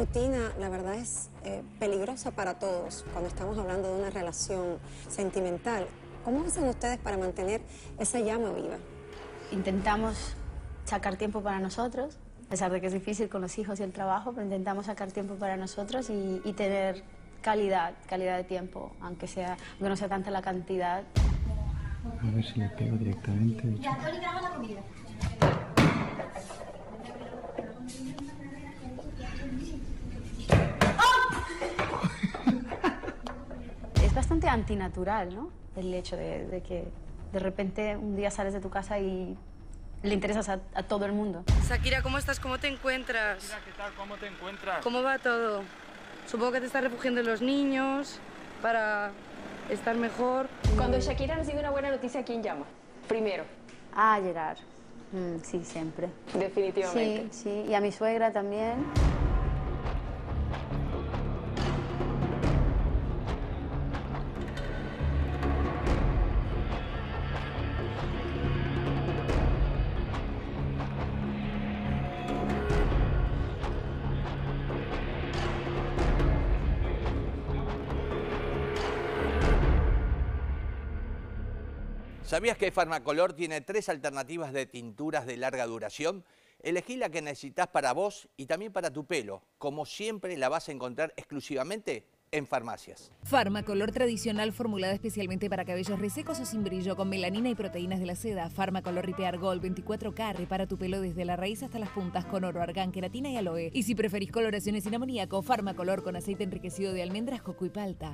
rutina, la verdad, es peligrosa para todos cuando estamos hablando de una relación sentimental. ¿Cómo hacen ustedes para mantener esa llama viva? Intentamos sacar tiempo para nosotros, a pesar de que es difícil con los hijos y el trabajo, pero intentamos sacar tiempo para nosotros y tener calidad de tiempo, aunque no sea tanta la cantidad. A ver si le pego directamente. Ya, Tony, trajo la comida. Es bastante antinatural, ¿no? El hecho de que de repente un día sales de tu casa y le interesas a todo el mundo. Shakira, ¿cómo estás? ¿Cómo te encuentras? Shakira, ¿qué tal? ¿Cómo te encuentras? ¿Cómo va todo? Supongo que te estás refugiando en los niños para estar mejor. Cuando Shakira recibe una buena noticia, ¿quién llama? Primero. Ah, Gerard. Sí, siempre. Definitivamente. Sí, sí. Y a mi suegra también. ¿Sabías que Farmacolor tiene 3 alternativas de tinturas de larga duración? Elegí la que necesitas para vos y también para tu pelo. Como siempre, la vas a encontrar exclusivamente en farmacias. Farmacolor tradicional formulada especialmente para cabellos resecos o sin brillo con melanina y proteínas de la seda. Farmacolor Repair Gold 24K repara tu pelo desde la raíz hasta las puntas con oro, argán, queratina y aloe. Y si preferís coloraciones sin amoníaco, Farmacolor con aceite enriquecido de almendras, coco y palta.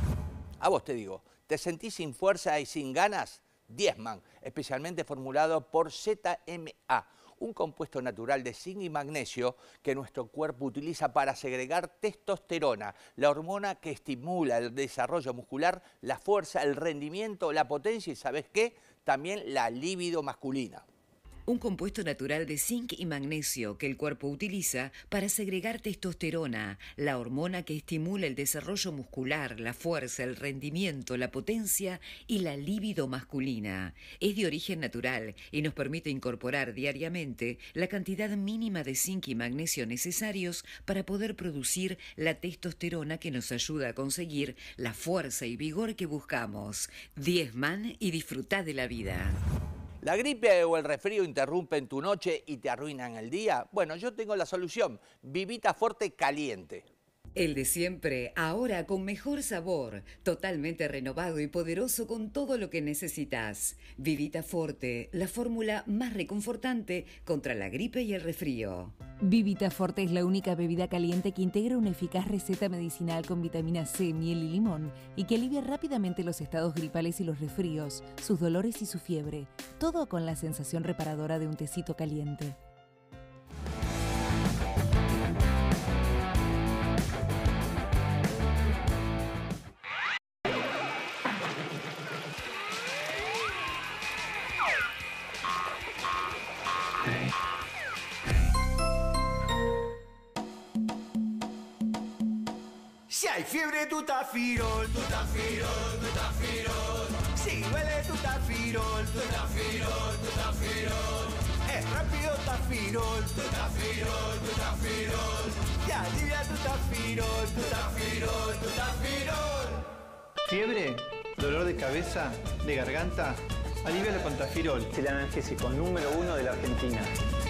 A vos te digo, ¿te sentís sin fuerza y sin ganas? Diezman, especialmente formulado por ZMA, un compuesto natural de zinc y magnesio que nuestro cuerpo utiliza para segregar testosterona, la hormona que estimula el desarrollo muscular, la fuerza, el rendimiento, la potencia y, ¿sabes qué? También la libido masculina. Un compuesto natural de zinc y magnesio que el cuerpo utiliza para segregar testosterona, la hormona que estimula el desarrollo muscular, la fuerza, el rendimiento, la potencia y la libido masculina. Es de origen natural y nos permite incorporar diariamente la cantidad mínima de zinc y magnesio necesarios para poder producir la testosterona que nos ayuda a conseguir la fuerza y vigor que buscamos. Diezman y disfrutá de la vida. ¿La gripe o el resfrío interrumpen tu noche y te arruinan el día? Bueno, yo tengo la solución. Vivita Forte Caliente. El de siempre, ahora con mejor sabor, totalmente renovado y poderoso con todo lo que necesitas. Vivita Forte, la fórmula más reconfortante contra la gripe y el resfrío. Vivita Forte es la única bebida caliente que integra una eficaz receta medicinal con vitamina C, miel y limón y que alivia rápidamente los estados gripales y los resfríos, sus dolores y su fiebre. Todo con la sensación reparadora de un tecito caliente. Si hay fiebre, Tutafirol, Tutafirol, Tutafirol. Si duele, Tutafirol, Tutafirol, Tutafirol. Es rápido, Tafirol, Tutafirol, Tutafirol. Y alivia, Tutafirol, Tutafirol, Tutafirol. ¿Fiebre? ¿Dolor de cabeza? ¿De garganta? Alívialo con Tafirol, el analgésico número 1 de la Argentina.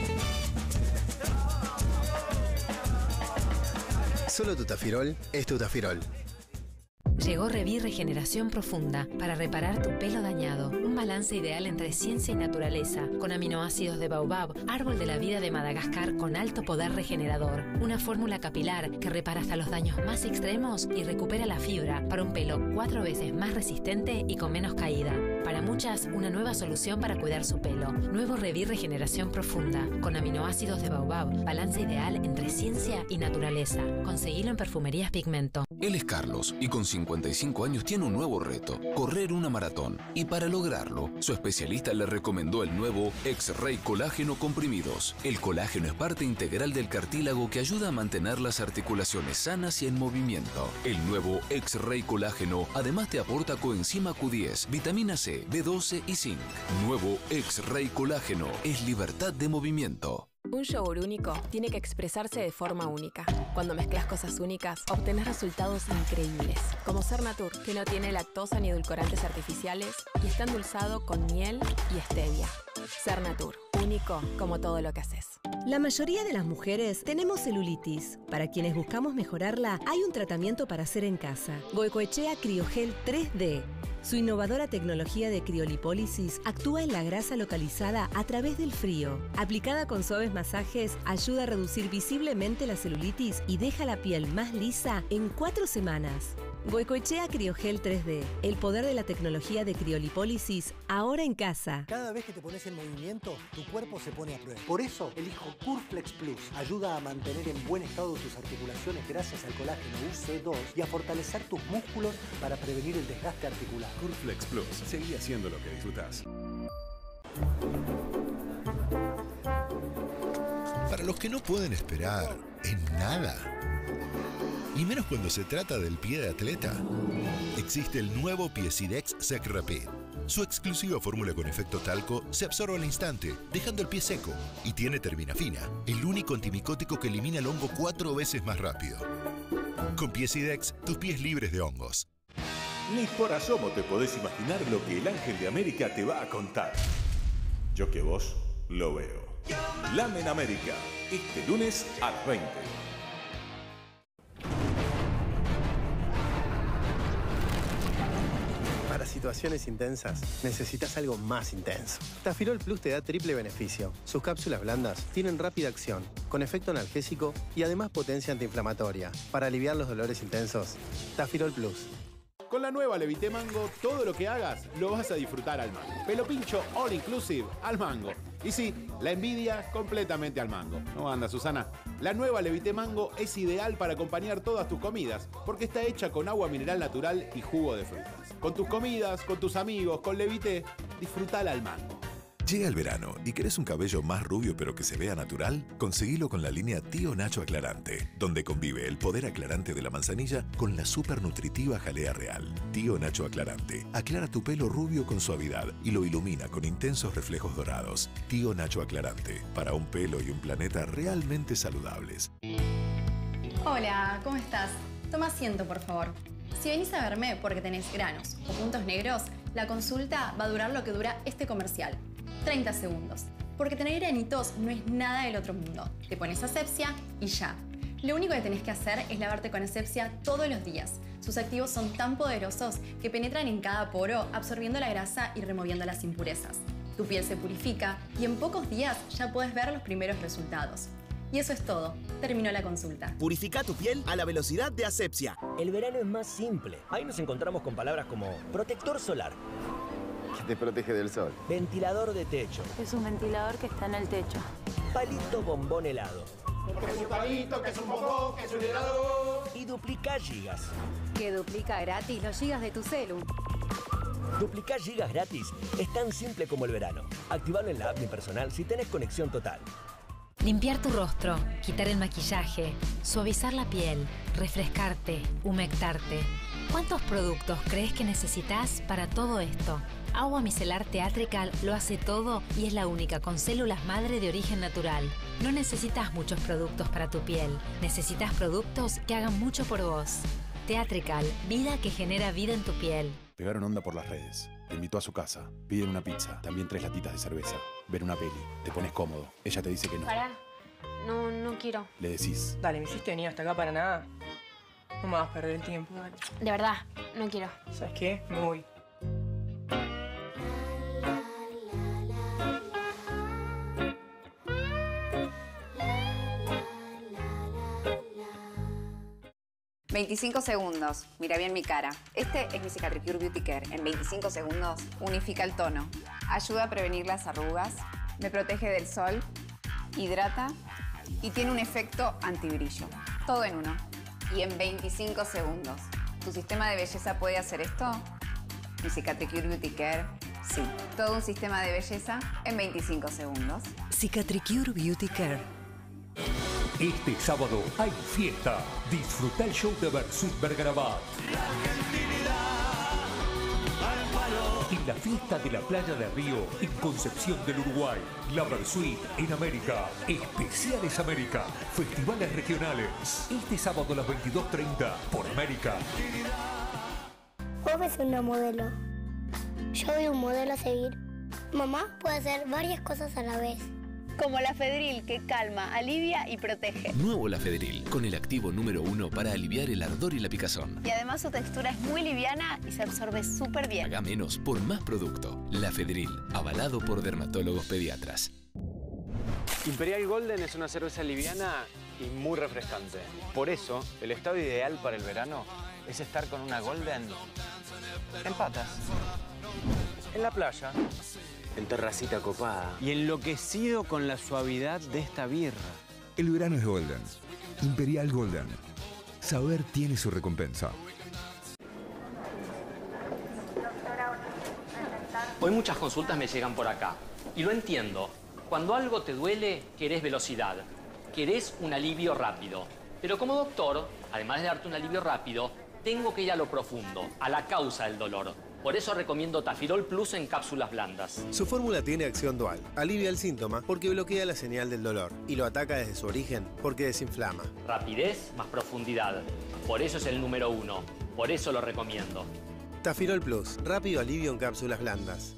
Solo Tutafirol es Tutafirol. Llegó Revir Regeneración Profunda para reparar tu pelo dañado. Un balance ideal entre ciencia y naturaleza, con aminoácidos de baobab, árbol de la vida de Madagascar con alto poder regenerador. Una fórmula capilar que repara hasta los daños más extremos y recupera la fibra para un pelo 4 veces más resistente y con menos caída. Para muchas, una nueva solución para cuidar su pelo. Nuevo Revir Regeneración Profunda, con aminoácidos de baobab, balance ideal entre ciencia y naturaleza. Conseguilo en Perfumerías Pigmento. Él es Carlos y con 55 años tiene un nuevo reto, correr una maratón. Y para lograrlo, su especialista le recomendó el nuevo X-Ray Colágeno Comprimidos. El colágeno es parte integral del cartílago que ayuda a mantener las articulaciones sanas y en movimiento. El nuevo X-Ray Colágeno además te aporta coenzima Q10, vitamina C, B12 y zinc. Nuevo X-Ray Colágeno es libertad de movimiento. Un yogur único tiene que expresarse de forma única. Cuando mezclas cosas únicas, obtenés resultados increíbles. Como Cernatur, que no tiene lactosa ni edulcorantes artificiales y está endulzado con miel y stevia. Cernatur, único como todo lo que haces. La mayoría de las mujeres tenemos celulitis. Para quienes buscamos mejorarla, hay un tratamiento para hacer en casa. Goicoechea Criogel 3D. Su innovadora tecnología de criolipólisis actúa en la grasa localizada a través del frío. Aplicada con suaves masajes, ayuda a reducir visiblemente la celulitis y deja la piel más lisa en 4 semanas. Goicoechea Criogel 3D. El poder de la tecnología de criolipólisis ahora en casa. Cada vez que te pones en movimiento, tu cuerpo se pone a prueba. Por eso, elijo Curflex Plus. Ayuda a mantener en buen estado tus articulaciones gracias al colágeno UC2 y a fortalecer tus músculos para prevenir el desgaste articular. Curflex Plus. Seguí haciendo lo que disfrutas. Para los que no pueden esperar en nada, y menos cuando se trata del pie de atleta, existe el nuevo Piesidex Sec Rapid. Su exclusiva fórmula con efecto talco se absorbe al instante, dejando el pie seco, y tiene terminafina, el único antimicótico que elimina el hongo 4 veces más rápido. Con Piesidex, tus pies libres de hongos. Ni por asomo te podés imaginar lo que el Ángel de América te va a contar. Yo que vos lo veo. Lamen América, este lunes a las 20. Para situaciones intensas, necesitas algo más intenso. Tafirol Plus te da triple beneficio. Sus cápsulas blandas tienen rápida acción, con efecto analgésico y además potencia antiinflamatoria. Para aliviar los dolores intensos, Tafirol Plus. Con la nueva Levité Mango, todo lo que hagas lo vas a disfrutar al mango. Pelo pincho all inclusive al mango. Y sí, la envidia completamente al mango. ¿No anda, Susana? La nueva Levité Mango es ideal para acompañar todas tus comidas, porque está hecha con agua mineral natural y jugo de frutas. Con tus comidas, con tus amigos, con Levité, disfrutala al mango. Llega el verano y querés un cabello más rubio pero que se vea natural, conseguilo con la línea Tío Nacho Aclarante, donde convive el poder aclarante de la manzanilla con la super nutritiva jalea real. Tío Nacho Aclarante aclara tu pelo rubio con suavidad y lo ilumina con intensos reflejos dorados. Tío Nacho Aclarante, para un pelo y un planeta realmente saludables. Hola, ¿cómo estás? Toma asiento, por favor. Si venís a verme porque tenés granos o puntos negros, la consulta va a durar lo que dura este comercial. 30 segundos. Porque tener granitos no es nada del otro mundo. Te pones asepsia y ya. Lo único que tenés que hacer es lavarte con asepsia todos los días. Sus activos son tan poderosos que penetran en cada poro, absorbiendo la grasa y removiendo las impurezas. Tu piel se purifica y en pocos días ya podés ver los primeros resultados. Y eso es todo. Terminó la consulta. Purifica tu piel a la velocidad de asepsia. El verano es más simple. Ahí nos encontramos con palabras como protector solar. Que te protege del sol. Ventilador de techo. Es un ventilador que está en el techo. Palito bombón helado. Que es un palito, que es un bombón, que es un helado. Y duplica gigas. Que duplica gratis los gigas de tu celu. Duplicar gigas gratis es tan simple como el verano. Activalo en la app Mi Personal si tenés conexión total. Limpiar tu rostro, quitar el maquillaje, suavizar la piel, refrescarte, humectarte. ¿Cuántos productos crees que necesitas para todo esto? Agua Micelar Teatrical lo hace todo y es la única con células madre de origen natural. No necesitas muchos productos para tu piel, necesitas productos que hagan mucho por vos. Teatrical, vida que genera vida en tu piel. Pegaron onda por las redes. Te invitó a su casa. Piden una pizza. También 3 latitas de cerveza. Ver una peli. Te pones cómodo. Ella te dice que no. Pará. No quiero. Le decís. Dale, me hiciste venir hasta acá para nada. No me vas a perder el tiempo, dale. De verdad, no quiero. ¿Sabes qué? Me voy. ...25 segundos. Mira bien mi cara. Este es mi Cicatricure Beauty Care. En 25 segundos unifica el tono. Ayuda a prevenir las arrugas. Me protege del sol. Hidrata. Y tiene un efecto antibrillo. Todo en uno. Y en 25 segundos. ¿Tu sistema de belleza puede hacer esto? Mi Cicatricure Beauty Care, sí. Todo un sistema de belleza en 25 segundos. Cicatricure Beauty Care. Este sábado hay fiesta. Disfruta el show de Versus Bergarabat. La gentilidad al palo. en la fiesta de la playa de Río en Concepción del Uruguay. La Versuit en América. Especiales América. Festivales regionales. Este sábado a las 22:30 por América. Vos ves una modelo. Yo soy un modelo a seguir. Mamá puede hacer varias cosas a la vez. Como la Fedril, que calma, alivia y protege. Nuevo La Fedril, con el activo número 1 para aliviar el ardor y la picazón. Y además su textura es muy liviana y se absorbe súper bien. Paga menos por más producto. La Fedril, avalado por dermatólogos pediatras. Imperial Golden es una cerveza liviana y muy refrescante. Por eso, el estado ideal para el verano es estar con una Golden en patas, en la playa, en terracita copada y enloquecido con la suavidad de esta birra. El verano es Golden. Imperial Golden. Saber tiene su recompensa. Hoy muchas consultas me llegan por acá. Y lo entiendo. Cuando algo te duele, querés velocidad. Querés un alivio rápido. Pero como doctor, además de darte un alivio rápido, tengo que ir a lo profundo, a la causa del dolor. Por eso recomiendo Tafirol Plus en cápsulas blandas. Su fórmula tiene acción dual. Alivia el síntoma porque bloquea la señal del dolor y lo ataca desde su origen porque desinflama. Rapidez más profundidad. Por eso es el número 1. Por eso lo recomiendo. Tafirol Plus. Rápido alivio en cápsulas blandas.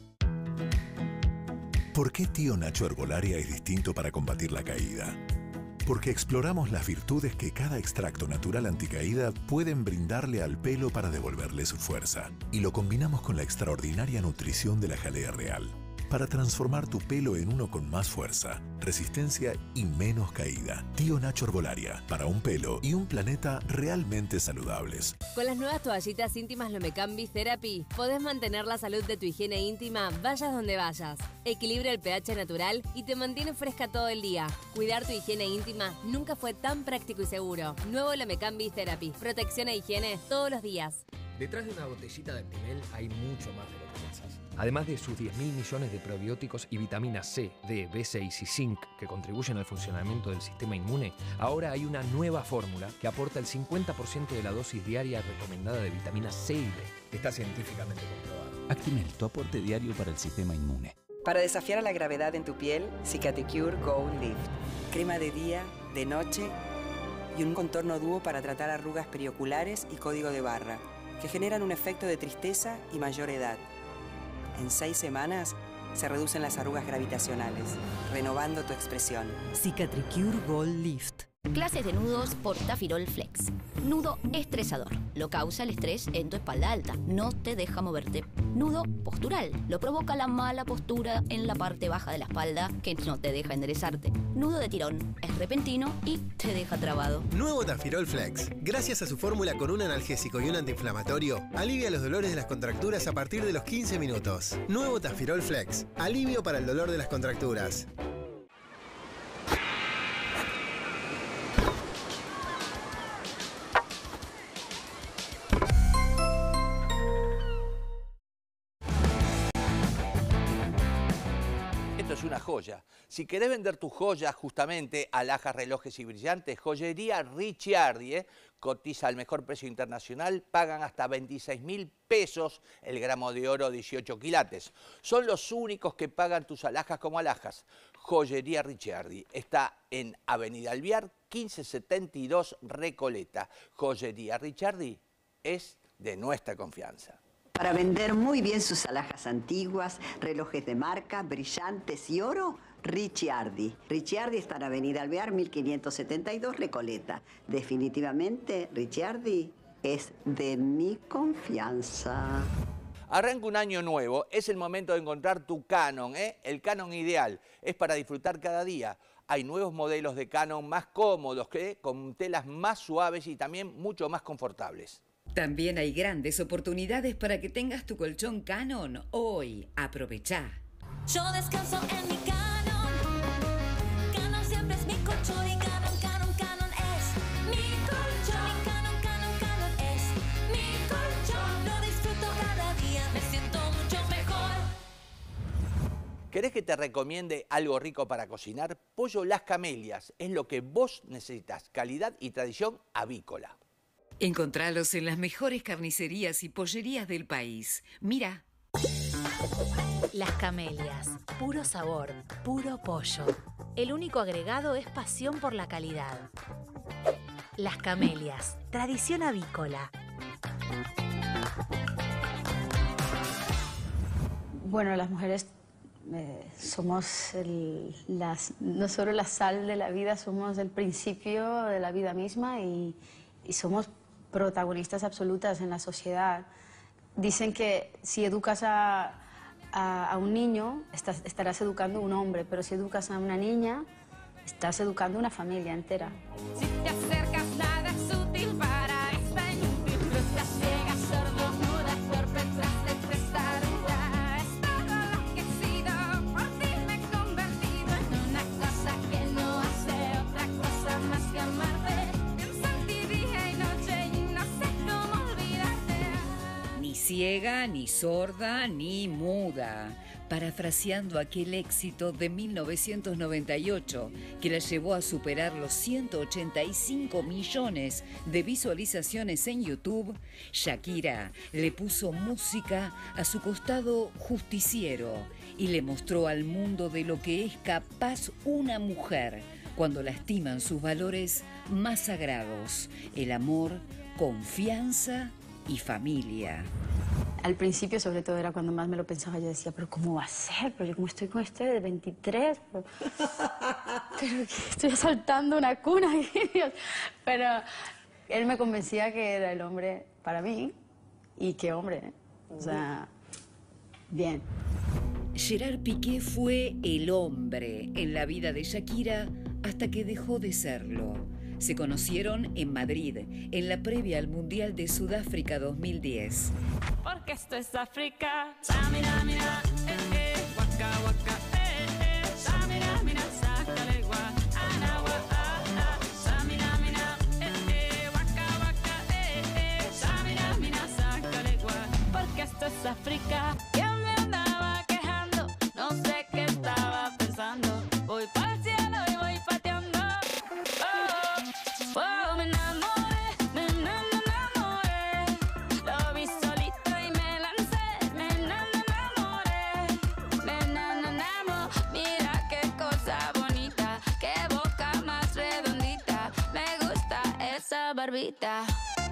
¿Por qué Tío Nacho Herbolaria es distinto para combatir la caída? Porque exploramos las virtudes que cada extracto natural anticaída pueden brindarle al pelo para devolverle su fuerza. Y lo combinamos con la extraordinaria nutrición de la jalea real, para transformar tu pelo en uno con más fuerza, resistencia y menos caída. Tío Nacho Herbolaria, para un pelo y un planeta realmente saludables. Con las nuevas toallitas íntimas Lomecambi Therapy, podés mantener la salud de tu higiene íntima vayas donde vayas. Equilibra el pH natural y te mantiene fresca todo el día. Cuidar tu higiene íntima nunca fue tan práctico y seguro. Nuevo Lomecambi Therapy. Protección e higiene todos los días. Detrás de una botellita de Primel hay mucho más de lo que pensás. Además de sus 10.000 millones de probióticos y vitaminas C, D, B6 y zinc que contribuyen al funcionamiento del sistema inmune, ahora hay una nueva fórmula que aporta el 50% de la dosis diaria recomendada de vitaminas C y B. Está científicamente comprobado. Actimel, tu aporte diario para el sistema inmune. Para desafiar a la gravedad en tu piel, Cicatricure Gold Lift. Crema de día, de noche y un contorno dúo para tratar arrugas perioculares y código de barra, que generan un efecto de tristeza y mayor edad. En 6 semanas se reducen las arrugas gravitacionales, renovando tu expresión. Cicatricure Gold Lift. Clases de nudos por Tafirol Flex. Nudo estresador. Lo causa el estrés en tu espalda alta. No te deja moverte. Nudo postural. Lo provoca la mala postura en la parte baja de la espalda que no te deja enderezarte. Nudo de tirón. Es repentino y te deja trabado. Nuevo Tafirol Flex. Gracias a su fórmula con un analgésico y un antiinflamatorio, alivia los dolores de las contracturas a partir de los 15 minutos. Nuevo Tafirol Flex. Alivio para el dolor de las contracturas. Es una joya. Si querés vender tus joyas, justamente alhajas, relojes y brillantes, Joyería Ricciardi, cotiza al mejor precio internacional, pagan hasta 26.000 pesos el gramo de oro 18 quilates. Son los únicos que pagan tus alhajas como alhajas. Joyería Ricciardi está en Avenida Alvear, 1572 Recoleta. Joyería Ricciardi es de nuestra confianza. Para vender muy bien sus alhajas antiguas, relojes de marca, brillantes y oro, Ricciardi. Ricciardi está en Avenida Alvear, 1572, Recoleta. Definitivamente, Ricciardi es de mi confianza. Arranca un año nuevo, es el momento de encontrar tu Canon, el Canon ideal. Es para disfrutar cada día. Hay nuevos modelos de Canon más cómodos, con telas más suaves y también mucho más confortables. También hay grandes oportunidades para que tengas tu colchón Canon hoy. Aprovechá. Yo descanso en mi Canon. Canon siempre es mi colchón y Canon es mi colchón. Mi Canon es mi colchón. Lo disfruto cada día, me siento mucho mejor. ¿Querés que te recomiende algo rico para cocinar? Pollo Las Camelias es lo que vos necesitas. Calidad y tradición avícola. Encontralos en las mejores carnicerías y pollerías del país. Mira. Las Camelias, puro sabor, puro pollo. El único agregado es pasión por la calidad. Las Camelias, tradición avícola. Bueno, las mujeres somos no solo la sal de la vida, somos el principio de la vida misma y somos protagonistas absolutas en la sociedad. Dicen que si educas a un niño, estarás educando a un hombre, pero si educas a una niña, estás educando a una familia entera. Si te acercas, nada es útil para esta inútil fruta ciega, sordo, muda, torpe, tras de prestar. Ya es todo lo que he sido, por ti me he convertido en una cosa que no hace otra cosa más que amarte. Pienso en ti día y noche y no sé cómo olvidarte. Ni ciega, ni sorda, ni muda. Parafraseando aquel éxito de 1998 que la llevó a superar los 185 millones de visualizaciones en YouTube, Shakira le puso música a su costado justiciero y le mostró al mundo de lo que es capaz una mujer cuando lastiman sus valores más sagrados: el amor, confianza y familia. Al principio, sobre todo, era cuando más me lo pensaba. Yo decía, ¿pero cómo va a ser? Pero yo como estoy con este de 23, pero estoy saltando una cuna. Pero él me convencía que era el hombre para mí y qué hombre, ¿eh? O sea, bien. Gerard Piqué fue el hombre en la vida de Shakira hasta que dejó de serlo. Se conocieron en Madrid, en la previa al Mundial de Sudáfrica 2010. Porque esto es África. Samira, mira, waka, waka, Samira, mira, sácale gua, anawa, Samira, mira, waka, waka, Samira, mira, sácale gua. Porque esto es África. Yo me andaba quejando, no sé qué estaba pensando. Voy para el cielo y voy pateando. Oh, me enamoré, me enamoré. Lo vi solito y me lancé. Me enamoré, me enamoré. Mira qué cosa bonita, qué boca más redondita. Me gusta esa barbita.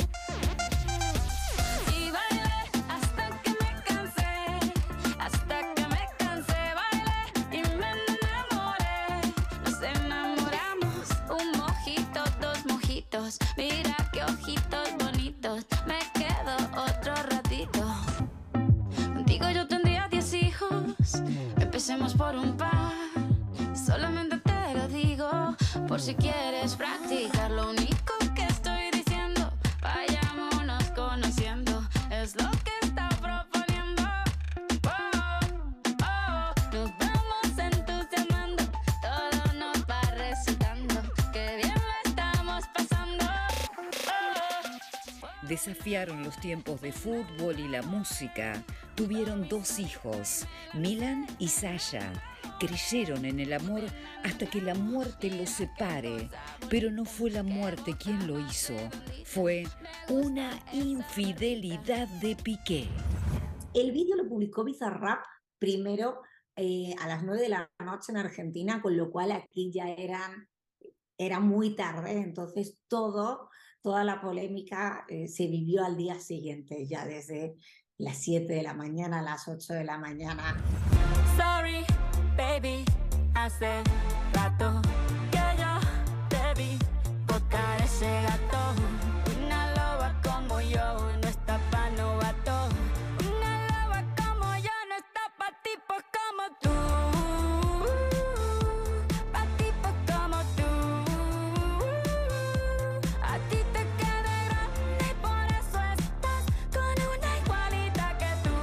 Y bailé hasta que me cansé, hasta que me cansé. Bailé y me enamoré. Nos enamoramos, un mojito, dos mojitos. Mira qué ojitos bonitos. Me quedo otro ratito. Contigo yo tendría 10 hijos. Empecemos por un par. Solamente te lo digo por si quieres practicar. Lo único que estoy diciendo, vayámonos conociendo. Es lo que está proponiendo. Nos vamos entusiasmando. Todo nos va resultando. Qué bien lo estamos pasando. Desafiaron los tiempos de fútbol y la música. Tuvieron 2 hijos, Milan y Sasha. Creyeron en el amor hasta que la muerte los separe. Pero no fue la muerte quien lo hizo. Fue una infidelidad de Piqué. El vídeo lo publicó Bizarrap primero a las 9 de la noche en Argentina, con lo cual aquí ya era muy tarde, entonces toda la polémica se vivió al día siguiente, ya desde las 7 de la mañana a las 8 de la mañana. Sorry, baby, hace rato que yo te vi botar ese gato. Una loba como yo no está pa' novato. Una loba como yo no está pa' tipos como tú. Pa' tipos como tú. A ti te queda grande y por eso estás con una igualita que tú.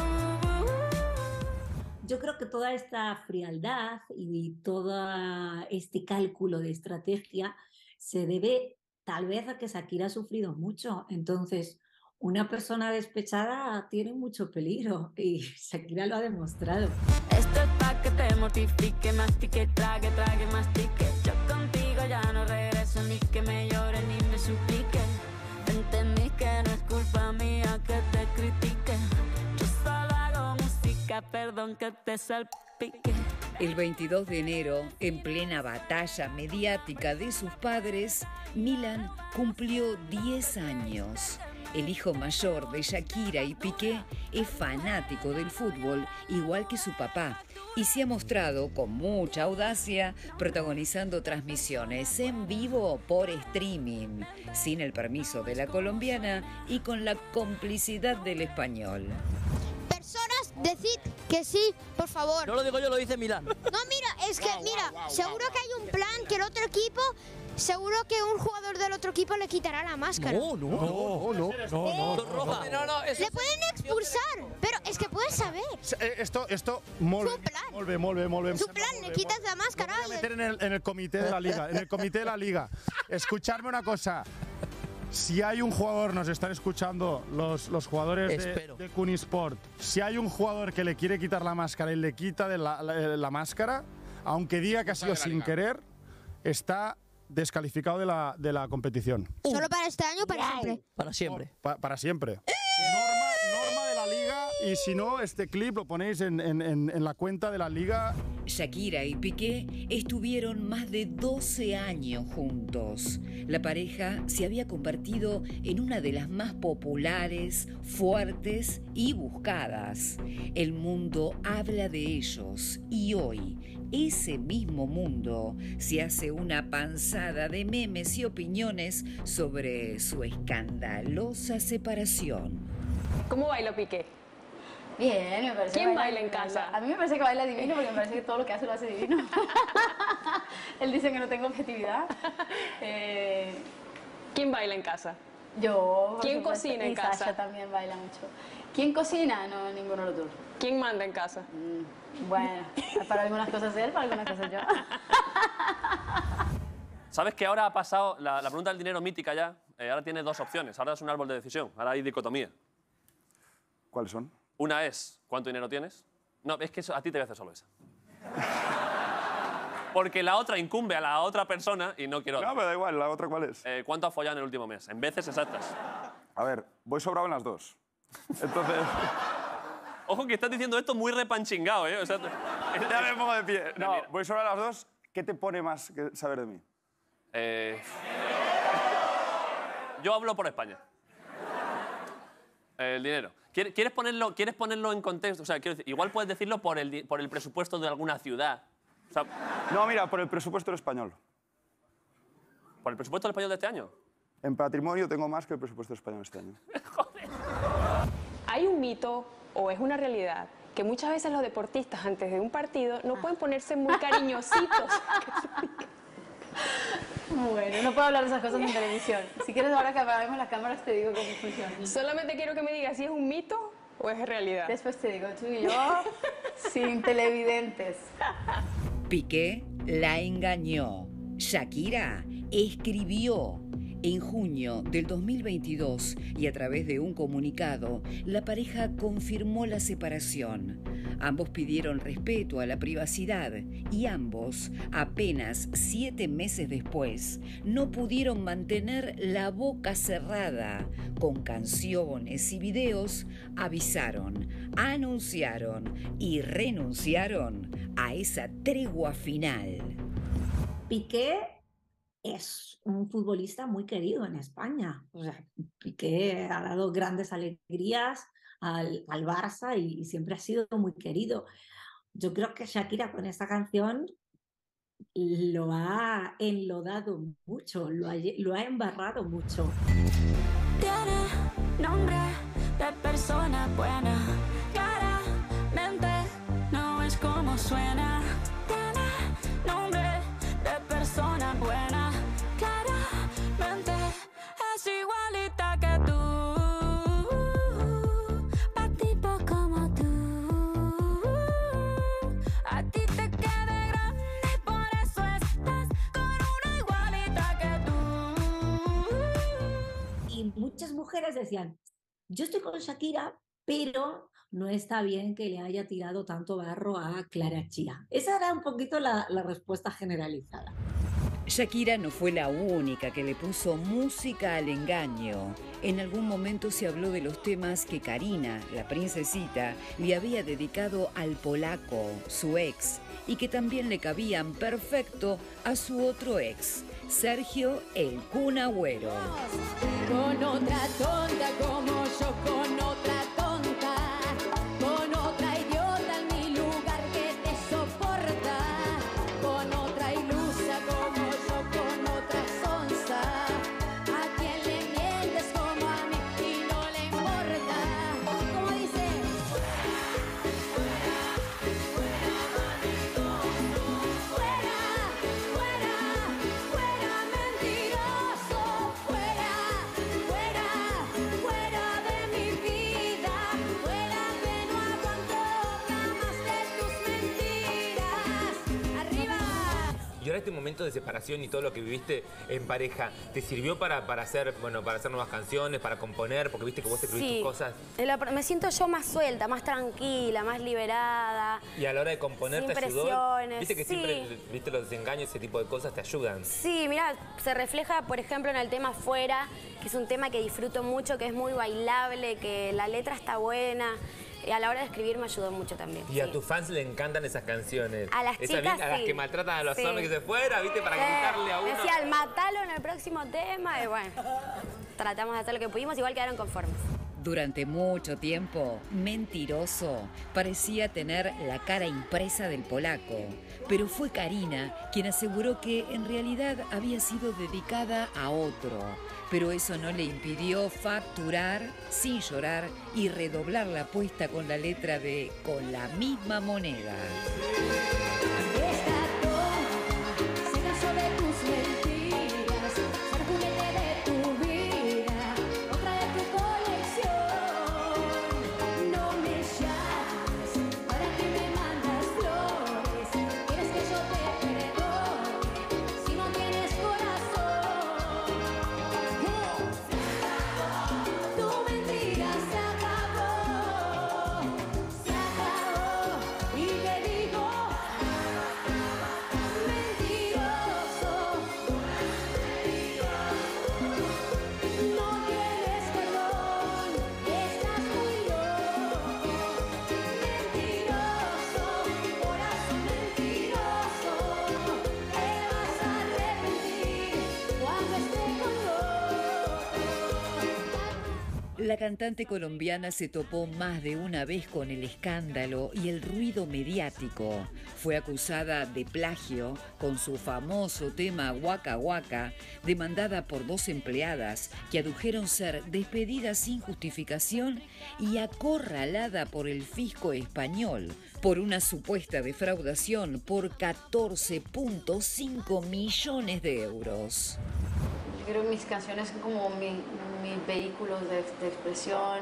Yo creo que toda esta frialdad y todo este cálculo de estrategia se debe tal vez a que Shakira ha sufrido mucho. Entonces, una persona despechada tiene mucho peligro y Shakira lo ha demostrado. Esto es pa' que te mortifique, mastique, trague, mastique. Yo contigo ya no regreso, ni que me llore ni me suplique. Entendí que no es culpa mía que te critique. Yo solo hago música. chica, perdón que te salpique. El 22 de enero, en plena batalla mediática de sus padres, Milan cumplió 10 años. El hijo mayor de Shakira y Piqué es fanático del fútbol, igual que su papá, y se ha mostrado con mucha audacia protagonizando transmisiones en vivo por streaming, sin el permiso de la colombiana y con la complicidad del español. Personas, decid que sí, por favor. No lo digo yo, lo dice Milán. No, mira, es que, mira, seguro que hay un plan que el otro equipo, seguro que un jugador del otro equipo le quitará la máscara. No. Le pueden expulsar, pero es que puedes saber. Esto molt bé. Su plan, le quitas la máscara. Voy a meter en el comité de la liga, Escuchadme una cosa. Si hay un jugador, nos están escuchando los jugadores de Cunisport, si hay un jugador que le quiere quitar la máscara y le quita la máscara, aunque diga que ha sido sin querer, está descalificado de la competición. ¿Solo para este año o para siempre? Para siempre. Para siempre. Norma de la liga, y si no, este clip lo ponéis en la cuenta de la liga. Shakira y Piqué estuvieron más de 12 años juntos. La pareja se había convertido en una de las más populares, fuertes y buscadas. El mundo habla de ellos y hoy ese mismo mundo se hace una panzada de memes y opiniones sobre su escandalosa separación. ¿Cómo baila Piqué? Bien, me parece. ¿Quién baila en casa? A mí me parece que baila divino porque me parece que todo lo que hace lo hace divino. Él dice que no tengo objetividad. ¿Quién baila en casa? Yo. ¿Quién cocina en casa? Sasha también baila mucho. ¿Quién cocina? No, ninguno de los dos. ¿Quién manda en casa? Bueno, para algunas cosas él, para algunas cosas yo. ¿Sabes que ahora ha pasado la pregunta del dinero mítica ya? Ahora tiene dos opciones. Ahora es un árbol de decisión. Ahora hay dicotomía. ¿Cuáles son? Una es, ¿cuánto dinero tienes? No, es que eso, a ti te voy a hacer solo esa. Porque la otra incumbe a la otra persona y no quiero... No, pero da igual, ¿la otra cuál es? ¿Cuánto has follado en el último mes? En veces exactas. A ver, voy sobrado en las dos. Entonces... Ojo que estás diciendo esto muy repanchingado, ¿eh? O sea, ya me pongo de pie. No, voy sobrado en las dos. ¿Qué te pone más que saber de mí? Yo hablo por España. El dinero. ¿Quieres ponerlo en contexto? O sea, quiero decir, igual puedes decirlo por el presupuesto de alguna ciudad. O sea, no, mira, por el presupuesto del español. ¿Por el presupuesto del español de este año? En patrimonio tengo más que el presupuesto del español este año. Hay un mito, o es una realidad, que muchas veces los deportistas antes de un partido no pueden ponerse muy cariñositos. Bueno, no puedo hablar de esas cosas en televisión. Si quieres, ahora que apaguemos las cámaras, te digo cómo funciona. Solamente quiero que me digas si es un mito o es realidad. Después te digo, tú y yo, sin televidentes. Piqué la engañó. Shakira escribió. En junio del 2022, y a través de un comunicado, la pareja confirmó la separación. Ambos pidieron respeto a la privacidad y ambos, apenas 7 meses después, no pudieron mantener la boca cerrada. Con canciones y videos, avisaron, anunciaron y renunciaron a esa tregua final. Piqué es un futbolista muy querido en España. O sea, Piqué ha dado grandes alegrías al Barça y siempre ha sido muy querido. Yo creo que Shakira con esta canción lo ha enlodado mucho, lo ha embarrado mucho. Tiene nombre de persona buena, claramente no es como suena. Tiene nombre de persona buena, claramente es igualita que tú. Pa' tipo como tú, a ti te queda grande y por eso estás con una igualita que tú. Y muchas mujeres decían, yo estoy con Shakira, pero no está bien que le haya tirado tanto barro a Clara Chía. Esa era un poquito la respuesta generalizada. Shakira no fue la única que le puso música al engaño. En algún momento se habló de los temas que Karina, la princesita, le había dedicado al polaco, su ex, y que también le cabían perfecto a su otro ex, Sergio el Kun Agüero. Con otra tonta como yo, con otra tonta, con otra idiota en mi lugar que te soporta, con otra ilusa como yo, con otra sonsa, a quien le mientes como a mí y no le importa. ¿Cómo dice? Fuera, mentiroso, fuera de mi vida, fuera que no aguanto más de tus mentiras. Arriba. Y ahora este momento de separación y todo lo que viviste en pareja, ¿te sirvió para hacer, para hacer nuevas canciones, para componer? Porque viste que vos escribís tus cosas. Me siento yo más suelta, más tranquila, más liberada. Y a la hora de componer sin te ayudó. presiones, Viste que sí. siempre, viste, los desengaños, ese tipo de cosas te ayudan. Sí, mira, se refleja, por ejemplo, en el tema Fuera, que es un tema que disfruto mucho, que es muy bailable, que la letra está buena. Y a la hora de escribir me ayudó mucho también. Y a tus fans le encantan esas canciones. A las chicas, A las sí. que maltratan a los Sí. hombres que se fuera, viste, para gritarle a uno. Me decían, matalo en el próximo tema. Y bueno, tratamos de hacer lo que pudimos, igual quedaron conformes. Durante mucho tiempo, Mentiroso parecía tener la cara impresa del polaco, pero fue Karina quien aseguró que en realidad había sido dedicada a otro, pero eso no le impidió facturar sin llorar y redoblar la apuesta con la letra de Con la misma moneda. Se cansó de tus mentiras, ser juguete de tu vida, otra de tu colección. No me llames, para que me mandas flores. Quieres que yo te perdone, si no tienes corazón. Tu mentira se acabó, y te digo. No tienes perdón, estás muy loco. Mentiroso, corazón mentiroso. Te vas a arrepentir cuando esté con La cantante colombiana se topó más de una vez con el escándalo y el ruido mediático. Fue acusada de plagio con su famoso tema Waka Waka, demandada por 2 empleadas que adujeron ser despedidas sin justificación y acorralada por el fisco español por una supuesta defraudación por 14.5 millones de euros. Yo creo que mis canciones son como mis vehículos de expresión,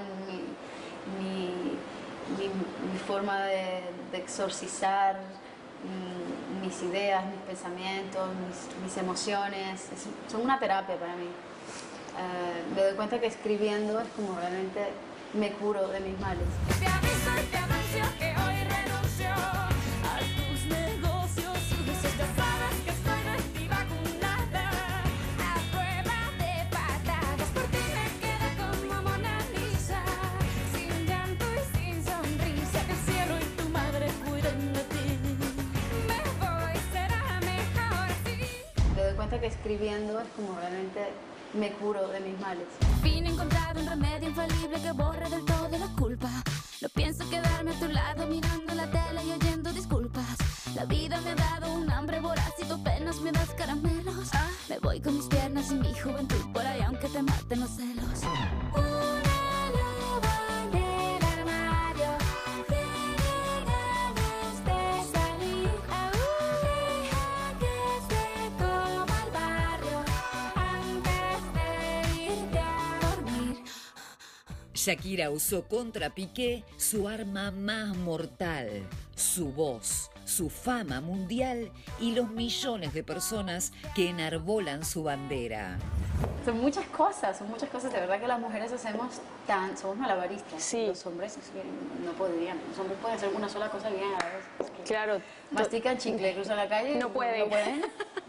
mi forma de exorcizar mis ideas, mis pensamientos, mis emociones. Son una terapia para mí. Me doy cuenta que escribiendo es como realmente me curo de mis males. Te aviso y te anuncio que hoy renuncio a tus negocios sucios. Ya sabes que estoy desvacunada, a prueba de patadas. Por ti me quedé como Mona Lisa, sin llanto y sin sonrisa. Que el cielo y tu madre cuiden de ti. Me voy, será mejor así. Me doy cuenta que escribiendo es como realmente me curo de mis males. Fin encontrado un remedio infalible que borra del todo la culpa. No pienso quedarme a tu lado mirando la tele y oyendo disculpas. La vida me ha dado un hambre voraz y tú apenas me das caramelos. Me voy con mis piernas y mi juventud por ahí aunque te maten los celos. Una loba en el armario, tiene ganas de salir. Deja que se coma el barrio antes de irte a dormir. Shakira usó contra Piqué su arma más mortal, su voz, su fama mundial y los millones de personas que enarbolan su bandera. Son muchas cosas de verdad que las mujeres somos malabaristas. Sí. Los hombres no podrían. Los hombres pueden hacer una sola cosa bien a la vez. Claro. Mastican chicle, cruzan la calle. No pueden.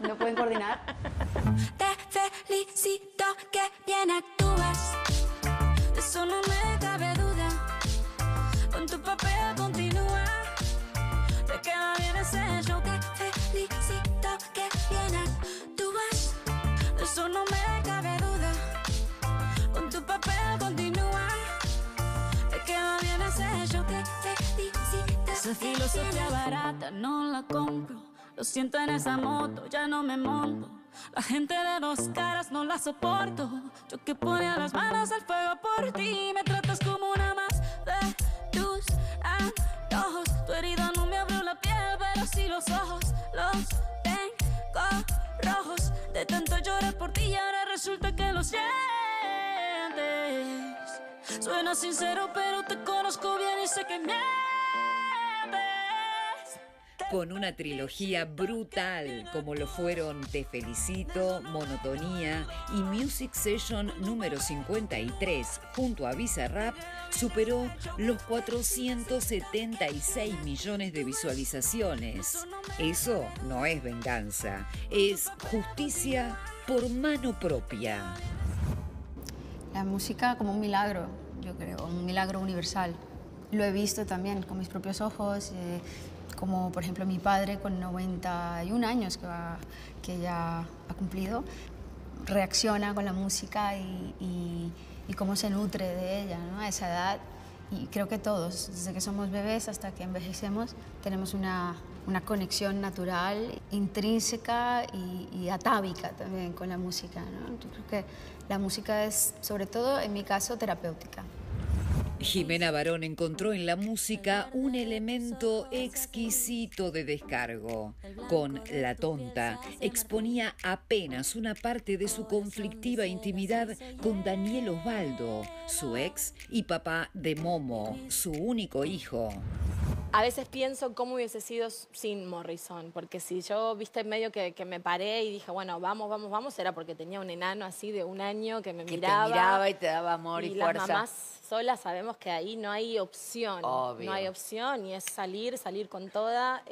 ¿Lo pueden coordinar? Te felicito que bien actúas, de eso no me cabe duda. Con tu papel continúa, te queda bien ese show. Te felicito que bien actúas, de eso no me cabe duda. Con tu papel continúa, te queda bien ese show. Te felicito. Esa filosofía barata no la compro. Lo siento en esa moto, ya no me monto. La gente de dos caras no la soporto. Yo que ponía las manos al fuego por ti. Me tratas como una más de tus antojos. Tu herida no me abrió la piel, pero sí los ojos. Los tengo rojos. De tanto llorar por ti y ahora resulta que lo sientes. Suena sincero, pero te conozco bien y sé que mientes. Con una trilogía brutal, como lo fueron Te Felicito, Monotonía y Music Session número 53, junto a Bizarrap, superó los 476 millones de visualizaciones. Eso no es venganza, es justicia por mano propia. La música como un milagro, yo creo, un milagro universal. Lo he visto también con mis propios ojos, como por ejemplo mi padre con 91 años que ya ha cumplido, reacciona con la música y cómo se nutre de ella, ¿no? A esa edad. Y creo que todos, desde que somos bebés hasta que envejecemos, tenemos una conexión natural, intrínseca y atávica también con la música, ¿no? Yo creo que la música es, sobre todo en mi caso, terapéutica. Jimena Barón encontró en la música un elemento exquisito de descargo. Con La Tonta exponía apenas una parte de su conflictiva intimidad con Daniel Osvaldo, su ex y papá de Momo, su único hijo. A veces pienso cómo hubiese sido sin Morrison, porque si yo, viste, medio que me paré y dije, bueno, vamos, era porque tenía un enano así de 1 año que me miraba. Te miraba y te daba amor y fuerza. Las mamás solas sabemos que ahí no hay opción. Obvio. No hay opción y es salir con toda.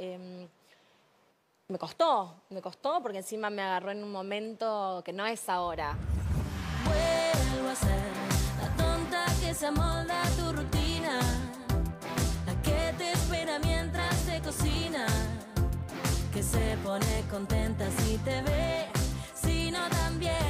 Me costó porque encima me agarró en un momento que no es ahora. Vuelvo a ser la tonta que se amolda a tu rutina, la que te espera mientras se cocina, que se pone contenta si te ve, si no también.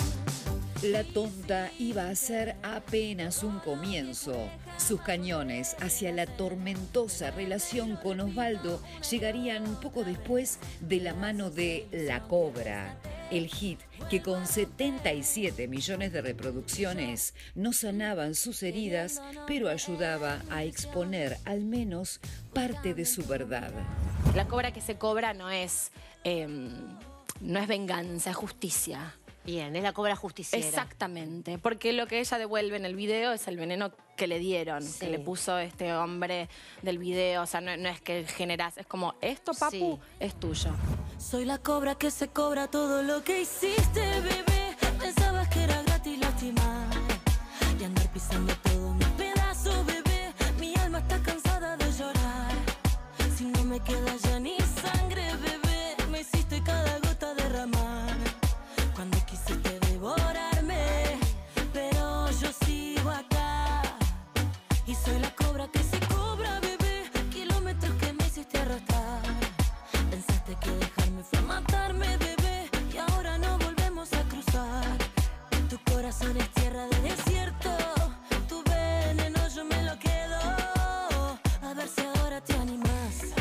La Tonta iba a ser apenas un comienzo. Sus cañones hacia la tormentosa relación con Osvaldo llegarían poco después de la mano de La Cobra, el hit que con 77 millones de reproducciones no sanaban sus heridas, pero ayudaba a exponer al menos parte de su verdad. La cobra que se cobra no es venganza, es justicia. Bien, es la cobra justiciera. Exactamente, porque lo que ella devuelve en el video es el veneno que le dieron, sí, que le puso este hombre del video. O sea, no es que generas, es como, esto, papu, sí, es tuyo. Soy la cobra que se cobra todo lo que hiciste, bebé. Pensabas que era gratis lastimar y andar pisando todo mi pedazo, bebé. Mi alma está cansada de llorar. Si no me queda ya ni sangre, bebé, me hiciste cada gota derramar. Cuando quisiste devorarme, pero yo sigo acá. Y soy la cobra que se cobra, bebé. Kilómetros que me hiciste arrastrar. Pensaste que dejarme fue matarme, bebé. Y ahora no volvemos a cruzar. Tu corazón es tierra de desierto. Tu veneno yo me lo quedo. A ver si ahora te animas.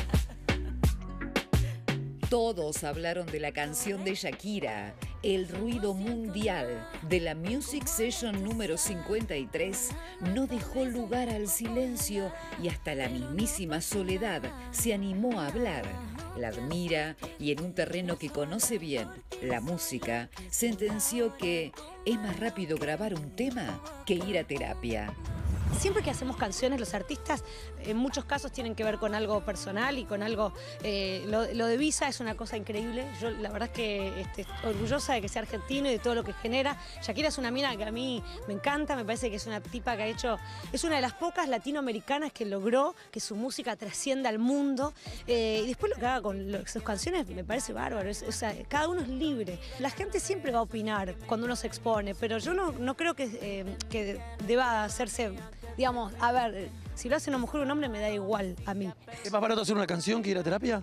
Todos hablaron de la canción de Shakira, el ruido mundial de la Music Session número 53 no dejó lugar al silencio y hasta la mismísima Soledad se animó a hablar. La admira y en un terreno que conoce bien, la música, sentenció que es más rápido grabar un tema que ir a terapia. Siempre que hacemos canciones, los artistas en muchos casos tienen que ver con algo personal y con algo... lo de Visa es una cosa increíble. Yo la verdad es que orgullosa de que sea argentino y de todo lo que genera. Shakira es una mina que a mí me encanta, me parece que es una tipa que ha hecho... Es una de las pocas latinoamericanas que logró que su música trascienda al mundo. Y después lo que haga con sus canciones me parece bárbaro. O sea, cada uno es libre. La gente siempre va a opinar cuando uno se expone, pero yo no creo que deba hacerse, digamos, a ver, si lo hace una mujer o un hombre me da igual a mí. ¿Es más barato hacer una canción que ir a terapia?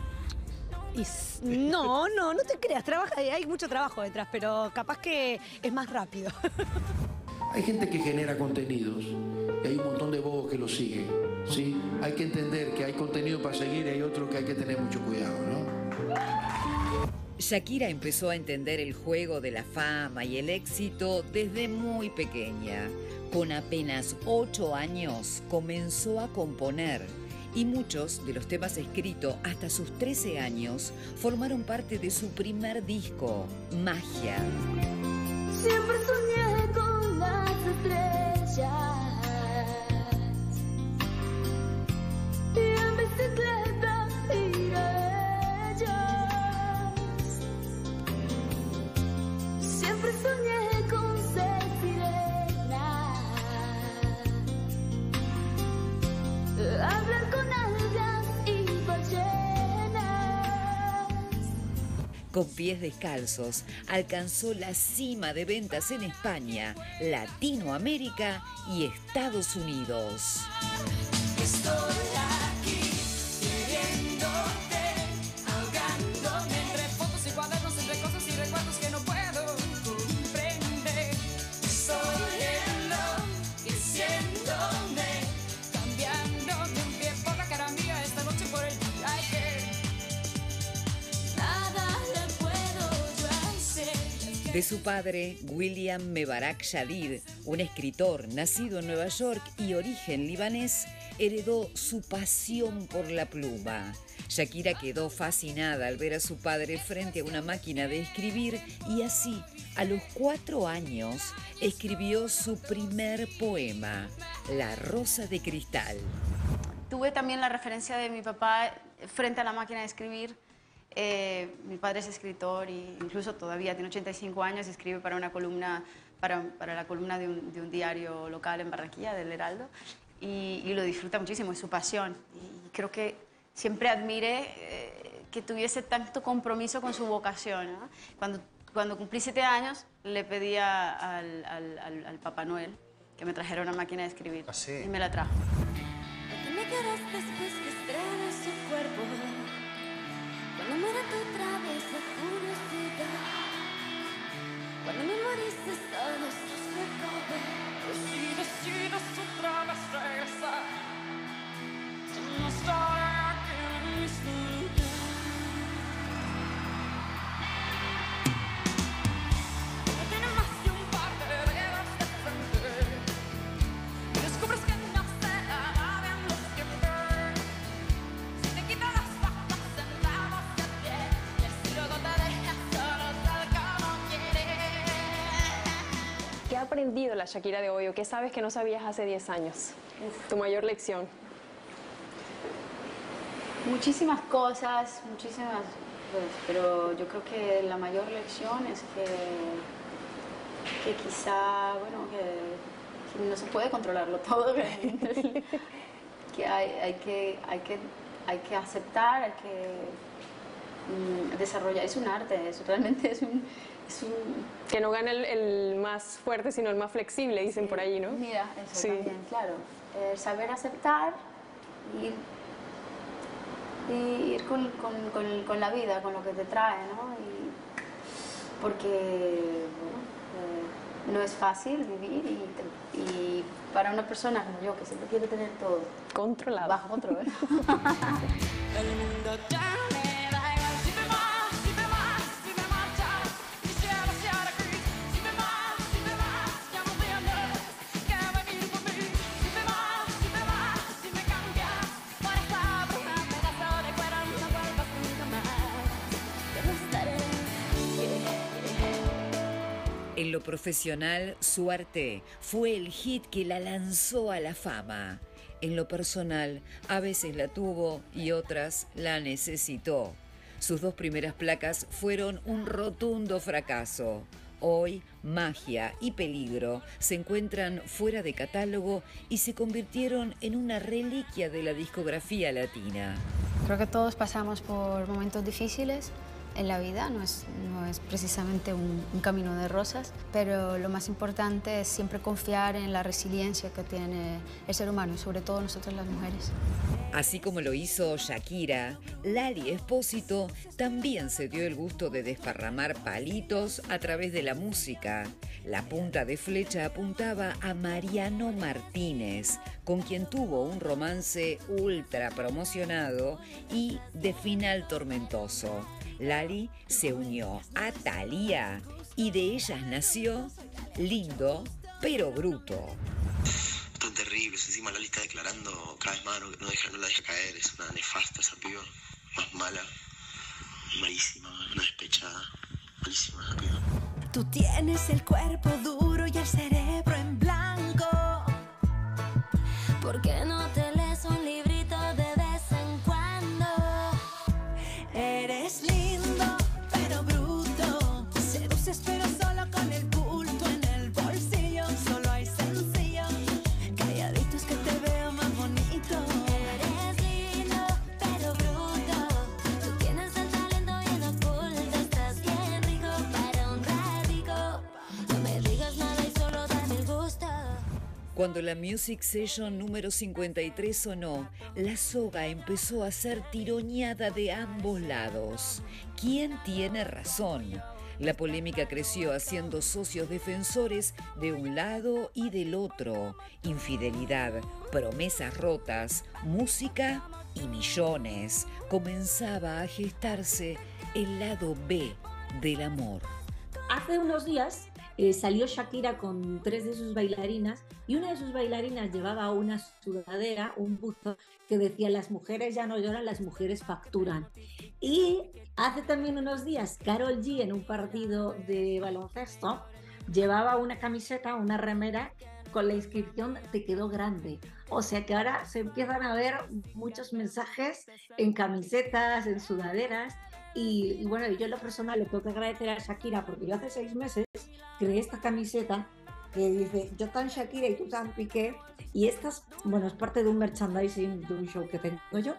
No te creas, hay mucho trabajo detrás, pero capaz que es más rápido. Hay gente que genera contenidos y hay un montón de bobos que lo siguen, ¿sí? Hay que entender que hay contenido para seguir y hay otro que hay que tener mucho cuidado, ¿no? Shakira empezó a entender el juego de la fama y el éxito desde muy pequeña. Con apenas 8 años comenzó a componer y muchos de los temas escritos hasta sus 13 años formaron parte de su primer disco, Magia. Siempre soñé con las estrellas y en bicicleta iré yo. Siempre soñé con ser sirena, hablar con algas y ballenas. Con pies descalzos, alcanzó la cima de ventas en España, Latinoamérica y Estados Unidos. Estoy aquí, queriéndote, ahogándome entre fotos y cuadernos, entre cosas y recuerdos que no puedo comprender. Estoy enloqueciéndome, cambiando de un pie por la cara mía, esta noche por el día que nada le puedo yo hacer. De su padre, William Mebarak Shadid, un escritor nacido en Nueva York y origen libanés, heredó su pasión por la pluma. Shakira quedó fascinada al ver a su padre frente a una máquina de escribir y así, a los 4 años, escribió su primer poema, La Rosa de Cristal. Tuve también la referencia de mi papá frente a la máquina de escribir. Mi padre es escritor e incluso todavía tiene 85 años y escribe para una columna, para la columna de un diario local en Barranquilla, del Heraldo. Y lo disfruta muchísimo, es su pasión. Y creo que siempre admiré que tuviese tanto compromiso con su vocación, ¿no? Cuando cumplí 7 años, le pedí al Papá Noel que me trajera una máquina de escribir. ¿Ah, sí? Y me la trajo. ¿Qué me quedas después que estrenes su cuerpo? Cuando muera tu otra vez de curiosidad, cuando memorices todos tus recuerdos y decidas otra vez regresar, yo no estaré aquí en el mismo lugar. No tiene más que un par de dedos de frente y descubres que no se lava bien los que ver. Si te quitas las patas sentamos de pie y así luego te dejas solo tal como quieres. ¿Qué ha aprendido la Shakira de hoy o qué sabes que no sabías hace 10 años? Tu mayor lección. Muchísimas cosas, pero yo creo que la mayor lección es que quizá, bueno, que no se puede controlarlo todo, que hay que aceptar, hay que desarrollar, es un arte, realmente es un... Que no gana el más fuerte, sino el más flexible, dicen por allí, ¿no? Mira, eso Sí. también, claro. Saber aceptar y ir con la vida, con lo que te trae, ¿no? Porque bueno, no es fácil vivir y para una persona como yo, que siempre quiere tener todo controlado, bajo control. El mundo ya me da igual si te vas, si te vas, si te marchas. Quisiera ser aquí. Si te vas, ya no tienes que venir por mí. Si te vas, si me cambias por esa bruja, pedazo de cuero, no vuelvas nunca más. Te gustaré. En lo profesional, su arte fue el hit que la lanzó a la fama. En lo personal, a veces la tuvo y otras la necesitó. Sus 2 primeras placas fueron un rotundo fracaso. Hoy, Magia y Peligro se encuentran fuera de catálogo y se convirtieron en una reliquia de la discografía latina. Creo que todos pasamos por momentos difíciles en la vida, no es precisamente un camino de rosas, pero lo más importante es siempre confiar en la resiliencia que tiene el ser humano y sobre todo nosotros las mujeres. Así como lo hizo Shakira, Lali Espósito también se dio el gusto de desparramar palitos a través de la música. La punta de flecha apuntaba a Mariano Martínez, con quien tuvo un romance ultra promocionado y de final tormentoso. Lali se unió a Thalía y de ellas nació Lindo pero Bruto. Tan terribles, encima Lali está declarando cada vez más, no la deja caer, es una nefasta esa piba, más mala, malísima, una despechada, malísima esa piba. Tú tienes el cuerpo duro y el cerebro en blanco. ¿Por qué no te lees un librito de vez en cuando? Eres lindo, pero bruto. Seduces, pero solo con el bulto en el bolsillo. Solo hay sencillo, calladitos que te veo más bonito. Eres lindo, pero bruto. Tú tienes el talento bien oculto. Estás bien rico para un ratico. No me digas nada y solo dame el gusto. Cuando la Music Session número 53 sonó, la soga empezó a ser tironeada de ambos lados. ¿Quién tiene razón? La polémica creció haciendo socios defensores de un lado y del otro. Infidelidad, promesas rotas, música y millones. Comenzaba a gestarse el lado B del amor. Hace unos días salió Shakira con 3 de sus bailarinas y una de sus bailarinas llevaba una sudadera, un buzo que decía: las mujeres ya no lloran, las mujeres facturan. Y hace también unos días Karol G, en un partido de baloncesto, llevaba una camiseta, una remera con la inscripción "te quedó grande". O sea que ahora se empiezan a ver muchos mensajes en camisetas, en sudaderas. Y bueno, yo en lo personal le tengo que agradecer a Shakira porque yo hace 6 meses creé esta camiseta que dice: yo tan Shakira y tú tan Piqué. Y estas, bueno, es parte de un merchandising de un show que tengo yo.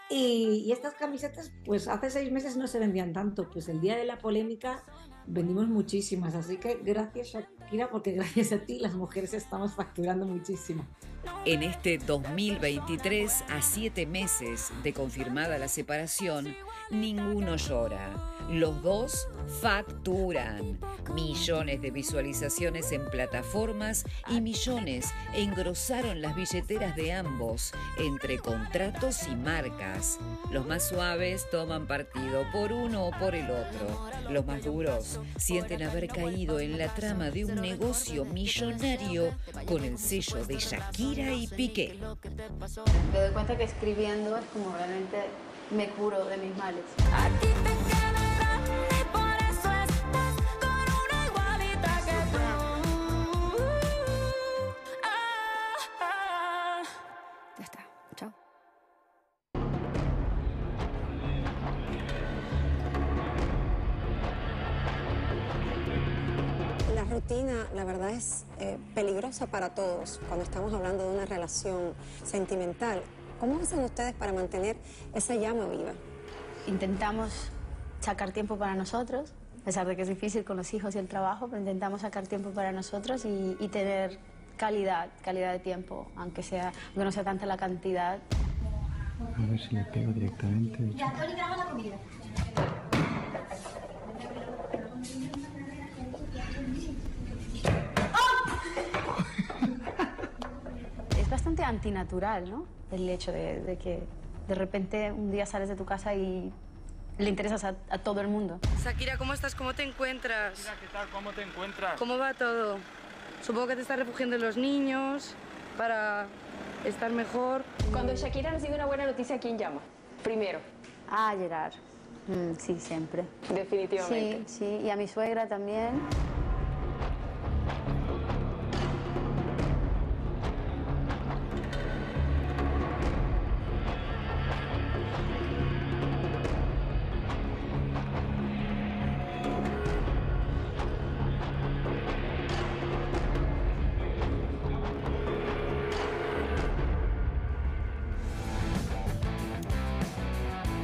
Y estas camisetas, pues hace 6 meses no se vendían tanto. Pues el día de la polémica vendimos muchísimas. Así que gracias, Shakira, porque gracias a ti las mujeres estamos facturando muchísimo. En este 2023, a 7 meses de confirmada la separación, ninguno llora. Los dos facturan. Millones de visualizaciones en plataformas y millones engrosaron las billeteras de ambos entre contratos y marcas. Los más suaves toman partido por uno o por el otro. Los más duros sienten haber caído en la trama de un negocio millonario con el sello de Shakira y Piqué. Me doy cuenta que escribiendo es como realmente me curo de mis males. Ya está, chao. La rutina, la verdad, es peligrosa para todos cuando estamos hablando de una relación sentimental. ¿Cómo hacen ustedes para mantener esa llama viva? Intentamos sacar tiempo para nosotros, a pesar de que es difícil con los hijos y el trabajo, pero intentamos sacar tiempo para nosotros y tener calidad de tiempo, aunque no sea tanta la cantidad. A ver si le pego directamente. Ya, Tony, grabamos la comida. Es bastante antinatural, ¿no? El hecho de que de repente un día sales de tu casa y le interesas a todo el mundo. Shakira, ¿cómo estás? ¿Cómo te encuentras? Shakira, ¿qué tal? ¿Cómo te encuentras? ¿Cómo va todo? Supongo que te estás refugiando en los niños para estar mejor. Cuando Shakira recibe una buena noticia, ¿quién llama? Primero. Ah, Gerard. Sí, siempre. Definitivamente. Sí, sí. Y a mi suegra también.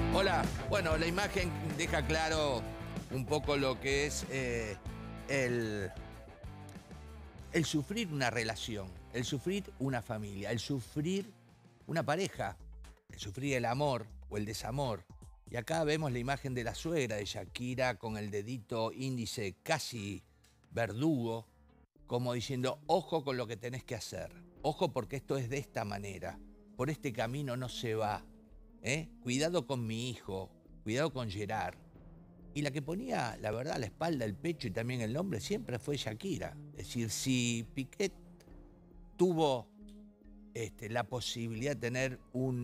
Hola, bueno, la imagen deja claro un poco lo que es el sufrir una relación, el sufrir una familia, el sufrir una pareja, el sufrir el amor o el desamor. Y acá vemos la imagen de la suegra de Shakira con el dedito índice casi verdugo, como diciendo, ojo con lo que tenés que hacer, ojo porque esto es de esta manera, por este camino no se va, cuidado con mi hijo, cuidado con Gerard. Y la que ponía, la verdad, la espalda, el pecho y también el nombre siempre fue Shakira. Es decir, si Piqué tuvo la posibilidad de tener un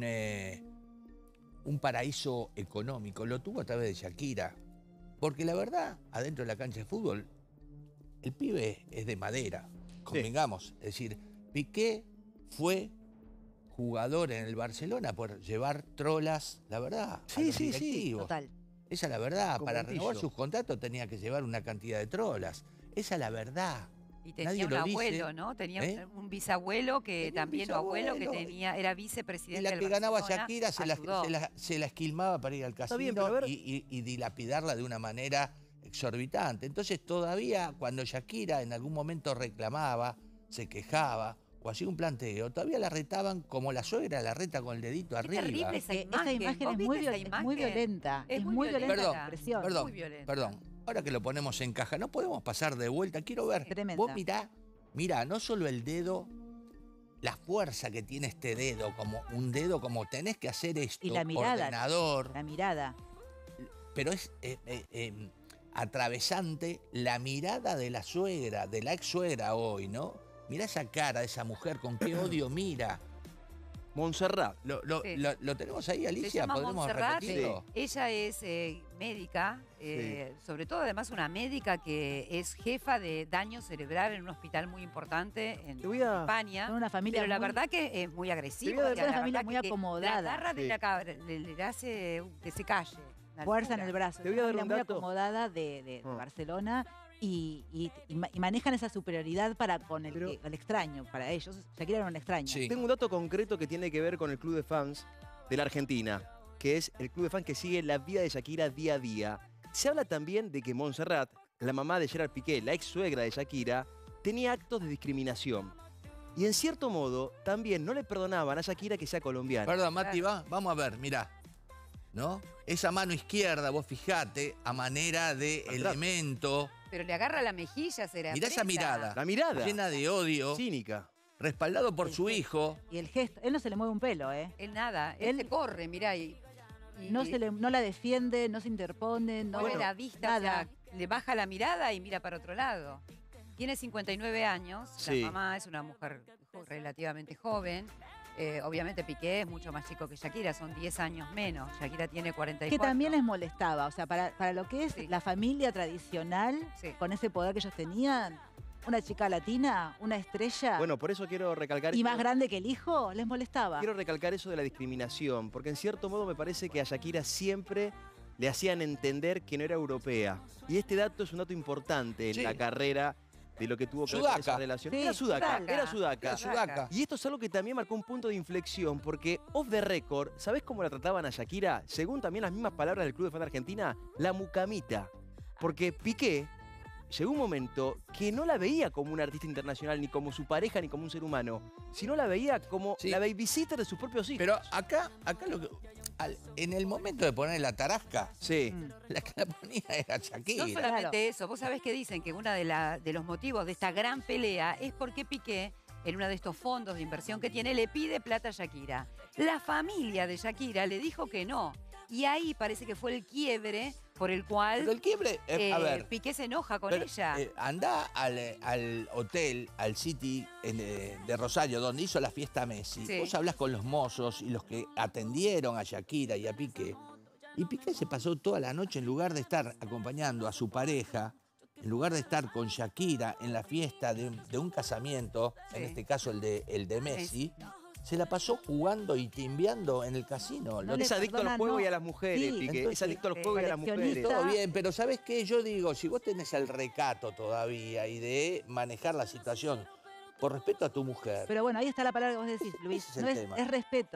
paraíso económico, lo tuvo a través de Shakira. Porque la verdad, adentro de la cancha de fútbol, el pibe es de madera, convengamos. Es decir, Piqué fue jugador en el Barcelona por llevar trolas, la verdad, a los directivos. Total. Esa es la verdad. Para Conventillo. renovar sus contratos tenía que llevar una cantidad de trolas. Esa es la verdad. Y tenía Nadie un lo abuelo, dice. ¿no? Tenía un bisabuelo que también, o abuelo que tenía, era vicepresidente Y la del que ganaba Barcelona, Shakira se la esquilmaba para ir al casino bien, pero a ver. y dilapidarla de una manera exorbitante. Entonces todavía cuando Shakira en algún momento reclamaba, se quejaba o hacía un planteo, todavía la retaban como la suegra la reta con el dedito arriba. terrible esa Esa imagen es muy, muy violenta. Es muy violenta la expresión. Perdón, perdón. Ahora que lo ponemos en caja, no podemos pasar de vuelta. Quiero ver. Tremenda. Vos mirá, no solo el dedo, la fuerza que tiene este dedo, como un dedo, como tenés que hacer esto, Y la mirada. ordenador. La mirada. Pero es atravesante la mirada de la suegra, de la ex suegra hoy, ¿no? Mirá esa cara de esa mujer, con qué odio mira. Montserrat. ¿Lo tenemos ahí, Se Alicia? llama ¿Podemos Montserrat. repetirlo? Ella es médica, sobre todo además una médica que es jefa de daño cerebral en un hospital muy importante en España. Son una familia pero la muy- verdad que es muy agresiva. Te voy a dar y una la familia verdad muy que acomodada. La agarra de Sí. la cabra, le hace que se calle. Una Fuerza en locura. el brazo. Te voy a dar Una un familia muy dato. acomodada de Barcelona y manejan esa superioridad para con el extraño, para ellos. Shakira era un extraño. Tengo un dato concreto que tiene que ver con el club de fans de la Argentina, que es el club de fans que sigue la vida de Shakira día a día. Se habla también de que Montserrat, la mamá de Gerard Piqué, la ex suegra de Shakira, tenía actos de discriminación. Y en cierto modo, también no le perdonaban a Shakira que sea colombiana. Perdón, Mati, vamos a ver, mirá. ¿No? Esa mano izquierda, vos fijate, a manera de elemento. Pero le agarra la mejilla, será. Mirá esa mirada. La mirada. Llena de odio. Cínica. Respaldado por su hijo. Y el gesto, él no se le mueve un pelo, ¿eh? Él nada, él se corre, mirá. No la defiende, no se interpone, no Pone la vista, nada. o sea, le baja la mirada y mira para otro lado. Tiene 59 años, Sí. la mamá es una mujer relativamente joven. Obviamente Piqué es mucho más chico que Shakira, son 10 años menos. Shakira tiene 44. Que también les molestaba, o sea, para lo que es la familia tradicional, con ese poder que ellos tenían, una chica latina, una estrella, Bueno, por eso quiero recalcar y más grande que el hijo, les molestaba. Quiero recalcar eso de la discriminación, porque en cierto modo me parece que a Shakira siempre le hacían entender que no era europea. Y este dato es un dato importante en Sí. la carrera de lo que tuvo que ver con Sudaca. esa relación. Sí, Era Sudaca, Sudaca. era Sudaca. Era Sudaca. Y esto es algo que también marcó un punto de inflexión, porque off the record, ¿sabés cómo la trataban a Shakira? Según también las mismas palabras del Club de Fans de Argentina, la mucamita. Porque Piqué llegó un momento que no la veía como una artista internacional, ni como su pareja, ni como un ser humano, sino la veía como la babysitter de sus propios hijos. Pero acá lo que... en el momento de poner la tarasca, la que la ponía era Shakira. No solamente eso, vos sabés que dicen que uno de los motivos de esta gran pelea es porque Piqué, en uno de estos fondos de inversión que tiene, le pide plata a Shakira. La familia de Shakira le dijo que no. Y ahí parece que fue el quiebre por el cual Pero el quiebre, a ver, Piqué se enoja con pero, ella. andá al hotel, al City de Rosario, donde hizo la fiesta Messi. Sí. Vos hablás con los mozos y los que atendieron a Shakira y a Piqué. Y Piqué se pasó toda la noche, en lugar de estar acompañando a su pareja, en lugar de estar con Shakira en la fiesta de un casamiento, en este caso el de Messi, se la pasó jugando y timbeando en el casino. Es adicto al juego y a las mujeres, Piqué. Entonces, Es adicto al juego y a las mujeres. todo bien, pero ¿sabés qué? Yo digo, si vos tenés el recato todavía y de manejar la situación por respeto a tu mujer. Pero bueno, ahí está la palabra que vos decís, Luis. Ese es el No tema. es respeto.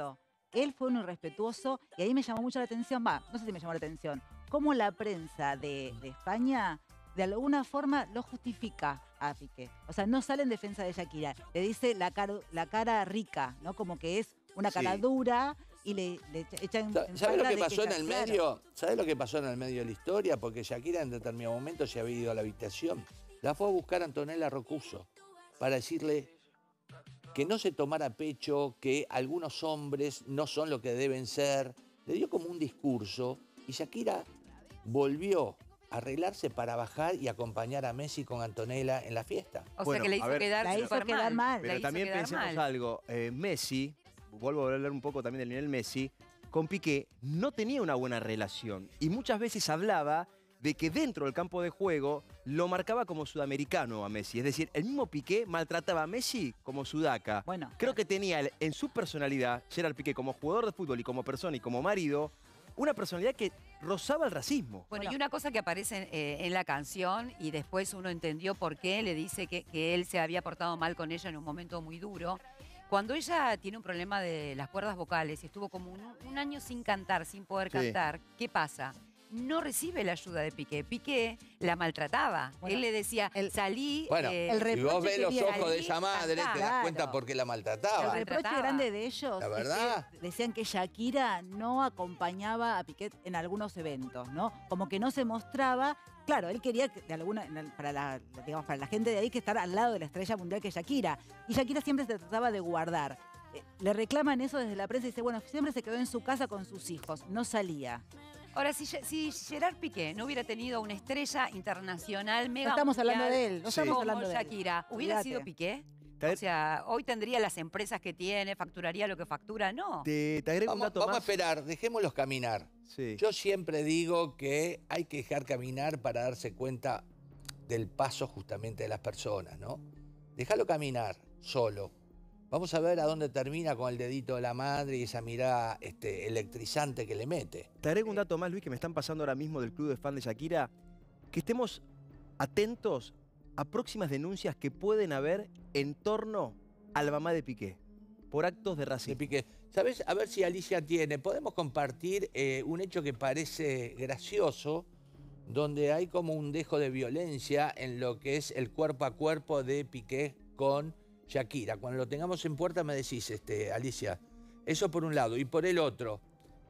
él fue un irrespetuoso y ahí me llamó mucho la atención, no sé si me llamó la atención, cómo la prensa de España de alguna forma lo justifica a Piqué. O sea, no sale en defensa de Shakira. Le dice la cara rica, ¿no? Como que es una cara dura y le echan en ¿Sabes lo falta que de pasó en ella- el claro. medio? ¿Sabes lo que pasó en el medio de la historia? Porque Shakira en determinado momento se había ido a la habitación. La fue a buscar Antonella Rocuso para decirle que no se tomara a pecho, que algunos hombres no son lo que deben ser. Le dio como un discurso y Shakira volvió a arreglarse para bajar y acompañar a Messi con Antonella en la fiesta. O sea que le hizo quedar súper mal. Pero La hizo también quedar pensemos mal. algo. Messi, vuelvo a hablar un poco también del Lionel Messi, con Piqué no tenía una buena relación. Y muchas veces hablaba de que dentro del campo de juego lo marcaba como sudamericano a Messi. Es decir, el mismo Piqué maltrataba a Messi como sudaca. Bueno. Creo que tenía en su personalidad, Gerard Piqué, como jugador de fútbol y como persona y como marido, una personalidad que rozaba el racismo. Bueno, y una cosa que aparece en la canción y después uno entendió por qué, le dice que él se había portado mal con ella en un momento muy duro. Cuando ella tiene un problema de las cuerdas vocales y estuvo como un año sin cantar, sin poder Sí. cantar, ¿qué pasa? No recibe la ayuda de Piqué. Piqué la maltrataba. Él le decía, salí... Bueno, si vos ves los ojos de esa madre, te das Claro. cuenta por qué la maltrataba. El reproche grande de ellos La es verdad. que decían que Shakira no acompañaba a Piqué en algunos eventos, ¿no? Como que no se mostraba. Claro, él quería que para la gente de ahí que estar al lado de la estrella mundial que es Shakira. Y Shakira siempre se trataba de guardar. Le reclaman eso desde la prensa y dice, bueno, siempre se quedó en su casa con sus hijos, no salía. Ahora, si Gerard Piqué no hubiera tenido una estrella internacional mega No estamos hablando mundial de él, no estamos como hablando de él. Shakira, ¿hubiera Olvídate. sido Piqué? O sea, hoy tendría las empresas que tiene, facturaría lo que factura, no. Te agrego un dato Vamos a más. esperar, dejémoslos caminar. Sí. Yo siempre digo que hay que dejar caminar para darse cuenta del paso justamente de las personas, ¿no? Déjalo caminar solo. Vamos a ver a dónde termina con el dedito de la madre y esa mirada electrizante que le mete. Te agrego un dato más, Luis, que me están pasando ahora mismo del club de fan de Shakira. Que estemos atentos a próximas denuncias que pueden haber en torno a la mamá de Piqué por actos de racismo. ¿Sabes? A ver si Alicia tiene. Podemos compartir un hecho que parece gracioso, donde hay como un dejo de violencia en lo que es el cuerpo a cuerpo de Piqué con Shakira. Cuando lo tengamos en puerta me decís, Alicia. Eso por un lado. Y por el otro,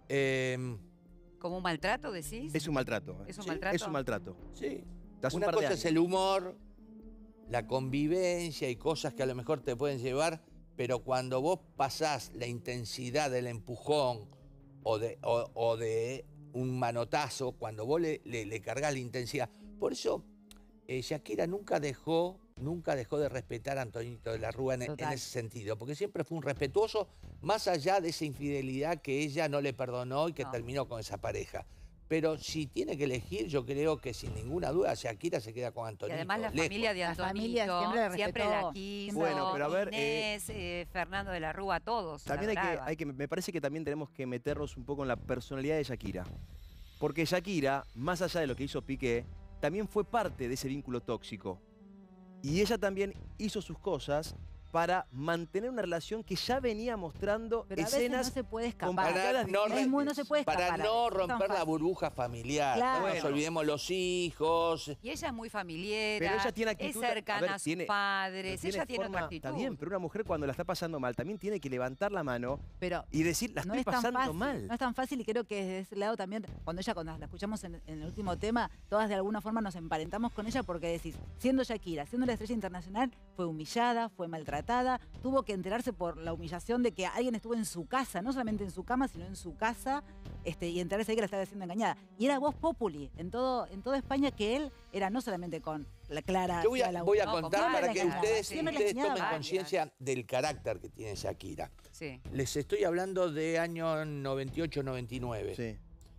¿Como un maltrato, decís? Es un maltrato. ¿Es un Sí, maltrato? Es un maltrato. Sí. Hace un Una par de cosa años. es el humor, la convivencia y cosas que a lo mejor te pueden llevar, pero cuando vos pasás la intensidad del empujón o de un manotazo, cuando vos le cargás la intensidad. Por eso Shakira nunca dejó de respetar a Antonito de la Rúa en ese sentido, porque siempre fue un respetuoso, más allá de esa infidelidad que ella no le perdonó y que terminó con esa pareja. Pero si tiene que elegir, yo creo que sin ninguna duda Shakira se queda con Y Antonito. además la lejos. familia de La Antonito familia siempre la siempre la respetó. quiso. Bueno, pero a ver, Inés, Fernando de la Rúa, todos. la También adoraban. me parece que también tenemos que meternos un poco en la personalidad de Shakira. Porque Shakira, más allá de lo que hizo Piqué, también fue parte de ese vínculo tóxico. Y ella también hizo sus cosas para mantener una relación que ya venía mostrando Pero a veces escenas no se puede escapar. complicadas. No se puede escapar. Para no es tan romper la fácil. burbuja familiar. Claro. No nos olvidemos los hijos. Y ella es muy familiar, Pero ella tiene actitud. es cercana a ver, a sus tiene- padres, tiene ella tiene otra forma- actitud. Está bien, pero una mujer cuando la está pasando mal también tiene que levantar la mano Pero y decir, la no estoy es tan pasando fácil, mal. No es tan fácil y creo que desde ese lado también, cuando la escuchamos en el último tema, todas de alguna forma nos emparentamos con ella porque decís, siendo Shakira, siendo la estrella internacional, fue humillada, fue maltratada, tuvo que enterarse por la humillación de que alguien estuvo en su casa, no solamente en su cama, sino en su casa, y enterarse ahí que la estaba siendo engañada. Y era voz populi en toda España que él era no solamente con la Clara. Yo voy a No, contar con para la que engañada. ustedes Siempre la tomen engañaba. conciencia del carácter que tiene Shakira. Sí. Les estoy hablando de año 98-99. Sí.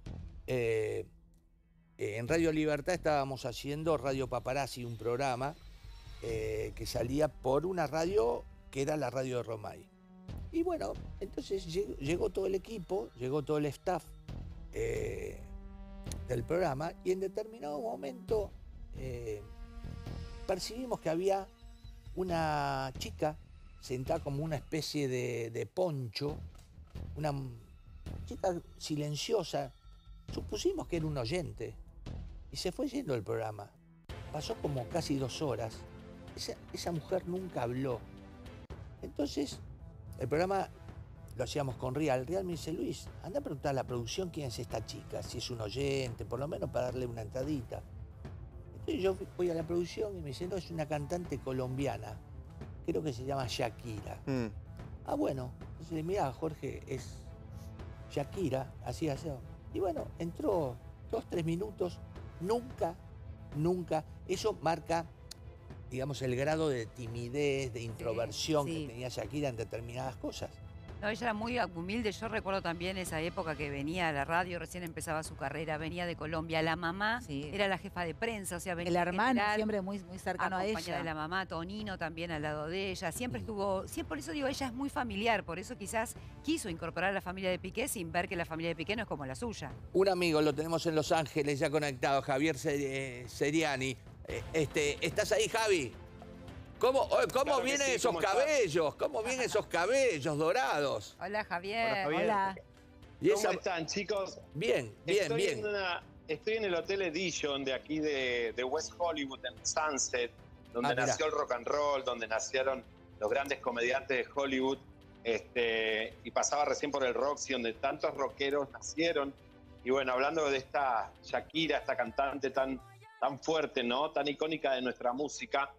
En Radio Libertad estábamos haciendo Radio Paparazzi, un programa que salía por una radio que era la radio de Romay. Y bueno, entonces llegó todo el equipo, llegó todo el staff del programa y en determinado momento percibimos que había una chica sentada como una especie de poncho una chica silenciosa. Supusimos que era un oyente. Y se fue yendo el programa. Pasó como casi 2 horas. Esa mujer nunca habló. Entonces, el programa lo hacíamos con Rial. Rial me dice, Luis, anda a preguntar a la producción quién es esta chica, si es un oyente, por lo menos para darle una entradita. Entonces yo voy a la producción y me dice, no, es una cantante colombiana. Creo que se llama Shakira. Ah, bueno. Entonces, mira, Jorge, es Shakira, así. Y bueno, entró 2, 3 minutos. Nunca. Eso marca, digamos, el grado de timidez, de introversión que tenía Shakira en determinadas cosas. No, ella era muy humilde. Yo recuerdo también esa época que venía a la radio, recién empezaba su carrera, venía de Colombia. La mamá era la jefa de prensa, o sea, venía el hermano siempre muy cercano a ella. De la mamá, Tonino también al lado de ella. Siempre estuvo, por eso digo, ella es muy familiar, por eso quizás quiso incorporar a la familia de Piqué sin ver que la familia de Piqué no es como la suya. Un amigo, lo tenemos en Los Ángeles ya conectado, Javier Seriani. ¿Estás ahí, Javi? ¿Cómo Claro vienen sí, esos cabellos? ¿Cómo vienen esos cabellos dorados? Hola, Javier. Hola. ¿Cómo están, chicos? Bien. Estoy en el Hotel Edition de aquí de West Hollywood, en Sunset, donde mirá. nació el rock and roll, donde nacieron los grandes comediantes de Hollywood. Y pasaba recién por el Roxy, donde tantos rockeros nacieron. Y bueno, hablando de esta Shakira, esta cantante tan fuerte, ¿no? Tan icónica de nuestra música.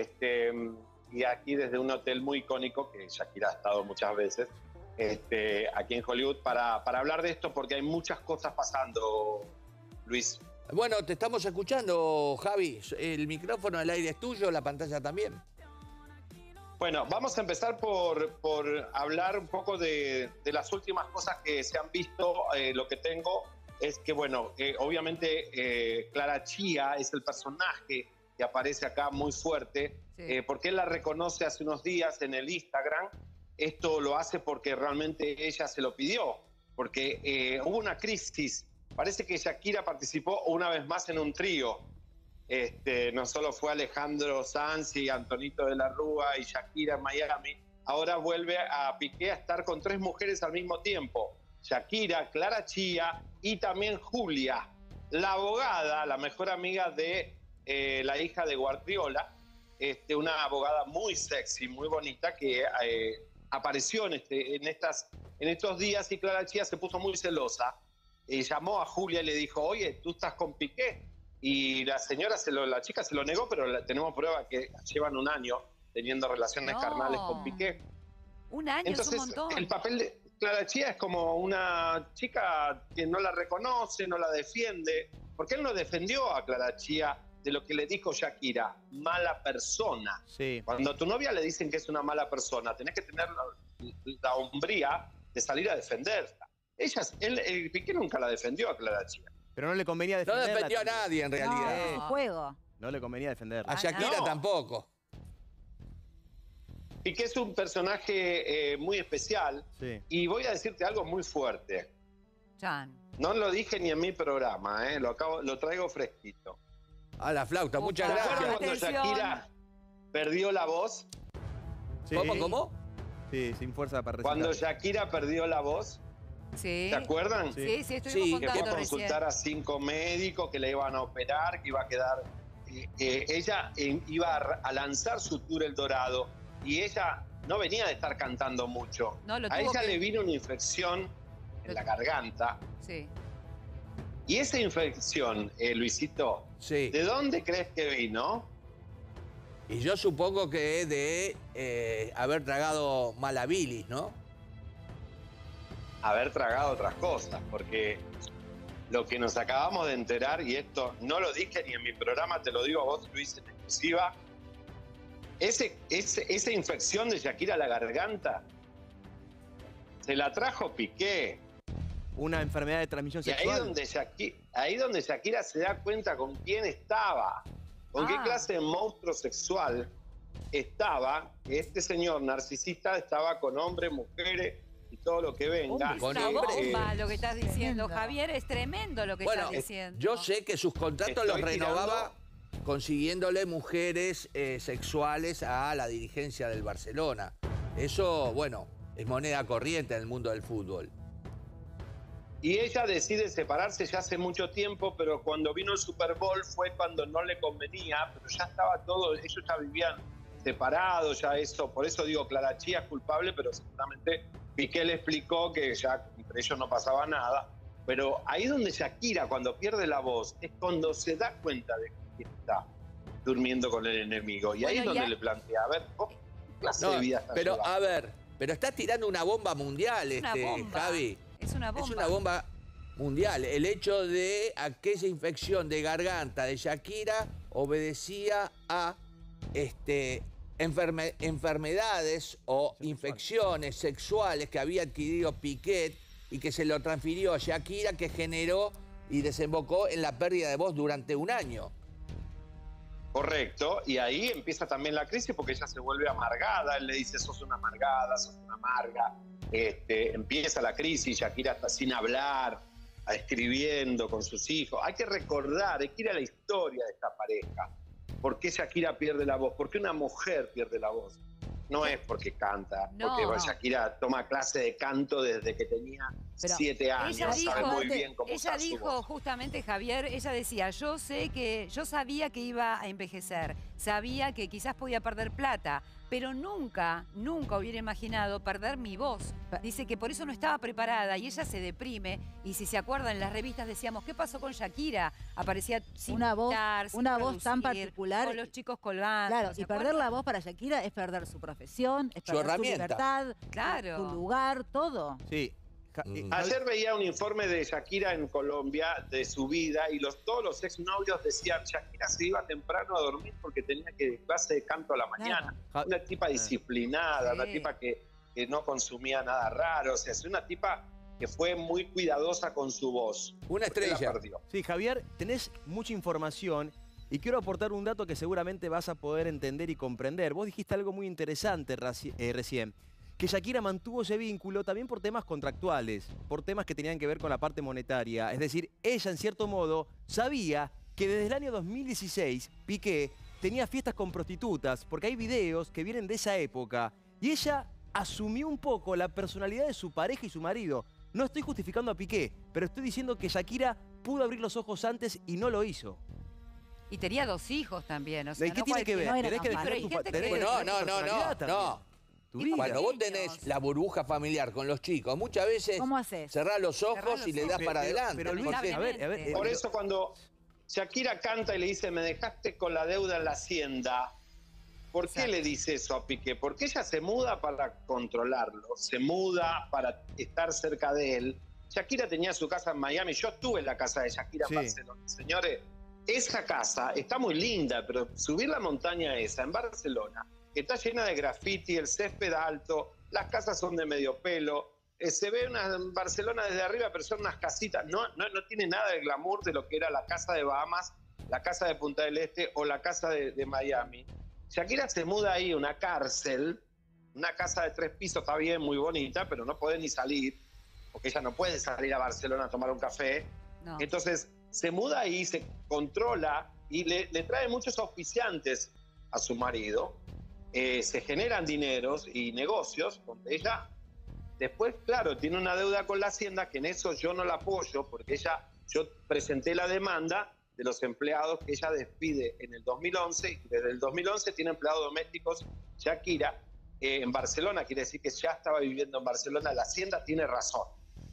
Y aquí desde un hotel muy icónico, que Shakira ha estado muchas veces, aquí en Hollywood, para hablar de esto, porque hay muchas cosas pasando, Luis. Bueno, te estamos escuchando, Javi. El micrófono, el aire es tuyo, la pantalla también. Bueno, vamos a empezar por hablar un poco de las últimas cosas que se han visto. Lo que tengo es que, bueno, obviamente Clara Chía es el personaje que aparece acá muy fuerte, porque él la reconoce hace unos días en el Instagram. Esto lo hace porque realmente ella se lo pidió, porque hubo una crisis. Parece que Shakira participó una vez más en un trío. No solo fue Alejandro Sanz y Antonito de la Rúa y Shakira en Miami, ahora vuelve a Piqué a estar con 3 mujeres al mismo tiempo. Shakira, Clara Chía y también Julia, la abogada, la mejor amiga de la hija de Guardiola, una abogada muy sexy, muy bonita, que apareció en estos días, y Clara Chía se puso muy celosa. Llamó a Julia y le dijo, oye, ¿tú estás con Piqué? Y la chica se lo negó, pero tenemos prueba que llevan 1 año teniendo relaciones carnales con Piqué. 1 año. Entonces, es un montón. el papel de Clara Chía es como una chica que no la reconoce, no la defiende, porque él no defendió a Clara Chía de lo que le dijo Shakira, mala persona. Sí. Cuando a tu novia le dicen que es una mala persona, tenés que tener la hombría de salir a defenderla. Piqué nunca la defendió a Clara Chía. Pero no le convenía defenderla. No defendió a nadie, en realidad. No, juego. No le convenía defenderla. A Shakira tampoco. Piqué es un personaje muy especial. Sí. Y voy a decirte algo muy fuerte. Chan. No lo dije ni en mi programa, lo traigo fresquito. A la flauta, muchas ¿Te gracias. acuerdas cuando Shakira perdió la voz? Sí. ¿Cómo? Sí, sin fuerza para recitar. Cuando Shakira perdió la voz, Sí. ¿te acuerdan? Sí, estuvimos Que fue contando a consultar a 5 médicos, que le iban a operar, que iba a quedar... ella iba a lanzar su tour El Dorado, y ella no venía de estar cantando mucho. No, lo a tuvo ella que- le vino una infección en la garganta. Sí. Y esa infección, Luisito, ¿de dónde crees que vino? Y yo supongo que de haber tragado mala bilis, ¿no? Haber tragado otras cosas, porque lo que nos acabamos de enterar, y esto no lo dije ni en mi programa, te lo digo a vos, Luis, en exclusiva, esa infección de Shakira a la garganta se la trajo Piqué. Una enfermedad de transmisión Y sexual. ahí donde Shakira se da cuenta con quién estaba, con qué clase de monstruo sexual estaba, que este señor narcisista estaba con hombres, mujeres y todo lo que venga. Es una bomba lo que estás diciendo, Javier. Es tremendo lo que estás diciendo. Yo sé que sus contratos los renovaba consiguiéndole mujeres sexuales a la dirigencia del Barcelona. Eso, bueno, es moneda corriente en el mundo del fútbol. Y ella decide separarse ya hace mucho tiempo, pero cuando vino el Super Bowl fue cuando no le convenía, pero ya estaba todo, ellos ya vivían separados, ya eso, por eso digo, Clara Chía es culpable, pero seguramente Piqué le explicó que ya entre ellos no pasaba nada. Pero ahí donde Shakira, cuando pierde la voz, es cuando se da cuenta de que está durmiendo con el enemigo. Y ahí es donde le plantea, a ver, ¿qué clase de vida está pero llevando? a ver, pero está tirando una bomba mundial, Javi. Es una bomba. Es una bomba mundial. El hecho de aquella infección de garganta de Shakira obedecía a enfermedades o infecciones sexuales que había adquirido Piqué y que se lo transfirió a Shakira, que generó y desembocó en la pérdida de voz durante un año. Correcto, y ahí empieza también la crisis porque ella se vuelve amargada, él le dice sos una amargada, sos una amarga, empieza la crisis, Shakira está sin hablar, escribiendo con sus hijos. Hay que recordar, hay que ir a la historia de esta pareja. ¿Por qué Shakira pierde la voz? ¿Por qué una mujer pierde la voz? No es porque canta, porque Shakira toma clase de canto desde que tenía 7 años, sabe muy bien cómo usar su dijo voz. justamente, Javier, ella decía, yo sabía que iba a envejecer, sabía que quizás podía perder plata, pero nunca hubiera imaginado perder mi voz. Dice que por eso no estaba preparada y ella se deprime. Y si se acuerdan, en las revistas decíamos, ¿qué pasó con Shakira? Aparecía sin una voz tan producir, particular. con los chicos colgando. Claro, y perder la voz para Shakira es perder su profesión, es perder su libertad, su lugar, todo. Sí. Ayer veía un informe de Shakira en Colombia, de su vida, y todos los exnovios decían, Shakira se iba temprano a dormir porque tenía que clase de canto a la mañana. Una tipa disciplinada, una tipa que no consumía nada raro, o sea, es una tipa que fue muy cuidadosa con su voz. Una estrella. Sí, Javier, tenés mucha información y quiero aportar un dato que seguramente vas a poder entender y comprender. Vos dijiste algo muy interesante recién, que Shakira mantuvo ese vínculo también por temas contractuales, por temas que tenían que ver con la parte monetaria. Es decir, ella en cierto modo sabía que desde el año 2016 Piqué tenía fiestas con prostitutas, porque hay videos que vienen de esa época, y ella asumió un poco la personalidad de su pareja y su marido. No estoy justificando a Piqué, pero estoy diciendo que Shakira pudo abrir los ojos antes y no lo hizo. Y tenía 2 hijos también. O sea, ¿Qué tiene que ver? Tenés que defender tu personalidad No. Cuando vos tenés la burbuja familiar con los chicos, muchas veces cerrás los ojos y le das para adelante. Pero Luis, a ver. Por eso cuando Shakira canta y le dice, me dejaste con la deuda en la hacienda, ¿por qué le dice eso a Piqué? Porque ella se muda para controlarlo, se muda para estar cerca de él. Shakira tenía su casa en Miami, yo estuve en la casa de Shakira en Barcelona. Señores, esa casa está muy linda, pero subir la montaña esa en Barcelona, que está llena de graffiti, el césped alto, las casas son de medio pelo, se ve en Barcelona desde arriba, pero son unas casitas, no tiene nada de glamour de lo que era la casa de Bahamas, la casa de Punta del Este o la casa de Miami. Shakira se muda ahí, una cárcel, una casa de 3 pisos, está bien, muy bonita, pero no puede ni salir, porque ella no puede salir a Barcelona a tomar un café. No. Entonces se muda ahí, se controla y le trae muchos auspiciantes a su marido. Se generan dineros y negocios donde ella después, claro, tiene una deuda con la Hacienda, que en eso yo no la apoyo, porque yo presenté la demanda de los empleados que ella despide en el 2011, y desde el 2011 tiene empleados domésticos Shakira en Barcelona, quiere decir que ya estaba viviendo en Barcelona, la Hacienda tiene razón.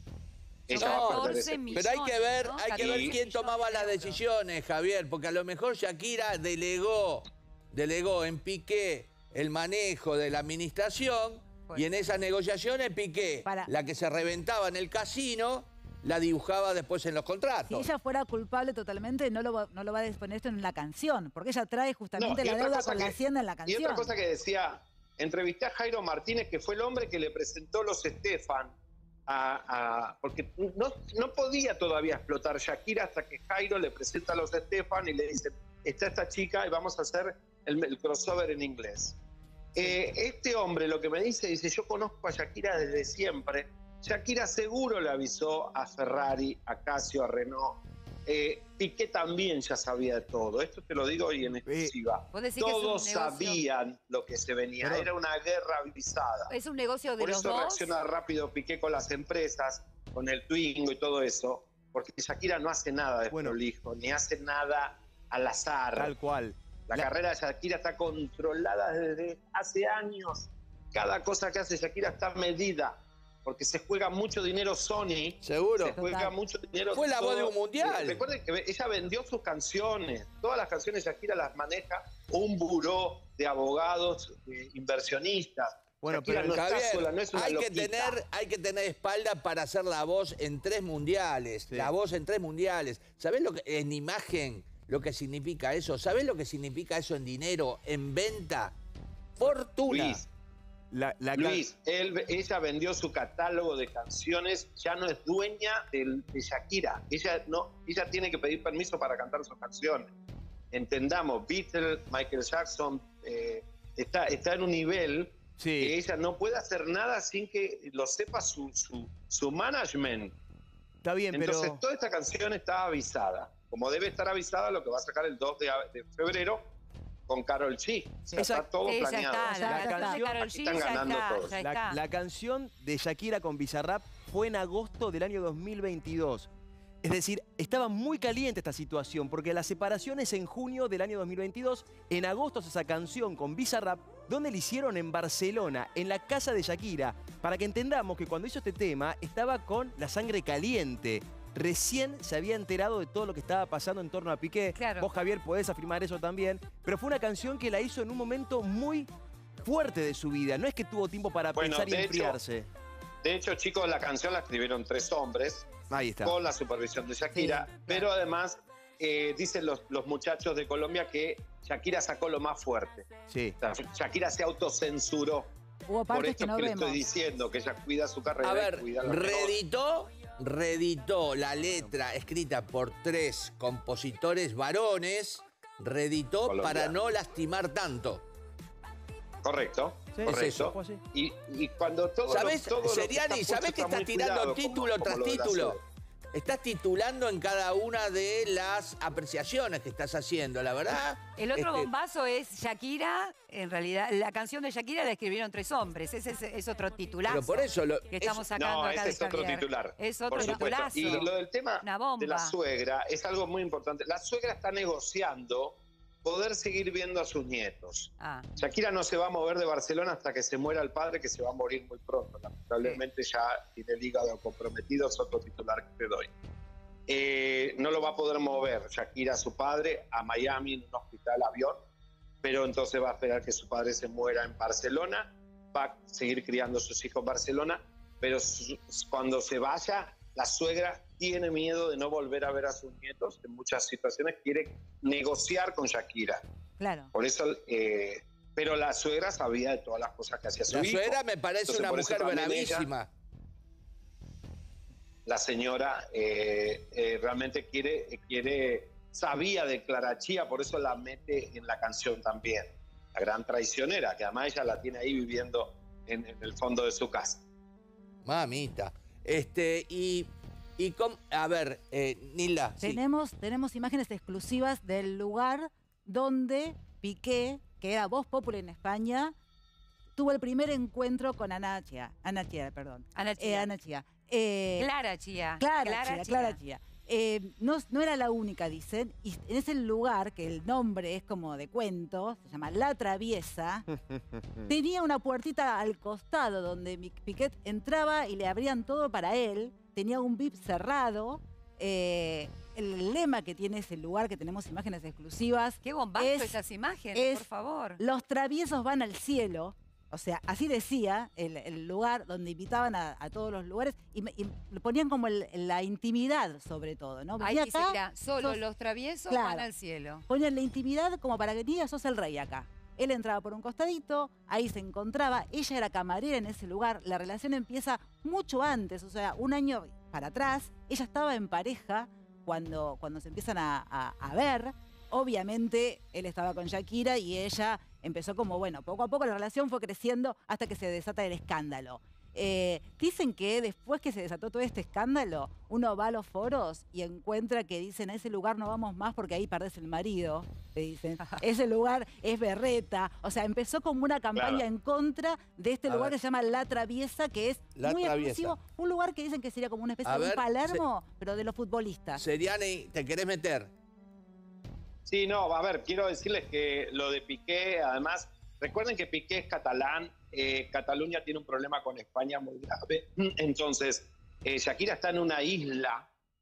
Pero hay que ver quién tomaba las decisiones, Javier, porque a lo mejor Shakira delegó en Piqué el manejo de la administración y en esas negociaciones Piqué, la que se reventaba en el casino, la dibujaba después en los contratos. Si ella fuera culpable totalmente, no lo va a exponer esto en la canción, porque ella trae justamente la deuda con la Hacienda en la canción. Y otra cosa que decía, entrevisté a Jairo Martínez, que fue el hombre que le presentó los Estefan, porque no podía todavía explotar Shakira hasta que Jairo le presenta a los Estefan y le dice, está esta chica y vamos a hacer el crossover en inglés. Este hombre lo que me dice, yo conozco a Shakira desde siempre. Shakira seguro le avisó a Ferrari, a Casio, a Renault, Piqué también ya sabía de todo. Esto te lo digo hoy en exclusiva. ¿Vos decís que es un Todos negocio? sabían lo que se venía. Pero- Era una guerra avisada. ¿Es un negocio de Por los eso dos? reacciona rápido Piqué con las empresas, con el Twingo y todo eso. Porque Shakira no hace nada de prolijo, ni hace nada al azar. Tal cual. La carrera de Shakira está controlada desde hace años. Cada cosa que hace Shakira está medida. Porque se juega mucho dinero Sony. Seguro. Se juega mucho dinero. Fue la voz de un mundial. Recuerden que ella vendió sus canciones. Todas las canciones Shakira las maneja un buró de abogados inversionistas. Bueno, Shakira pero no está Javier, sola, no es una hay loquita. que tener espalda para hacer la voz en 3 mundiales. La voz en 3 mundiales. ¿Sabés lo que en imagen, lo que significa eso? ¿Sabés lo que significa eso en dinero, en venta? Fortuna. Luis, ella vendió su catálogo de canciones, ya no es dueña de Shakira. Ella tiene que pedir permiso para cantar sus canciones. Entendamos, Beatles, Michael Jackson, está en un nivel que ella no puede hacer nada sin que lo sepa su management. Está bien, Entonces, pero... toda esta canción está avisada. Como debe estar avisada lo que va a sacar el 2 de febrero con Karol G. O sea, está todo planeado. Están ganando todos. La canción de Shakira con Bizarrap fue en agosto del año 2022. Es decir, estaba muy caliente esta situación, porque la separación es en junio del año 2022. En agosto es esa canción con Bizarrap, donde la hicieron en Barcelona, en la casa de Shakira, para que entendamos que cuando hizo este tema estaba con la sangre caliente. Recién se había enterado de todo lo que estaba pasando en torno a Piqué. Claro. Vos, Javier, podés afirmar eso también. Pero fue una canción que la hizo en un momento muy fuerte de su vida. No es que tuvo tiempo para pensar y enfriarse. De hecho, chicos, la canción la escribieron 3 hombres. Ahí está. Con la supervisión de Shakira. Sí, pero además, dicen los muchachos de Colombia que Shakira sacó lo más fuerte. Sí. O sea, Shakira se autocensuró. Hubo Por partes esto que no que le vemos. estoy diciendo, que ella cuida su carrera. A ver, y cuida lo que reeditó la letra escrita por 3 compositores varones, reeditó Colombia. para no lastimar tanto. Correcto, Sí, correcto. es eso. Y cuando todo ¿Sabés, todo lo que Seriani, está sabés que puesto estás está muy tirando cuidado, título como tras lo de la título? suegra. Estás titulando en cada una de las apreciaciones que estás haciendo, la verdad. El otro bombazo es Shakira. En realidad, la canción de Shakira la escribieron 3 hombres. Ese es otro titulazo. Pero por eso que estamos sacando acá ese de es otro Javier. titular. Es por otro supuesto. titulazo. Y lo del tema Una bomba. de la suegra es algo muy importante. La suegra está negociando poder seguir viendo a sus nietos. Ah. Shakira no se va a mover de Barcelona hasta que se muera el padre, que se va a morir muy pronto. Lamentablemente ya tiene el hígado comprometido, es otro titular que te doy. No lo va a poder mover Shakira, su padre, a Miami en un hospital avión, pero entonces va a esperar que su padre se muera en Barcelona, va a seguir criando a sus hijos en Barcelona, pero cuando se vaya, la suegra tiene miedo de no volver a ver a sus nietos, en muchas situaciones quiere negociar con Shakira. Claro. Por eso, pero la suegra sabía de todas las cosas que hacía su La hijo. suegra me parece Entonces, una por eso mujer también bravísima. La señora realmente sabía de Clara Chía, por eso la mete en la canción también. La gran traicionera, que además ella la tiene ahí viviendo en el fondo de su casa. Mamita. A ver, Nilda. sí. Tenemos imágenes exclusivas del lugar donde Piqué, que era voz popular en España, tuvo el primer encuentro con Ana Chía. Ana Chía. Clara Chía. Clara Chía. No era la única, dicen, y en ese lugar, que el nombre es como de cuento, se llama La Traviesa, tenía una puertita al costado donde Piqué entraba y le abrían todo para él, tenía un VIP cerrado. El lema que tiene ese lugar, que tenemos imágenes exclusivas. Qué bombazo esas imágenes, por favor. Los traviesos van al cielo. O sea, así decía el lugar donde invitaban a todos los lugares y ponían como la intimidad sobre todo, ¿no? Ahí Venía dice, acá, mira, solo los traviesos van al cielo. Ponían la intimidad como para que digas, sos el rey acá. Él entraba por un costadito, ahí se encontraba, ella era camarera en ese lugar, la relación empieza mucho antes, o sea, un año para atrás, ella estaba en pareja cuando se empiezan a ver. Obviamente él estaba con Shakira y ella empezó como, bueno, poco a poco la relación fue creciendo hasta que se desata el escándalo. Dicen que después que se desató todo este escándalo, uno va a los foros y encuentra que dicen, a ese lugar no vamos más porque ahí perdés el marido. Te dicen, ese lugar es berreta. O sea, empezó como una campaña en contra de este lugar que se llama La Traviesa, que es muy exclusivo. Un lugar que dicen que sería como una especie de un Palermo, pero de los futbolistas. Seriani, ¿te querés meter? Sí, no, a ver, quiero decirles que lo de Piqué, además, recuerden que Piqué es catalán, Cataluña tiene un problema con España muy grave, entonces Shakira está en una isla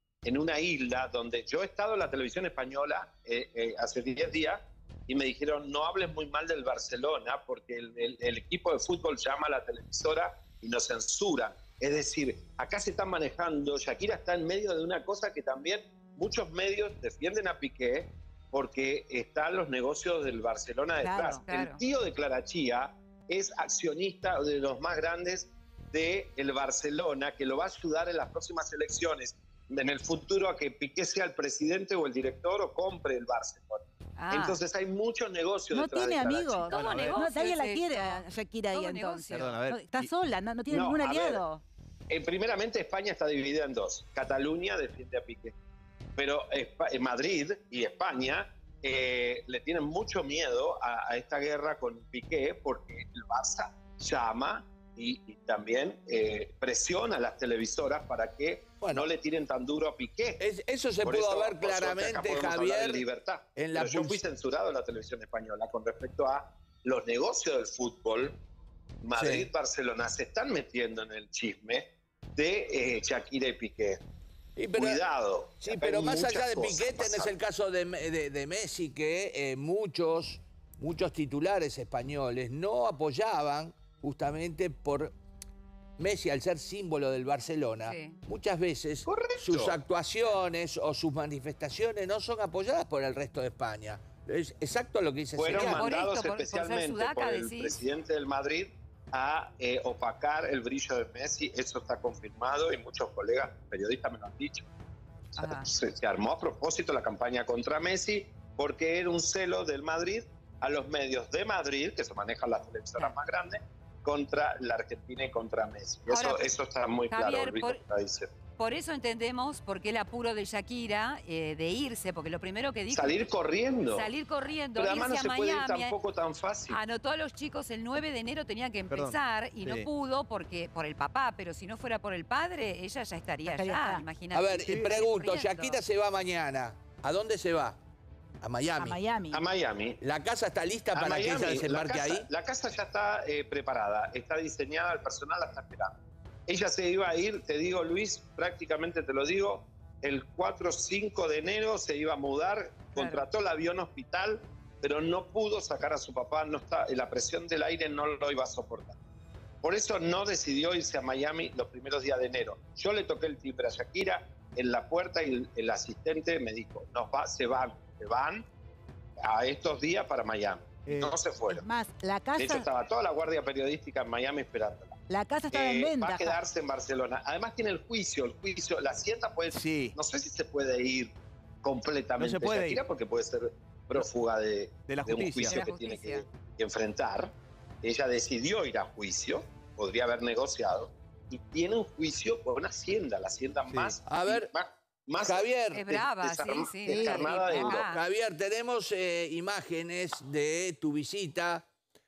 donde yo he estado en la televisión española hace 10 días y me dijeron no hables muy mal del Barcelona porque el equipo de fútbol llama a la televisora y nos censuran. Es decir, acá se están manejando, Shakira está en medio de una cosa que también muchos medios defienden a Piqué porque están los negocios del Barcelona detrás. El tío de Clara Chía es accionista de los más grandes del Barcelona, que lo va a ayudar en las próximas elecciones, en el futuro, a que Piqué sea el presidente o el director o compre el Barcelona. Entonces hay muchos negocios detrás de Clara Chía. No tiene amigos. ¿Cómo negocio Nadie la es quiere esto? a Shakira ahí entonces. Perdón, a ver. Está sola, no tiene ningún aliado. Primeramente España está dividida en dos. Cataluña defiende a Piqué. Pero Madrid y España le tienen mucho miedo a esta guerra con Piqué porque el Barça llama y también presiona a las televisoras para que no le tiren tan duro a Piqué. Eso se pudo ver claramente, Javier. Libertad. Yo fui censurado en la televisión española con respecto a los negocios del fútbol. Madrid, Barcelona se están metiendo en el chisme de Shakira y Piqué. Cuidado. Sí, pero más allá de Piqué tenés el caso de Messi, que muchos titulares españoles no apoyaban justamente por Messi, al ser símbolo del Barcelona. Muchas veces sus actuaciones o sus manifestaciones no son apoyadas por el resto de España. Es exacto lo que dice Fueron Seriani. mandados especialmente por el presidente del Madrid a opacar el brillo de Messi. Eso está confirmado y muchos colegas periodistas me lo han dicho. Se armó a propósito la campaña contra Messi porque era un celo del Madrid a los medios de Madrid, que se manejan las televisoras más grandes, contra la Argentina y contra Messi. Eso está muy Javier, claro, está diciendo. Por eso entendemos por qué el apuro de Shakira de irse, porque lo primero que dijo... Salir corriendo. irse Pero además no se a puede ir Miami. tampoco tan fácil. Anotó a los chicos el 9 de enero, tenía que empezar y no pudo por el papá, pero si no fuera por el padre, ella ya estaría allá, imagínate. A ver, pregunto, Shakira se va mañana. ¿A dónde se va? A Miami. A Miami. ¿La casa está lista para que ella desembarque ahí? La casa ya está preparada, está diseñada, el personal la está esperando. Ella se iba a ir, te digo, Luis, prácticamente te lo digo, el 4 o 5 de enero se iba a mudar, contrató el avión hospital, pero no pudo sacar a su papá, la presión del aire no lo iba a soportar. Por eso no decidió irse a Miami los primeros días de enero. Yo le toqué el timbre a Shakira en la puerta y el asistente me dijo, se van a estos días para Miami. No se fueron. Es más, la casa... De hecho, estaba toda la guardia periodística en Miami esperándola. La casa estaba en venta. Va a quedarse en Barcelona. Además tiene el juicio, la Hacienda puede... No sé si se puede ir completamente no se puede Shakira, porque puede ser prófuga de la justicia. un juicio que tiene que enfrentar. Ella decidió ir a juicio, podría haber negociado, y tiene un juicio con Hacienda, la Hacienda más... A ver, más Javier, es brava, desarmada de Europa. Javier, tenemos imágenes de tu visita,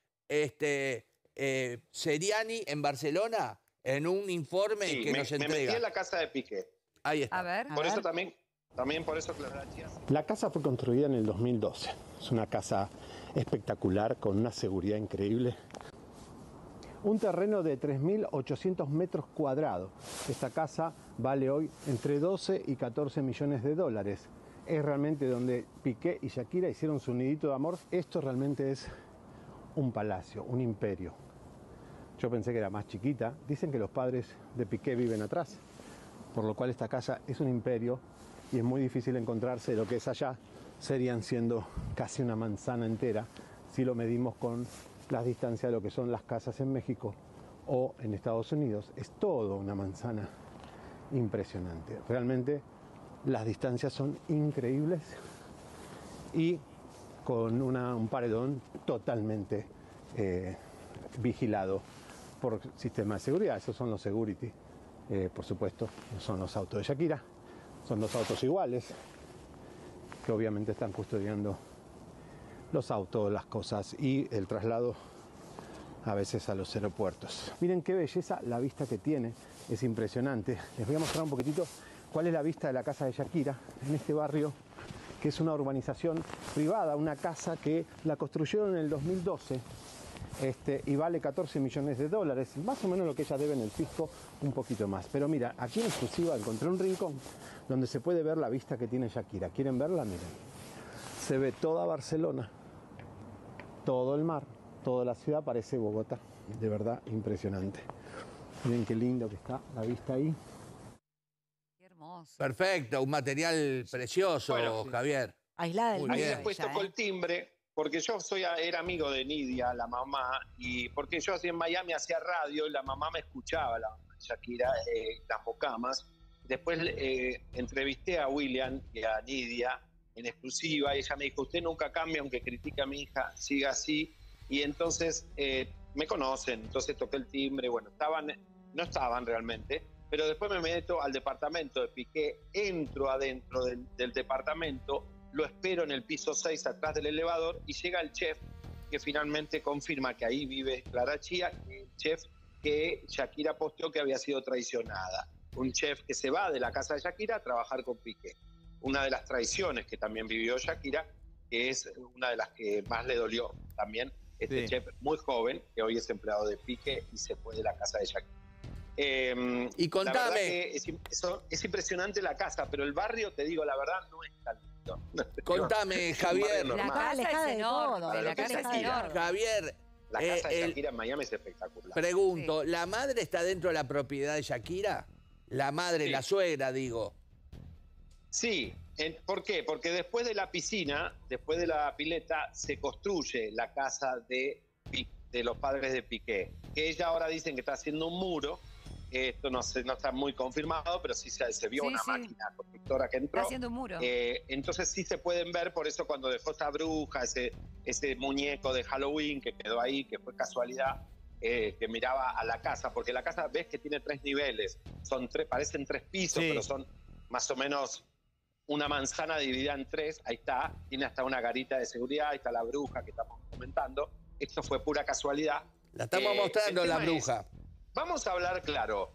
Seriani en Barcelona, en un informe que nos entrega. Me metí en la casa de Piqué. Ahí está. A ver. Por eso también por eso Clara Chía. La casa fue construida en el 2012. Es una casa espectacular, con una seguridad increíble. Un terreno de 3.800 metros cuadrados. Esta casa vale hoy entre 12 y 14 millones de dólares. Es realmente donde Piqué y Shakira hicieron su nidito de amor. Esto realmente es un palacio, un imperio. Yo pensé que era más chiquita. Dicen que los padres de Piqué viven atrás, por lo cual esta casa es un imperio y es muy difícil encontrarse lo que es allá. Serían siendo casi una manzana entera si lo medimos con las distancias de lo que son las casas en México o en Estados Unidos. Es todo una manzana impresionante. Realmente las distancias son increíbles y con un paredón totalmente vigilado por sistema de seguridad. Esos son los security, por supuesto, no son los autos de Shakira, son dos autos iguales que obviamente están custodiando los autos, las cosas y el traslado a veces a los aeropuertos. Miren qué belleza la vista que tiene, es impresionante. Les voy a mostrar un poquitito cuál es la vista de la casa de Shakira en este barrio, que es una urbanización privada, una casa que la construyeron en el 2012 y vale 14 millones de dólares, más o menos lo que ella debe en el fisco, un poquito más. Pero mira, aquí en exclusiva encontré un rincón donde se puede ver la vista que tiene Shakira. ¿Quieren verla? Miren. Se ve toda Barcelona, todo el mar, toda la ciudad, parece Bogotá. De verdad, impresionante. Miren qué lindo que está la vista ahí. Qué hermoso. Perfecto, un material precioso, Bueno, sí. Javier. Aislada del Muy Ahí bien. después tocó el timbre, porque yo era amigo de Nidia, la mamá, y porque yo en Miami hacía radio y la mamá me escuchaba, la mamá de Shakira, las mocamas. Después entrevisté a William y a Nidia en exclusiva y ella me dijo, usted nunca cambia aunque critique a mi hija, siga así. Y entonces me conocen, entonces toqué el timbre, bueno, no estaban realmente, pero después me meto al departamento de Piqué, entro adentro del departamento, lo espero en el piso 6 atrás del elevador y llega el chef que finalmente confirma que ahí vive Clara Chía, el chef que Shakira posteó que había sido traicionada. Un chef que se va de la casa de Shakira a trabajar con Piqué. Una de las traiciones que también vivió Shakira, que es una de las que más le dolió también, este chef muy joven, que hoy es empleado de Piqué y se fue de la casa de Shakira. Y contame. La verdad que es impresionante la casa, pero el barrio, te digo, la verdad, no es tan lindo. Contame, Es un Javier. barrio normal. La casa alejada es de enorme, todo, Para la lo que casa es es Shakira. enorme. Javier, La casa de Shakira en Miami es espectacular. pregunto, ¿la madre está dentro de la propiedad de Shakira? La madre, Sí. la suegra, digo. Sí, ¿por qué? Porque después de la piscina, después de la pileta, se construye la casa de los padres de Piqué, que ella ahora dicen que está haciendo un muro. Esto no está muy confirmado, pero sí se vio Sí, una sí. máquina constructora que entró. Está haciendo un muro. Entonces sí se pueden ver, por eso cuando dejó esta bruja, ese muñeco de Halloween que quedó ahí, que fue casualidad, que miraba a la casa, porque la casa ves que tiene 3 niveles, parecen 3 pisos, Sí. pero son más o menos una manzana dividida en 3, ahí está, tiene hasta una garita de seguridad, ahí está la bruja que estamos comentando, esto fue pura casualidad. La estamos mostrando, el la tema bruja. Vamos a hablar claro.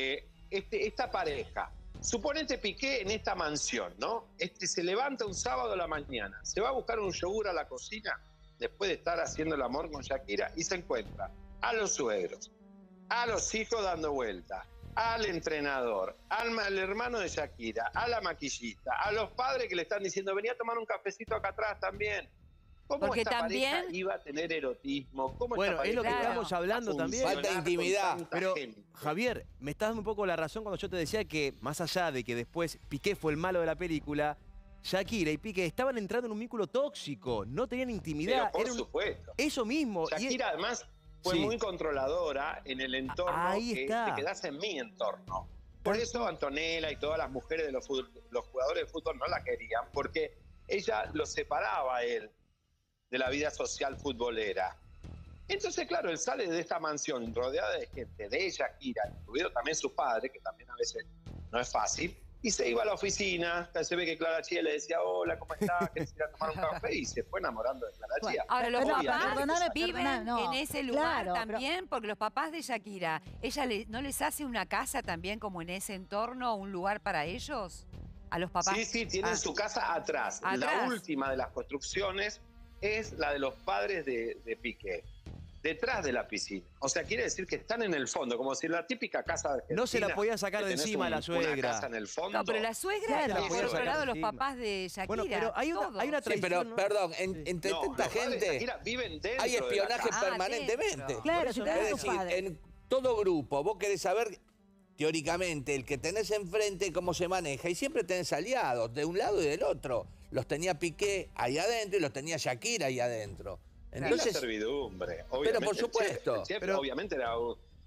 Esta pareja, suponete Piqué en esta mansión, ¿no? Se levanta un sábado a la mañana, se va a buscar un yogur a la cocina después de estar haciendo el amor con Shakira y se encuentra a los suegros, a los hijos dando vuelta, al entrenador, al hermano de Shakira, a la maquillista, a los padres que le están diciendo venía a tomar un cafecito acá atrás también. ¿Cómo Porque esta también- pareja iba a tener erotismo? ¿Cómo Bueno, esta es lo que pareja estamos iba a hablando también. funcionar Falta intimidad. con tanta Pero, gente? Javier, me estás dando un poco la razón cuando yo te decía que, más allá de que después Piqué fue el malo de la película, Shakira y Piqué estaban entrando en un vínculo tóxico, no tenían intimidad. Pero por Era supuesto. Eso mismo. Shakira además fue Sí. muy controladora en el entorno, Ahí que está. te quedás en mi entorno. Por eso Antonella y todas las mujeres de los jugadores de fútbol no la querían, porque ella lo separaba a él de la vida social futbolera. Entonces, claro, él sale de esta mansión rodeada de gente, de Shakira, incluido también su padre, que también a veces no es fácil, y se iba a la oficina, se ve que Clara Chía le decía, hola, ¿cómo estás? ¿Querés ir a tomar un café? Y se fue enamorando de Clara Chía. Ahora, los Obviamente papás que sale. viven no, en ese lugar claro, pero- también, porque los papás de Shakira, ¿ella no les hace una casa también como en ese entorno, un lugar para ellos? A los papás. Sí, tienen Ah. su casa atrás. La Atrás. última de las construcciones es la de los padres de Piqué, detrás de la piscina. O sea, quiere decir que están en el fondo, como si la típica casa de Argentina, No se la podía sacar que de tenés encima a la una suegra. casa en el fondo. No, pero la suegra Claro, está la por podía otro sacar lado de los encima. papás de Shakira. Bueno, pero hay una todos. Sí, pero ¿no? perdón, entre No, tanta los padres de gente Shakira viven dentro hay de la espionaje casa. permanentemente. dentro. Claro, Por si eso tenés Es tus decir, padres. en todo grupo, vos querés saber teóricamente el que tenés enfrente cómo se maneja y siempre tenés aliados de un lado y del otro. Los tenía Piqué ahí adentro y los tenía Shakira ahí adentro. Es la Entonces, servidumbre. pero Obviamente, por supuesto. El chef Pero- obviamente era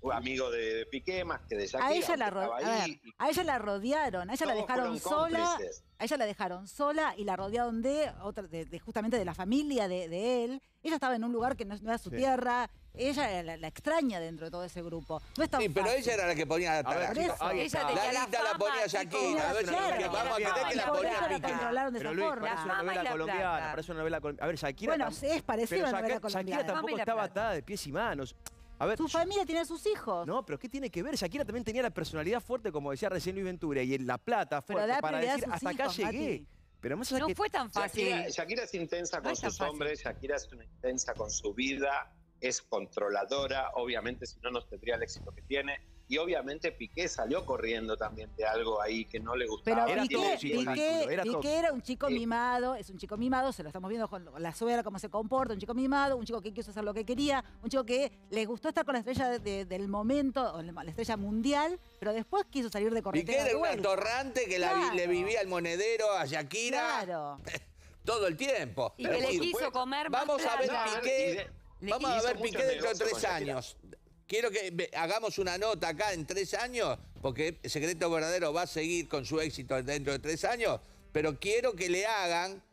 amigo de Piqué, más que de Shakira. A ella, estaba ahí. a ella la rodearon, a ella la Todos dejaron fueron sola. cómplices. A ella la dejaron sola y la rodearon de justamente de la familia de él. Ella estaba en un lugar que no era su tierra. Ella era la extraña dentro de todo ese grupo. No es tan Sí, pero fácil. ella era la que ponía la Por tara. eso. Ella tenía La lista la ponía Shakira. A ver, que vamos a creer que la ponía Piqué. Controlaron de Pero esa Luis, forma. parece una novela colombiana, parece una novela colombiana. A ver, Shakira... Bueno, es parecido a una novela colombiana. Shakira tampoco Fama y la estaba plata. atada de pies y manos. A ver, Su familia tiene sus hijos. No, pero ¿qué tiene que ver? Shakira también tenía la personalidad fuerte, como decía recién Luis Ventura, y la plata Pero fuerte da para prioridad a decir, sus hasta acá hijos, llegué. Mati. Pero más allá No que... fue tan fácil. Shakira es intensa No con es tan sus fácil. hombres, Shakira es una intensa con su vida, es controladora, obviamente si no, no tendría el éxito que tiene. Y obviamente Piqué salió corriendo también de algo ahí que no le gustaba. Pero Piqué tóxico. era un chico mimado, es un chico mimado, se lo estamos viendo con la suegra, cómo se comporta, un chico mimado, un chico que quiso hacer lo que quería, un chico que le gustó estar con la estrella del momento, o la estrella mundial, pero después quiso salir de corretera. Piqué era de un vuelta. atorrante que Claro. le vivía el monedero a Shakira Claro. todo el tiempo. Y que le quiso comer más Vamos a ver plata. Piqué, vamos a hizo ver muchos Piqué dentro de negocios 3 con Shakira. años. Quiero que hagamos una nota acá en 3 años, porque Secreto Verdadero va a seguir con su éxito dentro de 3 años, pero quiero que le hagan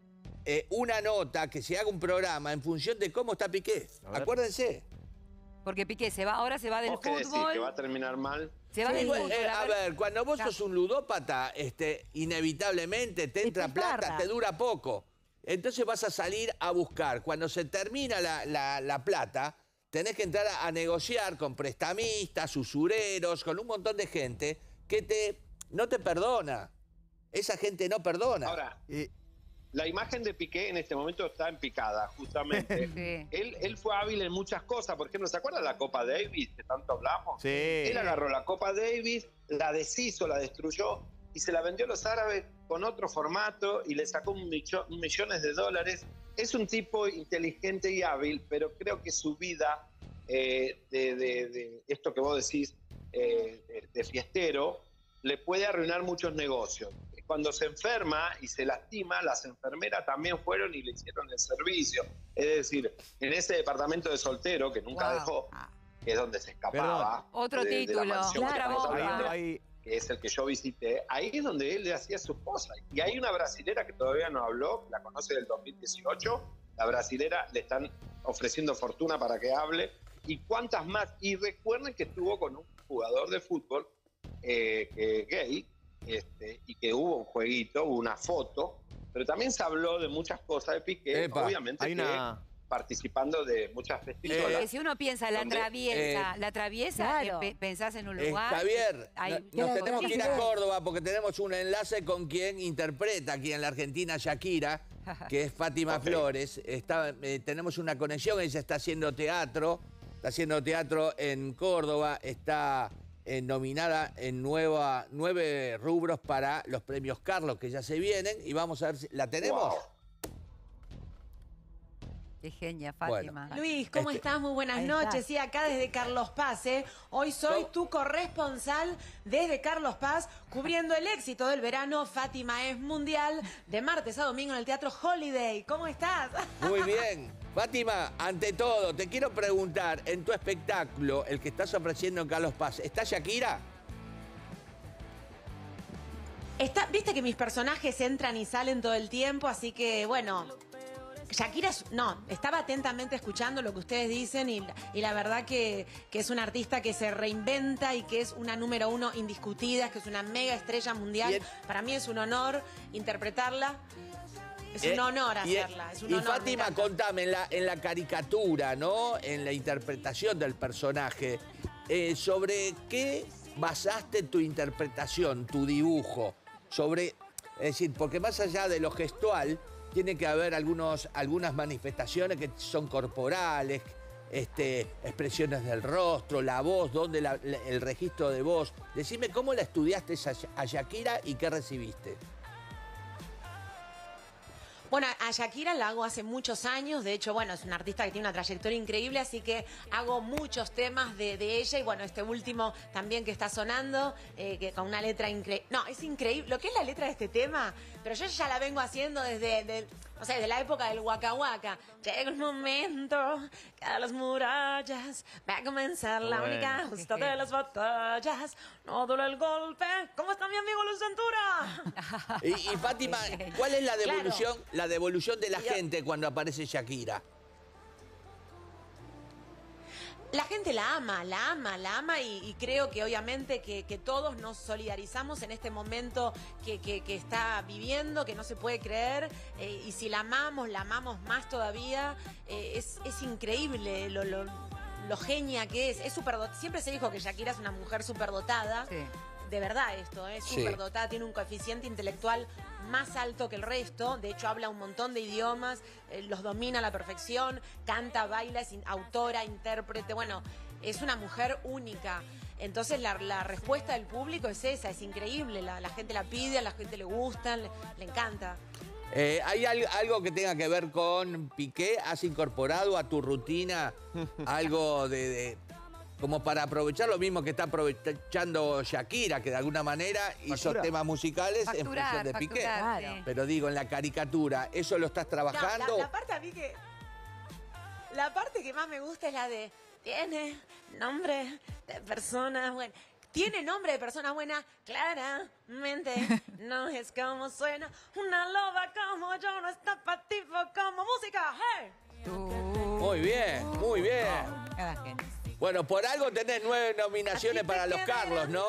una nota, que se haga un programa en función de cómo está Piqué. Acuérdense. Porque Piqué ahora se va del ¿Vos qué decís? fútbol. ¿Que va a terminar mal? Se va del fútbol. A ver, cuando vos sos un ludópata, inevitablemente te entra plata, te dura poco. Entonces vas a salir a buscar. Cuando se termina la plata, tenés que entrar a negociar con prestamistas, usureros, con un montón de gente que no te perdona. Esa gente no perdona. Ahora, la imagen de Piqué en este momento está en picada, justamente. Sí. Él fue hábil en muchas cosas. Por ejemplo, ¿se acuerdan de la Copa Davis que tanto hablamos? Sí. Él agarró la Copa Davis, la deshizo, la destruyó y se la vendió a los árabes con otro formato y le sacó millones de dólares. Es un tipo inteligente y hábil, pero creo que su vida de esto que vos decís, de fiestero, le puede arruinar muchos negocios. Cuando se enferma y se lastima, las enfermeras también fueron y le hicieron el servicio. Es decir, en ese departamento de soltero que nunca dejó, que es donde se escapaba. Otro de la título, mansión que otra estamos bomba. hablando, que es el que yo visité, ahí es donde él le hacía a su esposa. Y hay una brasilera que todavía no habló, la conoce del 2018, la brasilera le están ofreciendo fortuna para que hable, y cuántas más. Y recuerden que estuvo con un jugador de fútbol gay, y que hubo un jueguito, hubo una foto, pero también se habló de muchas cosas de Piqué, Epa, obviamente hay una... participando de muchas Y festicholas. que si uno piensa la donde, traviesa, claro. Pensás en un lugar. Javier, hay- nos tenemos que ir a Sí. Córdoba porque tenemos un enlace con quien interpreta aquí en la Argentina Shakira, que es Fátima Flores. Tenemos una conexión, ella está haciendo teatro en Córdoba, está nominada en 9 rubros para los premios Carlos que ya se vienen y vamos a ver si la tenemos. Wow. Qué genia, Bueno. Fátima. Luis, ¿cómo Este- estás? Muy buenas Ahí noches. está. Sí, acá desde Carlos Paz, ¿eh? Hoy soy tu corresponsal desde Carlos Paz, cubriendo el éxito del verano. Fátima es mundial, de martes a domingo en el Teatro Holiday. ¿Cómo estás? Muy bien. Fátima, ante todo, te quiero preguntar, en tu espectáculo, el que estás ofreciendo en Carlos Paz, ¿está Shakira? Viste que mis personajes entran y salen todo el tiempo, así que, bueno... Shakira, estaba atentamente escuchando lo que ustedes dicen y la verdad que es una artista que se reinventa y que es una número 1 indiscutida, que es una mega estrella mundial. Bien. Para mí es un honor interpretarla. Es un honor hacerla. Es un y honor, me Fátima, encanta. contame, en la caricatura, ¿no? En la interpretación del personaje, ¿sobre qué basaste tu interpretación, tu dibujo? Es decir, porque más allá de lo gestual, tiene que haber algunas manifestaciones que son corporales, expresiones del rostro, la voz, el registro de voz. Decime cómo la estudiaste a Shakira y qué recibiste. Bueno, a Shakira la hago hace muchos años. De hecho, bueno, es una artista que tiene una trayectoria increíble, así que hago muchos temas de ella. Y bueno, este último también que está sonando, que con una letra increíble. No, es increíble. Lo que es la letra de este tema, pero yo ya la vengo haciendo desde no sé, de la época del Waka Waka. Llega el momento que a las murallas va a comenzar la Bueno. única justa de las batallas. No duele el golpe. ¿Cómo está mi amigo Luis Ventura? Y Fátima, ¿cuál es la Claro. devolución, la devolución de la gente cuando aparece Shakira? La gente la ama y creo que obviamente que todos nos solidarizamos en este momento que está viviendo, que no se puede creer, y si la amamos más todavía. Es increíble lo genia que es siempre se dijo que Shakira es una mujer superdotada. De verdad esto, es Sí. superdotada, tiene un coeficiente intelectual más alto que el resto, de hecho habla un montón de idiomas, los domina a la perfección, canta, baila, es autora, intérprete, bueno, es una mujer única. Entonces la respuesta del público es esa, es increíble, la gente la pide, a la gente le gusta, le encanta. ¿Hay algo que tenga que ver con Piqué? ¿Has incorporado a tu rutina algo como para aprovechar lo mismo que está aprovechando Shakira, que de alguna manera hizo Facturar. temas musicales en función de Piqué? Claro. Pero digo, en la caricatura, ¿eso lo estás trabajando? No, la parte a mí que... La parte que más me gusta es la de... Tiene nombre de persona buena. Tiene nombre de persona buena, claramente. No es como suena. Una loba como yo no está pa' tipo como música. ¡Hey! Muy bien, muy bien. Cada genio. Bueno, por algo tenés 9 nominaciones para los Carlos, ¿no?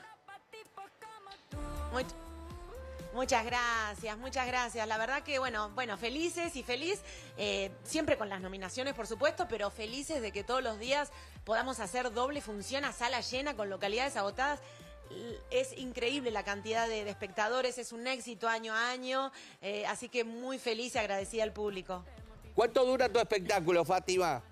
Muchas gracias. La verdad que, bueno, felices y feliz, siempre con las nominaciones, por supuesto, pero felices de que todos los días podamos hacer doble función a sala llena con localidades agotadas. Es increíble la cantidad de espectadores, es un éxito año a año, así que muy feliz y agradecida al público. ¿Cuánto dura tu espectáculo, Fátima?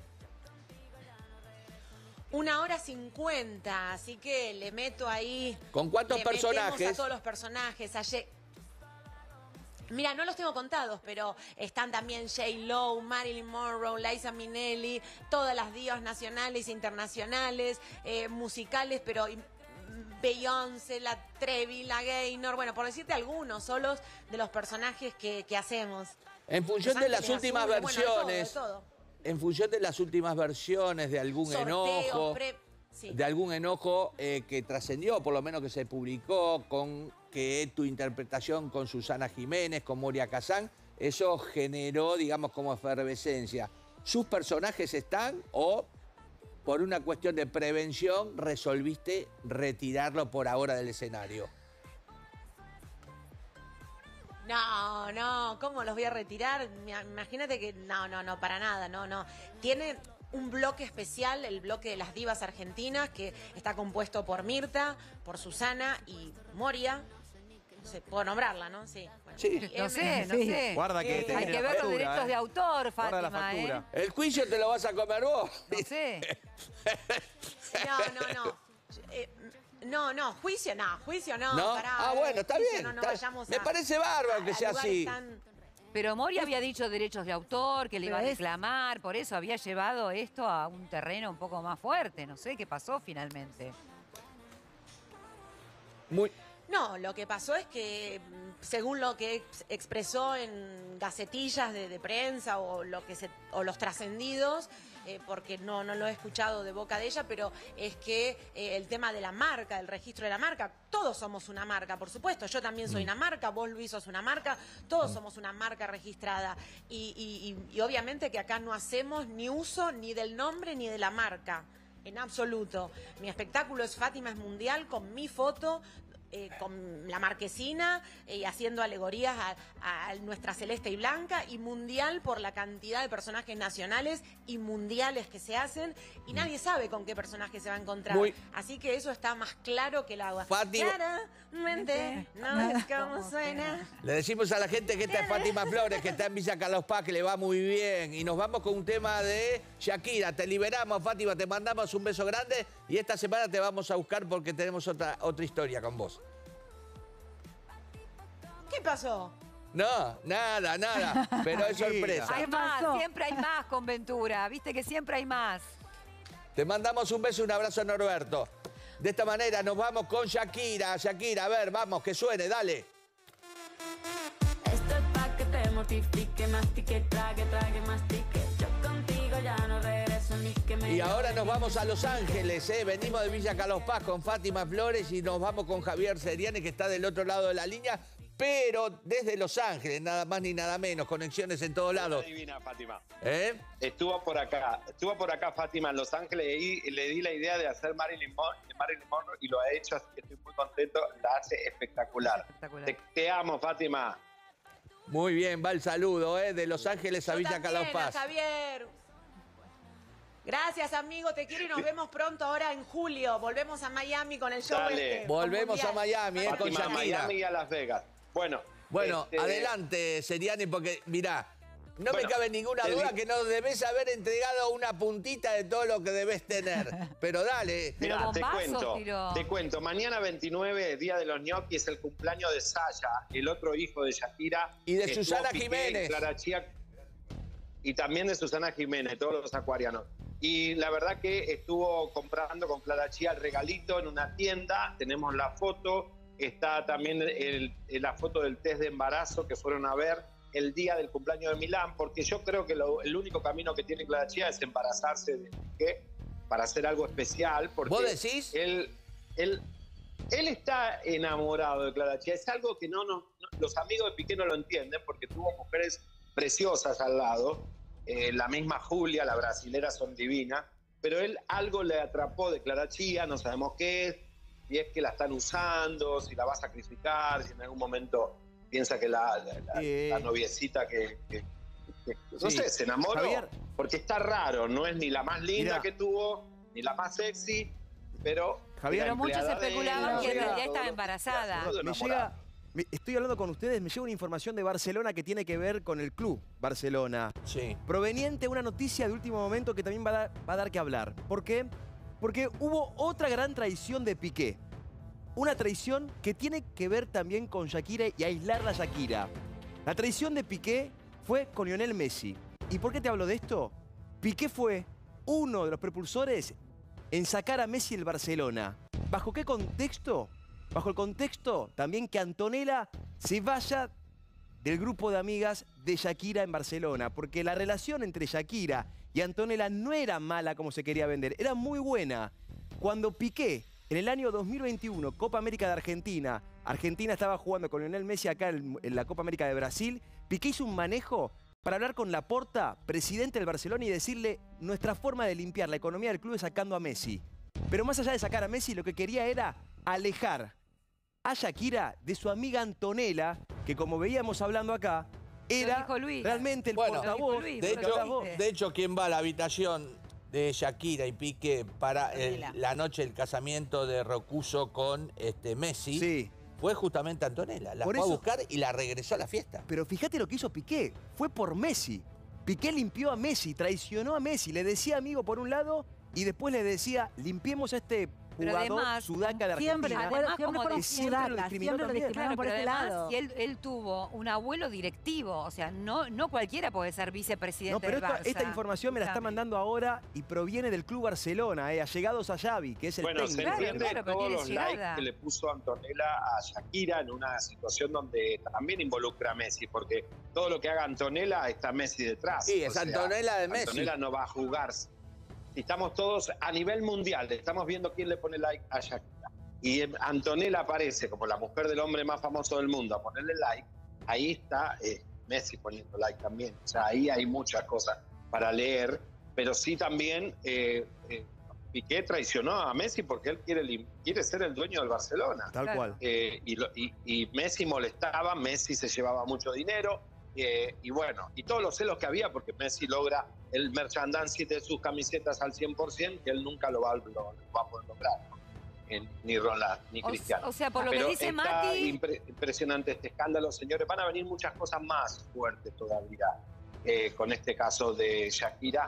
1 hora 50, así que le meto ahí. ¿Con cuántos le metemos personajes? A todos los personajes. Mira, no los tengo contados, pero están también J-Lo, Marilyn Monroe, Liza Minnelli, todas las divas nacionales e internacionales, musicales, pero Beyoncé, la Trevi, la Gaynor, bueno, por decirte algunos solos de los personajes que hacemos. En función Los de las Ángeles últimas Azules, bueno, versiones, de todo. en función de las últimas versiones de algún enojo, sí. de algún enojo que trascendió, por lo menos que se publicó, con que tu interpretación con Susana Jiménez, con Moria Kazán, eso generó, digamos, como efervescencia. ¿Sus personajes están o por una cuestión de prevención resolviste retirarlo por ahora del escenario? No, ¿cómo los voy a retirar? Imagínate que no, para nada, no. Tiene un bloque especial, el bloque de las divas argentinas, que está compuesto por Mirta, por Susana y Moria. No sé, puedo nombrarla, ¿no? Sí. Bueno, Sí, no sé. Guarda que Hay que ver los derechos de autor, Guarda la Fátima, factura. ¿El juicio te lo vas a comer vos? No sé. No, juicio no. ¿No? Pará, Bueno, está juicio, bien. No está- vayamos Me a- parece bárbaro que a sea lugares así. Pero Moria había dicho derechos de autor, que le iba a Pero es- reclamar, por eso había llevado esto a un terreno un poco más fuerte. No sé qué pasó finalmente. No, lo que pasó es que, según lo que expresó en gacetillas de prensa o los trascendidos, porque no lo he escuchado de boca de ella, pero es que el tema de la marca, del registro de la marca, todos somos una marca, por supuesto. Yo también soy una marca, vos, Luis, sos una marca, todos somos una marca registrada. Y obviamente que acá no hacemos ni uso ni del nombre ni de la marca. En absoluto. Mi espectáculo es Fátima es Mundial con mi foto, con la marquesina, haciendo alegorías a nuestra celeste y blanca, y mundial por la cantidad de personajes nacionales y mundiales que se hacen, y nadie sabe con qué personaje se va a encontrar. Así que eso está más claro que el agua. Fátima. Claramente, no es como suena. Le decimos a la gente que esta es Fátima Flores, que está en Villa Carlos Paz, que le va muy bien. Y nos vamos con un tema de Shakira. Te liberamos, Fátima, te mandamos un beso grande. Y esta semana te vamos a buscar porque tenemos otra historia con vos. ¿Qué pasó? No, nada. Pero es sorpresa. Hay más, siempre hay más con Ventura. Viste que siempre hay más. Te mandamos un beso y un abrazo, Norberto. De esta manera nos vamos con Shakira. Shakira, a ver, vamos, que suene, dale. Esto es pa' que te mortifique, mastique, trague, mastique. Yo contigo ya no regreso ni que me... Y ahora nos vamos a Los Ángeles, ¿eh? Venimos de Villa Carlos Paz con Fátima Flores y nos vamos con Javier Seriani, que está del otro lado de la línea, pero desde Los Ángeles, nada más ni nada menos, conexiones en todos lados. Divina, Fátima. ¿Eh? Estuvo por acá Fátima en Los Ángeles y le di la idea de hacer Marilyn Monroe y lo ha hecho, así que estoy muy contento, la hace espectacular. Te amo, Fátima. Muy bien, va el saludo, ¿eh? De Los Ángeles a Villa Carlos Paz. Javier. Gracias, amigo, te quiero y nos vemos pronto ahora en julio. Volvemos a Miami con el show. Volvemos a Miami, Fátima, con Shakira. Miami y a Las Vegas. Bueno, adelante, Seriani, porque mirá, no me cabe ninguna duda que no debes haber entregado una puntita de todo lo que debes tener. Pero dale. Mirá, te cuento. Mañana 29, Día de los Gnocchi, es el cumpleaños de Saya, el otro hijo de Shakira. Y de Susana Jiménez. Clara Chía, y también de Susana Jiménez, todos los acuarianos. Y la verdad que estuvo comprando con Clara Chía el regalito en una tienda. Tenemos la foto. Está también la foto del test de embarazo que fueron a ver el día del cumpleaños de Milán, porque yo creo que el único camino que tiene Clara Chía es embarazarse de Piqué para hacer algo especial. Porque ¿vos decís? Él está enamorado de Clara Chía. Es algo que los amigos de Piqué no lo entienden, porque tuvo mujeres preciosas al lado. La misma Julia, la brasilera, son divinas. Pero él algo le atrapó de Clara Chía, no sabemos qué es. Si es que la están usando, si la va a sacrificar, si en algún momento piensa que la noviecita no sé, se enamoró. Javier. Porque está raro, no es ni la más linda que tuvo, ni la más sexy, pero... Javier, pero muchos especulaban que en realidad estaba embarazada. Estoy hablando con ustedes, me llega una información de Barcelona que tiene que ver con el club Barcelona. Sí. Proveniente de una noticia de último momento que también va a dar que hablar. ¿Por qué? Porque hubo otra gran traición de Piqué. Una traición que tiene que ver también con Shakira y aislarla a Shakira. La traición de Piqué fue con Lionel Messi. ¿Y por qué te hablo de esto? Piqué fue uno de los propulsores en sacar a Messi del Barcelona. ¿Bajo qué contexto? Bajo el contexto también que Antonella se vaya del grupo de amigas de Shakira en Barcelona. Porque la relación entre Shakira y Antonella no era mala como se quería vender, era muy buena. Cuando Piqué, en el año 2021, Copa América de Argentina, Argentina estaba jugando con Lionel Messi acá en la Copa América de Brasil, Piqué hizo un manejo para hablar con Laporta, presidente del Barcelona, y decirle: nuestra forma de limpiar la economía del club es sacando a Messi. Pero más allá de sacar a Messi, lo que quería era alejar a Shakira de su amiga Antonella, que como veíamos hablando acá, era realmente el portavoz. De hecho, quien va a la habitación de Shakira y Piqué para la noche del casamiento de Rocuso con Messi, fue justamente Antonella. La fue a buscar y la regresó a la fiesta. Pero fíjate lo que hizo Piqué, fue por Messi. Piqué limpió a Messi, traicionó a Messi, le decía amigo por un lado y después le decía: limpiemos a este jugador sudaca de Argentina. Siempre lo discriminaron por este lado. Él tuvo un abuelo directivo, o sea, no cualquiera puede ser vicepresidente del Barça. Esta información me la está mandando ahora y proviene del Club Barcelona, allegados a Xavi, que es el técnico. Se entiende todos los likes que le puso Antonella a Shakira en una situación donde también involucra a Messi, porque todo lo que haga Antonella está Messi detrás. Sí, es Antonella de Messi. Antonella no va a jugar. Estamos todos a nivel mundial, estamos viendo quién le pone like a Shakira. Y Antonella aparece como la mujer del hombre más famoso del mundo a ponerle like. Ahí está Messi poniendo like también. O sea, ahí hay muchas cosas para leer. Pero sí también Piqué traicionó a Messi porque él quiere ser el dueño del Barcelona. Tal cual. Y Messi molestaba, Messi se llevaba mucho dinero. Y bueno, y todos los celos que había, porque Messi logra el merchandising de sus camisetas al 100%, que él nunca lo va a poder lograr, ¿no? Ni Roland, ni Cristiano. O sea, por lo que dice Mati... Impresionante este escándalo, señores. Van a venir muchas cosas más fuertes todavía con este caso de Shakira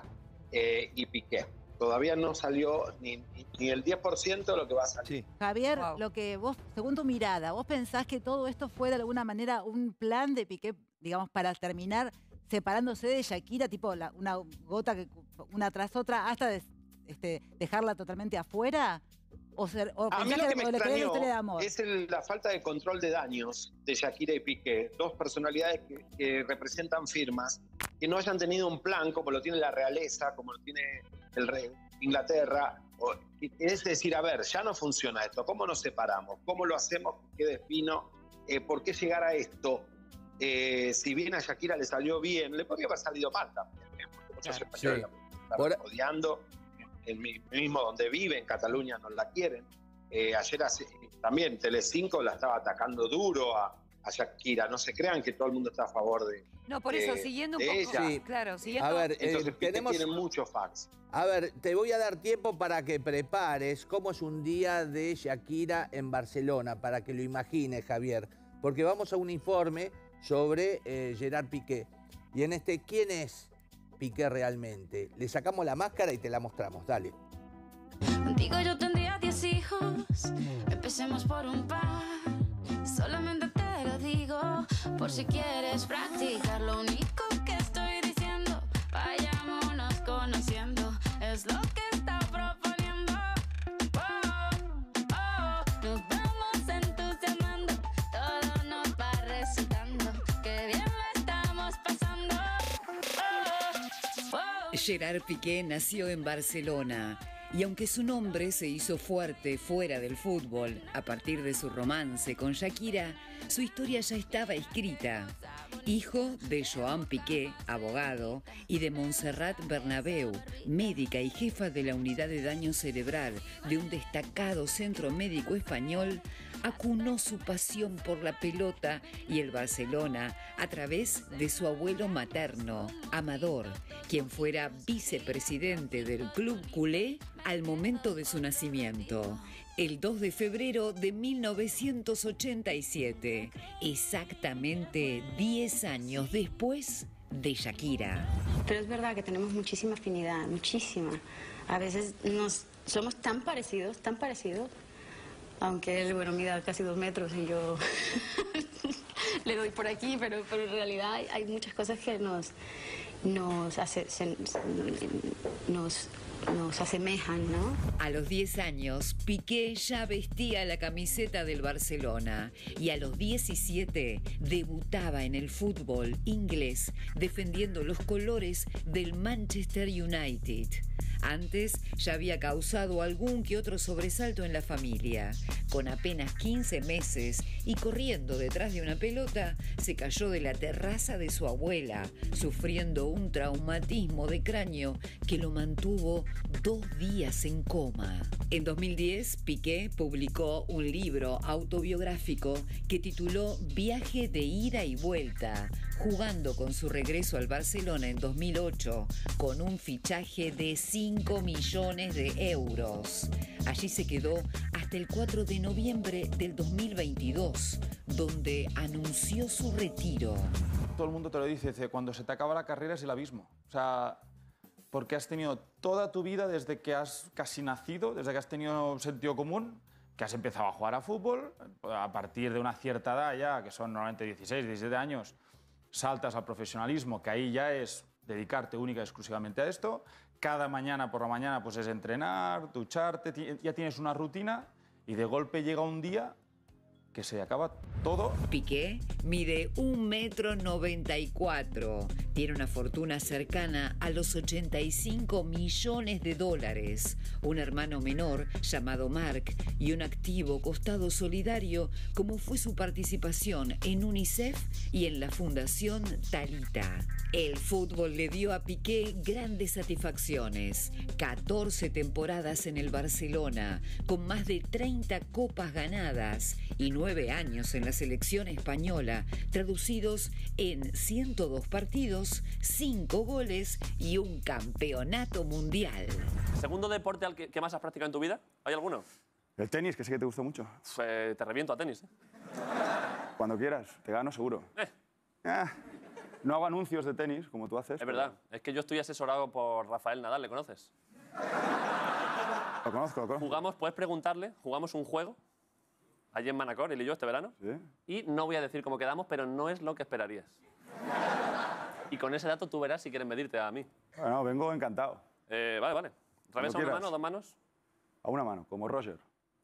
y Piqué. Todavía no salió ni el 10% de lo que va a salir. Sí. Javier, lo que vos, según tu mirada, ¿vos pensás que todo esto fue de alguna manera un plan de Piqué, digamos, para terminar separándose de Shakira, tipo una gota una tras otra, hasta dejarla totalmente afuera? ¿O, A mí lo que me le crees la extrañó historia de amor? es la falta de control de daños de Shakira y Piqué, dos personalidades que representan firmas, que no hayan tenido un plan como lo tiene la realeza, como lo tiene el rey de Inglaterra. Es decir, a ver, ya no funciona esto, ¿cómo nos separamos? ¿Cómo lo hacemos que quede fino? ¿Por qué llegar a esto? Si bien a Shakira le salió bien, le podría haber salido mal también. Porque muchos españoles la están odiando. En mismo donde vive, en Cataluña, no la quieren. Ayer también Telecinco la estaba atacando duro a Shakira. No se crean que todo el mundo está a favor de No, por eso, siguiendo un poco. ella. Sí, claro, siguiendo. A ver, Entonces, tienen muchos fans. A ver, te voy a dar tiempo para que prepares cómo es un día de Shakira en Barcelona, para que lo imagines, Javier. Porque vamos a un informe sobre Gerard Piqué. Y en este, ¿quién es Piqué realmente? Le sacamos la máscara y te la mostramos. Dale. Contigo yo tendría 10 hijos. Empecemos por un par. Solamente te lo digo por si quieres practicar. Lo único que estoy diciendo, vayámonos conociendo. Es lo que está proponiendo. Nos vamos entusiasmando. Todo nos va resultando. Qué bien lo estamos pasando. Gerard Piqué nació en Barcelona y aunque su nombre se hizo fuerte fuera del fútbol a partir de su romance con Shakira, su historia ya estaba escrita. Hijo de Joan Piqué, abogado, y de Montserrat Bernabeu, médica y jefa de la unidad de daño cerebral de un destacado centro médico español, acunó su pasión por la pelota y el Barcelona a través de su abuelo materno, Amador, quien fuera vicepresidente del club culé al momento de su nacimiento, el 2 de febrero de 1987, exactamente 10 años después de Shakira. Pero es verdad que tenemos muchísima afinidad, muchísima. A veces somos tan parecidos, aunque él, bueno, mida casi 2 metros y yo le doy por aquí, pero en realidad hay muchas cosas que nos asemejan, ¿no? A los 10 años, Piqué ya vestía la camiseta del Barcelona y a los 17 debutaba en el fútbol inglés defendiendo los colores del Manchester United. Antes ya había causado algún que otro sobresalto en la familia. Con apenas 15 meses y corriendo detrás de una pelota, se cayó de la terraza de su abuela, sufriendo un traumatismo de cráneo que lo mantuvo 2 días en coma. En 2010, Piqué publicó un libro autobiográfico que tituló Viaje de ida y vuelta, jugando con su regreso al Barcelona en 2008 con un fichaje de 5 millones de euros. Allí se quedó hasta el 4 de noviembre del 2022, donde anunció su retiro. Todo el mundo te lo dice, cuando se te acaba la carrera es el abismo. O sea, porque has tenido toda tu vida desde que has casi nacido, desde que has tenido sentido común, que has empezado a jugar a fútbol, a partir de una cierta edad ya, que son normalmente 16, 17 años, saltas al profesionalismo, que ahí ya es dedicarte única y exclusivamente a esto. Cada mañana por la mañana pues es entrenar, ducharte, ya tienes una rutina y de golpe llega un día que se acaba todo. Piqué mide 1,94 m, tiene una fortuna cercana a los 85 millones de dólares, un hermano menor llamado Marc y un activo costado solidario como fue su participación en UNICEF y en la Fundación Talita. El fútbol le dio a Piqué grandes satisfacciones, 14 temporadas en el Barcelona, con más de 30 copas ganadas y 9 años en la selección española, traducidos en 102 partidos, 5 goles y un campeonato mundial. ¿Segundo deporte al que más has practicado en tu vida? ¿Hay alguno? El tenis, que sé que te gusta mucho. Te reviento a tenis. Cuando quieras, te gano seguro. No hago anuncios de tenis, como tú haces. Es verdad, es que yo estoy asesorado por Rafael Nadal, ¿le conoces? Lo conozco. Jugamos, puedes preguntarle, jugamos un juego allí en Manacor, él y yo, este verano. ¿Sí? Y no voy a decir cómo quedamos, pero no es lo que esperarías. Y con ese dato tú verás si quieres medirte a mí. Bueno, vengo encantado. Vale. ¿Revés a una mano, 2 manos? A una mano, como Roger.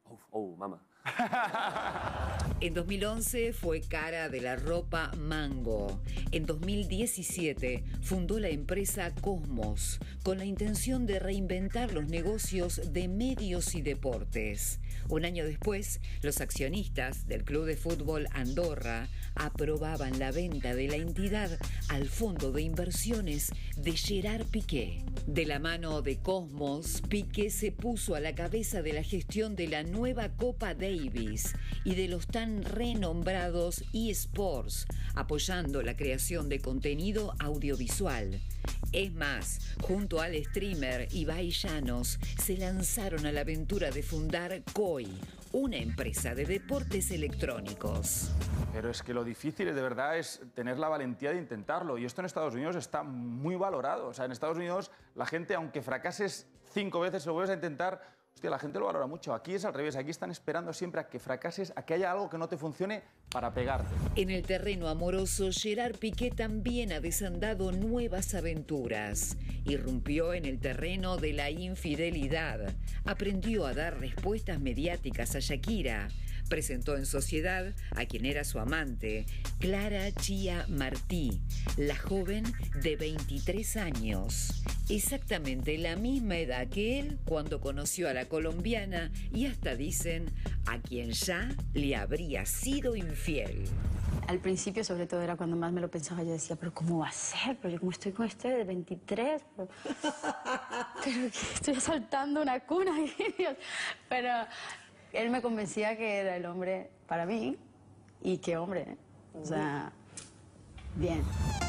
Oh, mamá. En 2011 fue cara de la ropa Mango. En 2017 fundó la empresa Cosmos con la intención de reinventar los negocios de medios y deportes. Un año después, los accionistas del Club de Fútbol Andorra aprobaban la venta de la entidad al fondo de inversiones de Gerard Piqué. De la mano de Cosmos, Piqué se puso a la cabeza de la gestión de la nueva Copa Davis y de los tan renombrados eSports, apoyando la creación de contenido audiovisual. Es más, junto al streamer Ibai Llanos, se lanzaron a la aventura de fundar COI, una empresa de deportes electrónicos. Pero es que lo difícil de verdad es tener la valentía de intentarlo. Y esto en Estados Unidos está muy valorado. O sea, en Estados Unidos la gente, aunque fracases 5 veces, lo vuelves a intentar, hostia, la gente lo valora mucho. Aquí es al revés. Aquí están esperando siempre a que fracases, a que haya algo que no te funcione para pegarte. En el terreno amoroso, Gerard Piqué también ha desandado nuevas aventuras. Irrumpió en el terreno de la infidelidad. Aprendió a dar respuestas mediáticas a Shakira. Presentó en sociedad a quien era su amante, Clara Chía Martí, la joven de 23 años. Exactamente la misma edad que él cuando conoció a la colombiana y hasta dicen a quien ya le habría sido infiel. Al principio, sobre todo, era cuando más me lo pensaba. Yo decía, ¿pero cómo va a ser? Pero yo como estoy con este de 23, pero que estoy saltando una cuna aquí, Dios. Pero él me convencía que era el hombre para mí y qué hombre, ¿eh? O sea, bien.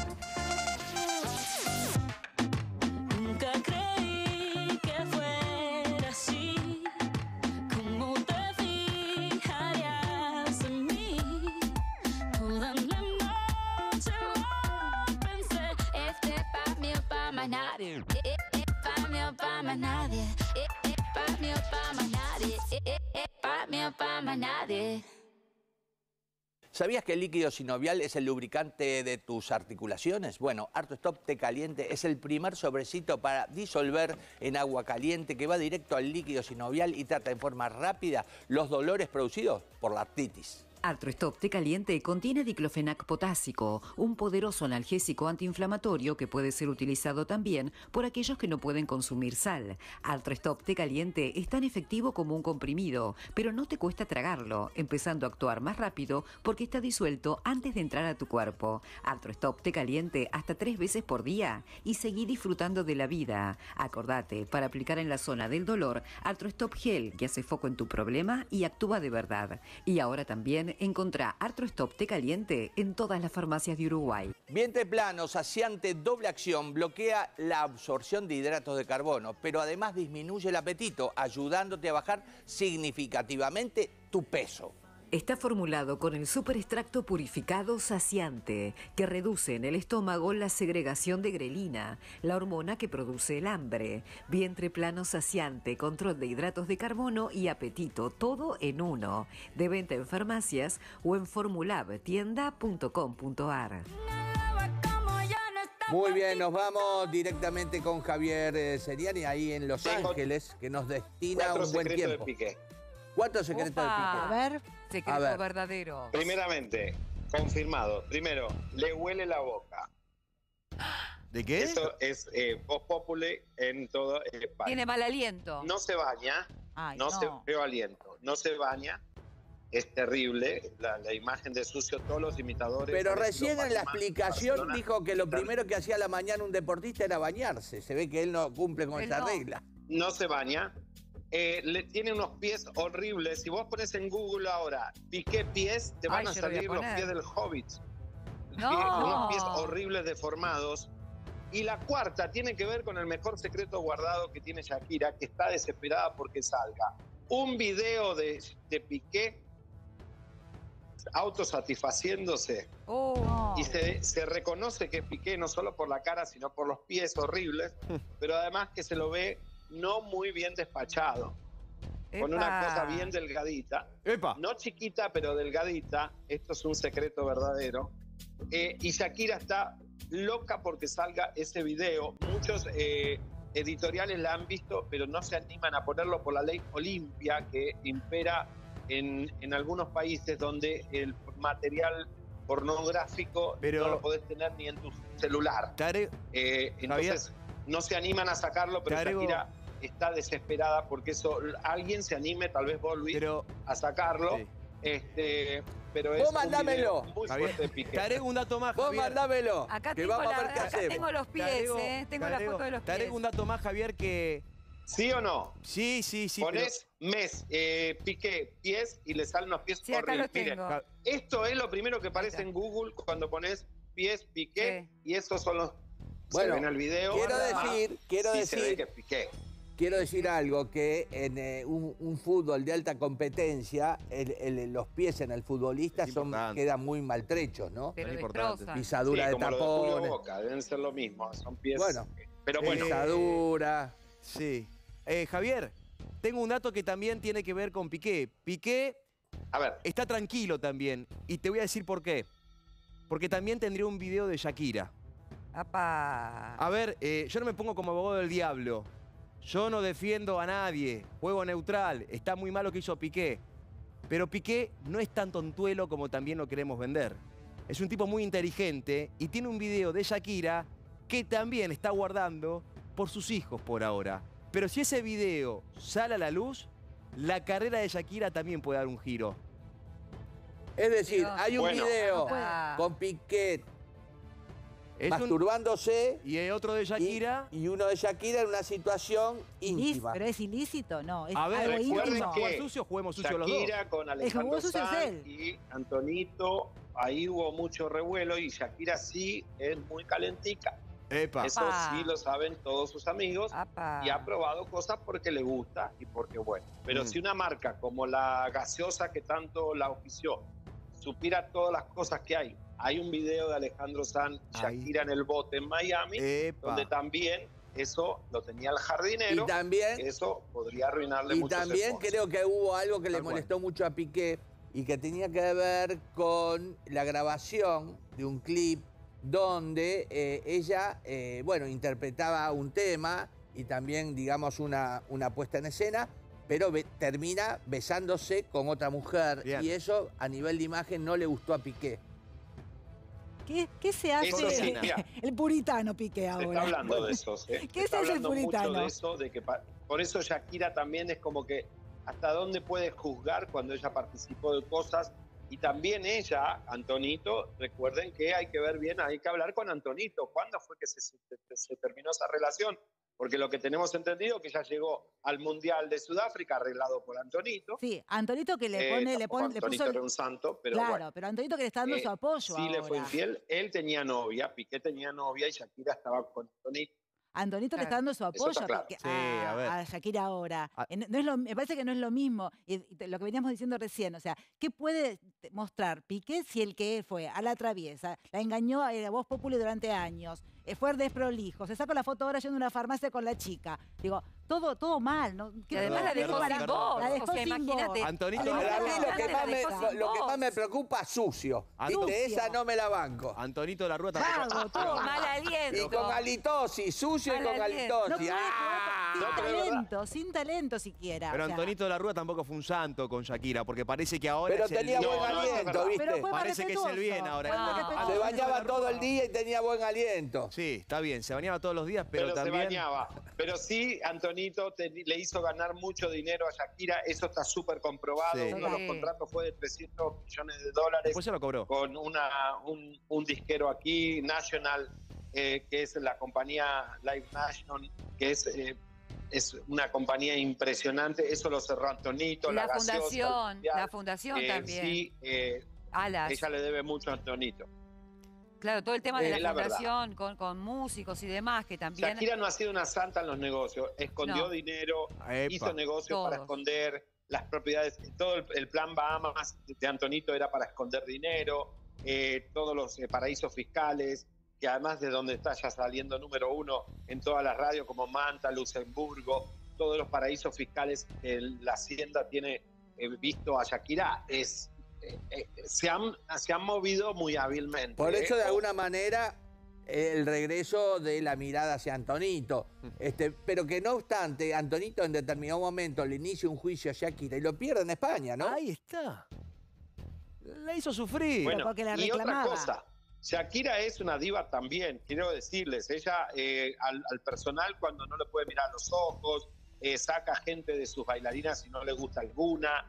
Nunca creí que fuera así. ¿Cómo te fijarías en mí? Toda la noche lo pensé. Este es pa' mí o pa' más nadie. Pa' mí o pa' más nadie. Pa' mí o pa' más nadie. Pa' mí o pa' más nadie. ¿Sabías que el líquido sinovial es el lubricante de tus articulaciones? Bueno, Artostop Té Caliente es el primer sobrecito para disolver en agua caliente que va directo al líquido sinovial y trata en forma rápida los dolores producidos por la artritis. Artostop Té Caliente contiene diclofenac potásico, un poderoso analgésico antiinflamatorio que puede ser utilizado también por aquellos que no pueden consumir sal. Artostop Té Caliente es tan efectivo como un comprimido, pero no te cuesta tragarlo, empezando a actuar más rápido porque está disuelto antes de entrar a tu cuerpo. Artostop Té Caliente hasta 3 veces por día y seguí disfrutando de la vida. Acordate, para aplicar en la zona del dolor, Artostop Gel, que hace foco en tu problema y actúa de verdad. Y ahora también encontrá Artostop Té Caliente en todas las farmacias de Uruguay. Vientre plano, saciante, doble acción, bloquea la absorción de hidratos de carbono, pero además disminuye el apetito, ayudándote a bajar significativamente tu peso. Está formulado con el superextracto purificado saciante, que reduce en el estómago la segregación de grelina, la hormona que produce el hambre. Vientre plano saciante, control de hidratos de carbono y apetito, todo en uno. De venta en farmacias o en formulabtienda.com.ar. Muy bien, nos vamos directamente con Javier Seriani ahí en Los Ángeles, que nos destina un buen tiempo. De Piqué. 4 secretos de Piqué. A ver. Secreto A ver. verdadero. Primeramente, confirmado. Primero, le huele la boca. ¿De qué? Eso es voz populi en todo España. Tiene mal aliento. No se baña, Ay, no se veo aliento, no se baña. Es terrible la imagen de sucio, todos los imitadores. Pero parecen recién los en la Batman, explicación Barcelona. dijo que lo primero que hacía a la mañana un deportista era bañarse. Se ve que él no cumple con esa regla. No se baña. Tiene unos pies horribles. Si vos pones en Google ahora Piqué pies, te van a yo lo voy a salir los poner. pies del Hobbit. No. Unos pies horribles deformados. Y la cuarta tiene que ver con el mejor secreto guardado que tiene Shakira, que está desesperada porque salga. Un video de Piqué autosatisfaciéndose. Y se reconoce que es Piqué no solo por la cara, sino por los pies horribles, pero además que se lo ve no muy bien despachado. Con una Epa. cosa bien delgadita. No chiquita, pero delgadita. Esto es un secreto verdadero. Y Shakira está loca porque salga ese video. Muchos editoriales la han visto, pero no se animan a ponerlo por la ley Olimpia, que impera en algunos países donde el material pornográfico no lo podés tener ni en tu celular. Entonces no se animan a sacarlo, pero Shakira está desesperada porque alguien se anime, tal vez vos, Luis, a sacarlo. Pero es vos mandámelo. Muy fuerte de Piqué. Te agrego un dato más, Vos Javier. mandámelo. Acá que tengo, vamos a ver qué acá hacemos. tengo los pies, tengo la foto de los Te pies. agrego un dato más, Javier, que... ¿Sí o no? Sí. Ponés Piqué, pies y le salen los pies Sí, acá horribles. los tengo. Miren, esto es lo primero que aparece en Google cuando pones pies, Piqué, y estos son los... Bueno, se ven en el video. quiero sí se ve decir que es Piqué. Quiero decir algo, que en un fútbol de alta competencia, los pies en el futbolista quedan muy maltrechos, ¿no? Pero destrozan. Pisadura de como lo de Julio tapones. Boca, deben ser lo mismo, son pies... Bueno, pero bueno. pisadura. Sí. Javier, tengo un dato que también tiene que ver con Piqué. Piqué está tranquilo también, y te voy a decir por qué. Porque también tendría un video de Shakira. ¡Apa! A ver, yo no me pongo como abogado del diablo. Yo no defiendo a nadie, juego neutral, está muy mal lo que hizo Piqué. Pero Piqué no es tan tontuelo como también lo queremos vender. Es un tipo muy inteligente y tiene un video de Shakira que también está guardando por sus hijos por ahora. Pero si ese video sale a la luz, la carrera de Shakira también puede dar un giro. Es decir, hay un video con Piqué masturbándose y otro de Shakira y uno de Shakira en una situación íntima. ¿Pero es ilícito? No, es a ver, algo íntimo. que juguemos sucio los dos. Shakira con Alejandro Sanz y Antonito, ahí hubo mucho revuelo y Shakira sí es muy calentica. Epa. Eso sí lo saben todos sus amigos y ha probado cosas porque le gusta y porque bueno. Pero si una marca como la gaseosa que tanto la auspició supiera todas las cosas que hay un video de Alejandro Sanz, Shakira en el bote en Miami, donde también eso lo tenía el jardinero, y también, eso podría arruinarle mucho. Y también creo que hubo algo que le molestó mucho a Piqué y que tenía que ver con la grabación de un clip donde ella, interpretaba un tema y también, digamos, una puesta en escena, pero termina besándose con otra mujer. Bien. Y eso, a nivel de imagen, no le gustó a Piqué. ¿Qué se hace? El puritano Piqué ahora. Se está hablando de eso. ¿Qué se hace el puritano? Mucho de eso, de que por eso Shakira también es como que hasta dónde puede juzgar cuando ella participó de cosas. Y también ella, Antonito, recuerden que hay que ver bien, hay que hablar con Antonito. ¿Cuándo fue que se terminó esa relación? Porque lo que tenemos entendido es que ella llegó al Mundial de Sudáfrica arreglado por Antonito. Sí, Antonito que le Antonito puso... era un santo, pero claro, bueno. pero Antonito que le está dando su apoyo sí ahora. le fue infiel. Él tenía novia, Piqué tenía novia y Shakira estaba con Antonito. Antonito le está dando su apoyo a Shakira ahora. Me parece que no es lo mismo. Y lo que veníamos diciendo recién, o sea, ¿qué puede mostrar Piqué si el que fue a la traviesa, la engañó a Voz Populi durante años, fue desprolijo, se sacó la foto ahora yendo a una farmacia con la chica? Digo, todo mal, ¿no? Y además la dejó sin voz. La dejó sin imagínate. voz. Antonito, a mí lo que más me preocupa, sucio. ¿Viste? Esa no me la banco. Antonito de la Rúa tampoco. Mal aliento. Y con halitosis, sucio y con halitosis. Sin talento siquiera. Pero Antonito de la Rúa tampoco fue un santo con Shakira, porque parece que ahora pero es tenía el buen aliento, ¿viste? Parece que es el bien ahora. Se bañaba todo el día y tenía buen aliento. Sí, está bien, se bañaba todos los días, pero también... se bañaba. Pero sí, Antonito le hizo ganar mucho dinero a Shakira, eso está súper comprobado. Sí. Uno de los contratos fue de $300 millones. Después se lo cobró. Con un disquero aquí, National, que es la compañía Live Nation, que es una compañía impresionante. Eso lo cerró Antonito. La fundación también. Sí, ella le debe mucho a Antonito. Claro, todo el tema de la fundación con músicos y demás, que también... Shakira no ha sido una santa en los negocios. Escondió dinero, hizo negocios para esconder las propiedades. Todo el plan Bahamas de Antonito era para esconder dinero, todos los paraísos fiscales, que además de donde está ya saliendo número 1 en todas las radios como Manta, Luxemburgo, todos los paraísos fiscales que la Hacienda tiene visto a Shakira, se han movido muy hábilmente. Por eso, de alguna manera, el regreso de la mirada hacia Antonito. Pero que no obstante, Antonito en determinado momento le inicia un juicio a Shakira y lo pierde en España, ¿no? Ahí está. La hizo sufrir. Bueno, porque la y otra reclamaba. cosa, Shakira es una diva también, quiero decirles. Ella al personal cuando no le puede mirar a los ojos, saca gente de sus bailarinas si no le gusta alguna.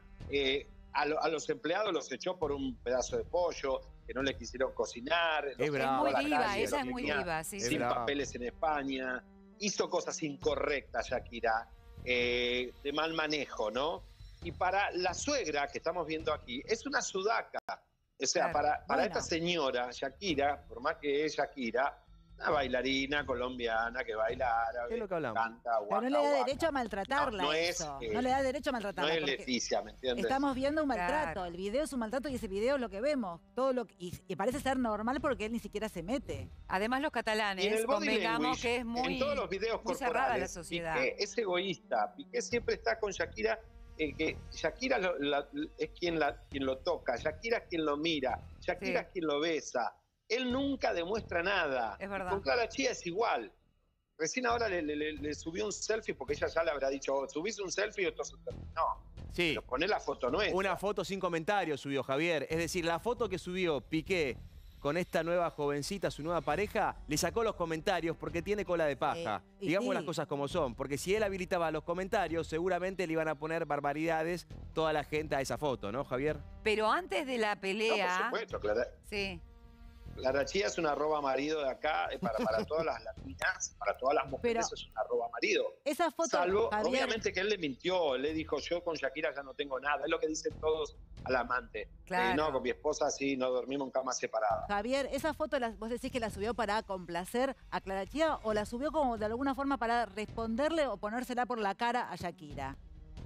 A los empleados los echó por un pedazo de pollo, que no les quisieron cocinar. Es brava. muy diva, ella es muy diva, sí. Sin papeles en España. Hizo cosas incorrectas, Shakira, de mal manejo, ¿no? Y para la suegra que estamos viendo aquí, es una sudaca. O sea, Claro. para esta señora, Shakira, por más que es Shakira, una bailarina colombiana que baila árabe, ¿Qué es lo que hablamos? canta, Pero guaca, no le da guaca. derecho a maltratarla No es, eso. No le da derecho a No maltratarla. es porque Leticia, ¿me entiendes? estamos viendo un maltrato. Claro. El video es un maltrato y ese video es lo que vemos. Todo lo y parece ser normal porque él ni siquiera se mete. Además, los Y en catalanes, el body convengamos language, que es muy, en todos los videos muy cerrada la corporales, sociedad. Piqué es egoísta. Piqué siempre está con Shakira, que Shakira es quien lo toca, Shakira es quien lo mira, Shakira Sí. es quien lo besa. Él nunca demuestra nada. Es verdad. Con Clara Chía es igual. Recién ahora le subió un selfie porque ella ya le habrá dicho, oh, subís un selfie y otro es un selfie. No, Sí. pero poné la foto nuestra. Una foto sin comentarios subió Javier. Es decir, la foto que subió Piqué con esta nueva jovencita, su nueva pareja, le sacó los comentarios porque tiene cola de paja. y Digamos sí. las cosas como son. Porque si él habilitaba los comentarios, seguramente le iban a poner barbaridades toda la gente a esa foto, ¿no, Javier? Pero antes de la No, pelea... por supuesto, Clara. Sí. Clara Chía es una arroba marido de acá, para todas las latinas, para todas las mujeres Pero es una arroba marido. esa foto, Salvo, Javier, obviamente que él le mintió, le dijo, yo con Shakira ya no tengo nada. Es lo que dicen todos al amante. Claro. No, con mi esposa sí, no dormimos en camas separadas. Javier, ¿esa foto vos decís que la subió para complacer a Clara Chía o la subió como de alguna forma para responderle o ponérsela por la cara a Shakira?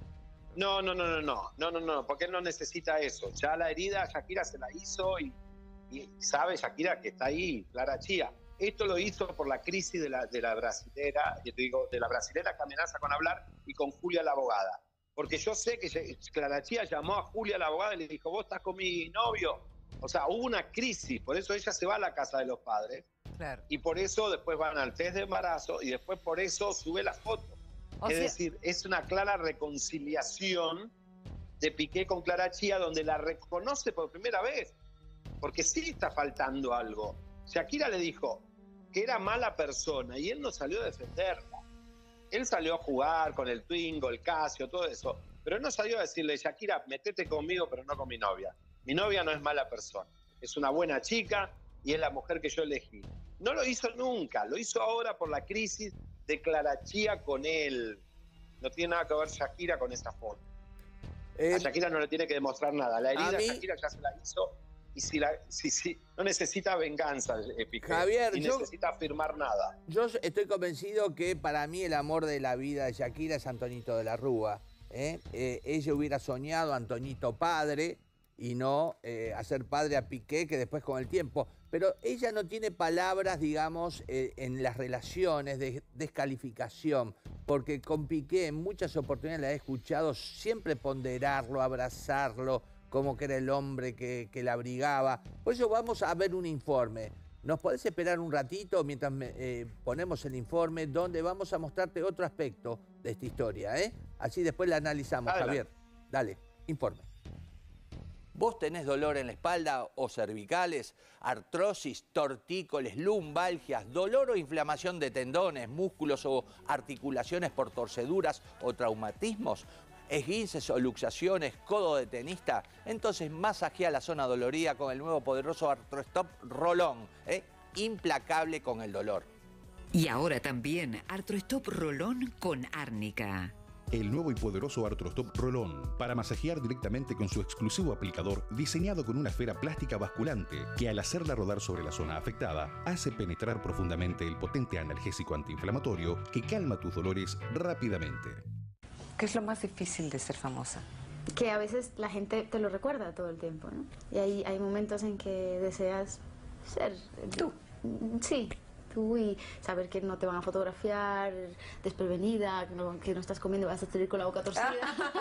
No, porque él no necesita eso. Ya la herida Shakira se la hizo y sabe Shakira que está ahí, Clara Chía. Esto lo hizo por la crisis de la brasilera, yo te digo, de la brasilera que amenaza con hablar y con Julia la abogada. Porque yo sé que Clara Chía llamó a Julia la abogada y le dijo, vos estás con mi novio. O sea, hubo una crisis, por eso ella se va a la casa de los padres. Claro. Y por eso después van al test de embarazo y después por eso sube la foto. O Es sea- decir, es una clara reconciliación de Piqué con Clara Chía donde la reconoce por primera vez. Porque sí está faltando algo. Shakira le dijo que era mala persona y él no salió a defenderla. Él salió a jugar con el Twingo, el Casio, todo eso. Pero no salió a decirle, Shakira, metete conmigo, pero no con mi novia. Mi novia no es mala persona. Es una buena chica y es la mujer que yo elegí. No lo hizo nunca. Lo hizo ahora por la crisis de Clara Chía con él. No tiene nada que ver Shakira con esa foto. A Shakira no le tiene que demostrar nada. La herida a mí- Shakira ya se la hizo y si no necesita venganza, Piqué. Javier, ni yo- necesita afirmar nada. Yo estoy convencido que para mí el amor de la vida de Shakira es Antonito de la Rúa. Ella hubiera soñado a Antonito padre y no hacer padre a Piqué, que después con el tiempo. Pero ella no tiene palabras, digamos, en las relaciones de descalificación, porque con Piqué en muchas oportunidades la he escuchado siempre ponderarlo, abrazarlo, como que era el hombre que la abrigaba. Por eso vamos a ver un informe. ¿Nos podés esperar un ratito mientras ponemos el informe donde vamos a mostrarte otro aspecto de esta historia? Así después la analizamos, Adelante. Javier. Dale, informe. ¿Vos tenés dolor en la espalda o cervicales, artrosis, tortícolis, lumbalgias, dolor o inflamación de tendones, músculos o articulaciones por torceduras o traumatismos? Esguinces o luxaciones, codo de tenista, entonces masajea la zona dolorida con el nuevo poderoso Arthrostop Rolón, implacable con el dolor. Y ahora también Arthrostop Rolón con árnica. El nuevo y poderoso Arthrostop Rolón para masajear directamente con su exclusivo aplicador diseñado con una esfera plástica basculante que al hacerla rodar sobre la zona afectada hace penetrar profundamente el potente analgésico antiinflamatorio que calma tus dolores rápidamente. ¿Qué es lo más difícil de ser famosa? Que a veces la gente te lo recuerda todo el tiempo, ¿no? Y hay momentos en que deseas ser tú. Sí, tú, y saber que no te van a fotografiar desprevenida, que no estás comiendo y vas a salir con la boca torcida.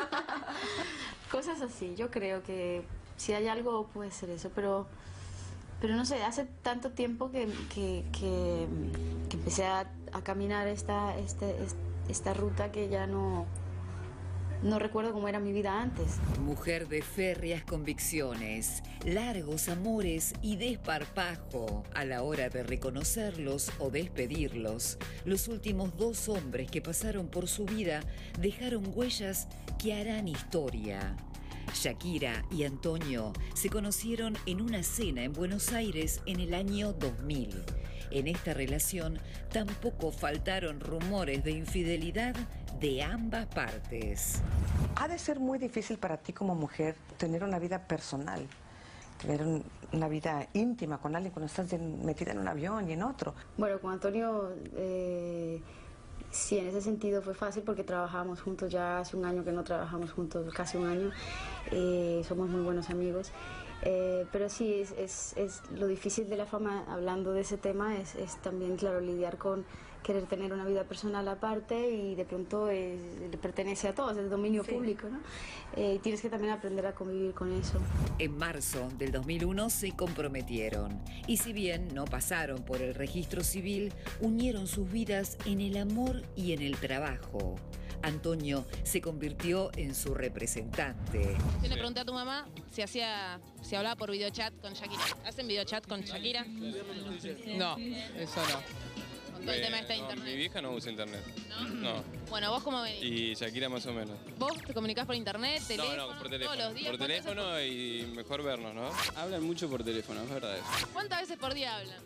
Cosas así. Yo creo que si hay algo puede ser eso, pero Pero no sé, hace tanto tiempo que empecé a caminar esta ruta que ya no recuerdo cómo era mi vida antes. Mujer de férreas convicciones, largos amores y desparpajo a la hora de reconocerlos o despedirlos. Los últimos 2 hombres que pasaron por su vida dejaron huellas que harán historia. Shakira y Antonio se conocieron en una cena en Buenos Aires en el año 2000. En esta relación tampoco faltaron rumores de infidelidad de ambas partes. Ha de ser muy difícil para ti como mujer tener una vida personal, tener una vida íntima con alguien cuando estás metida en un avión y en otro. Bueno, con Antonio sí, en ese sentido fue fácil porque trabajábamos juntos ya hace un año que no trabajamos juntos, casi un año. Somos muy buenos amigos. Pero sí, es lo difícil de la fama, hablando de ese tema, es también, claro, lidiar con querer tener una vida personal aparte y de pronto le pertenece a todos, es el dominio público, ¿no? Tienes que también aprender a convivir con eso. En marzo del 2001 se comprometieron y si bien no pasaron por el registro civil, unieron sus vidas en el amor y en el trabajo. Antonio se convirtió en su representante. Yo le pregunté a tu mamá si hablaba por videochat con Shakira. ¿Hacen videochat con Shakira? No, eso no. Con todo el tema de internet. Mi vieja no usa internet. ¿No? Bueno, ¿vos cómo venís? Y Shakira más o menos. ¿Vos te comunicás por internet, teléfono? No, por teléfono. Todos los días. Por teléfono y mejor vernos, ¿no? Hablan mucho por teléfono, es verdad eso. ¿Cuántas veces por día hablan?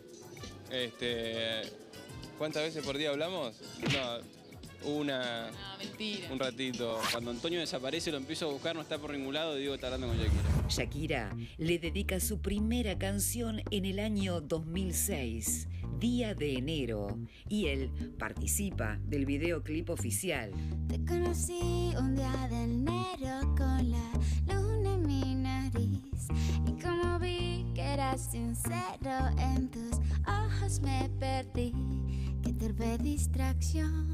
¿Cuántas veces por día hablamos? No. No, mentira. Un ratito. Cuando Antonio desaparece lo empiezo a buscar, no está por ningún lado y digo, está hablando con Shakira. Shakira le dedica su primera canción en el año 2006, Día de Enero, y él participa del videoclip oficial. Te conocí un día de enero con la luna en mi nariz y como vi que eras sincero en tus ojos me perdí. Qué torpe distracción.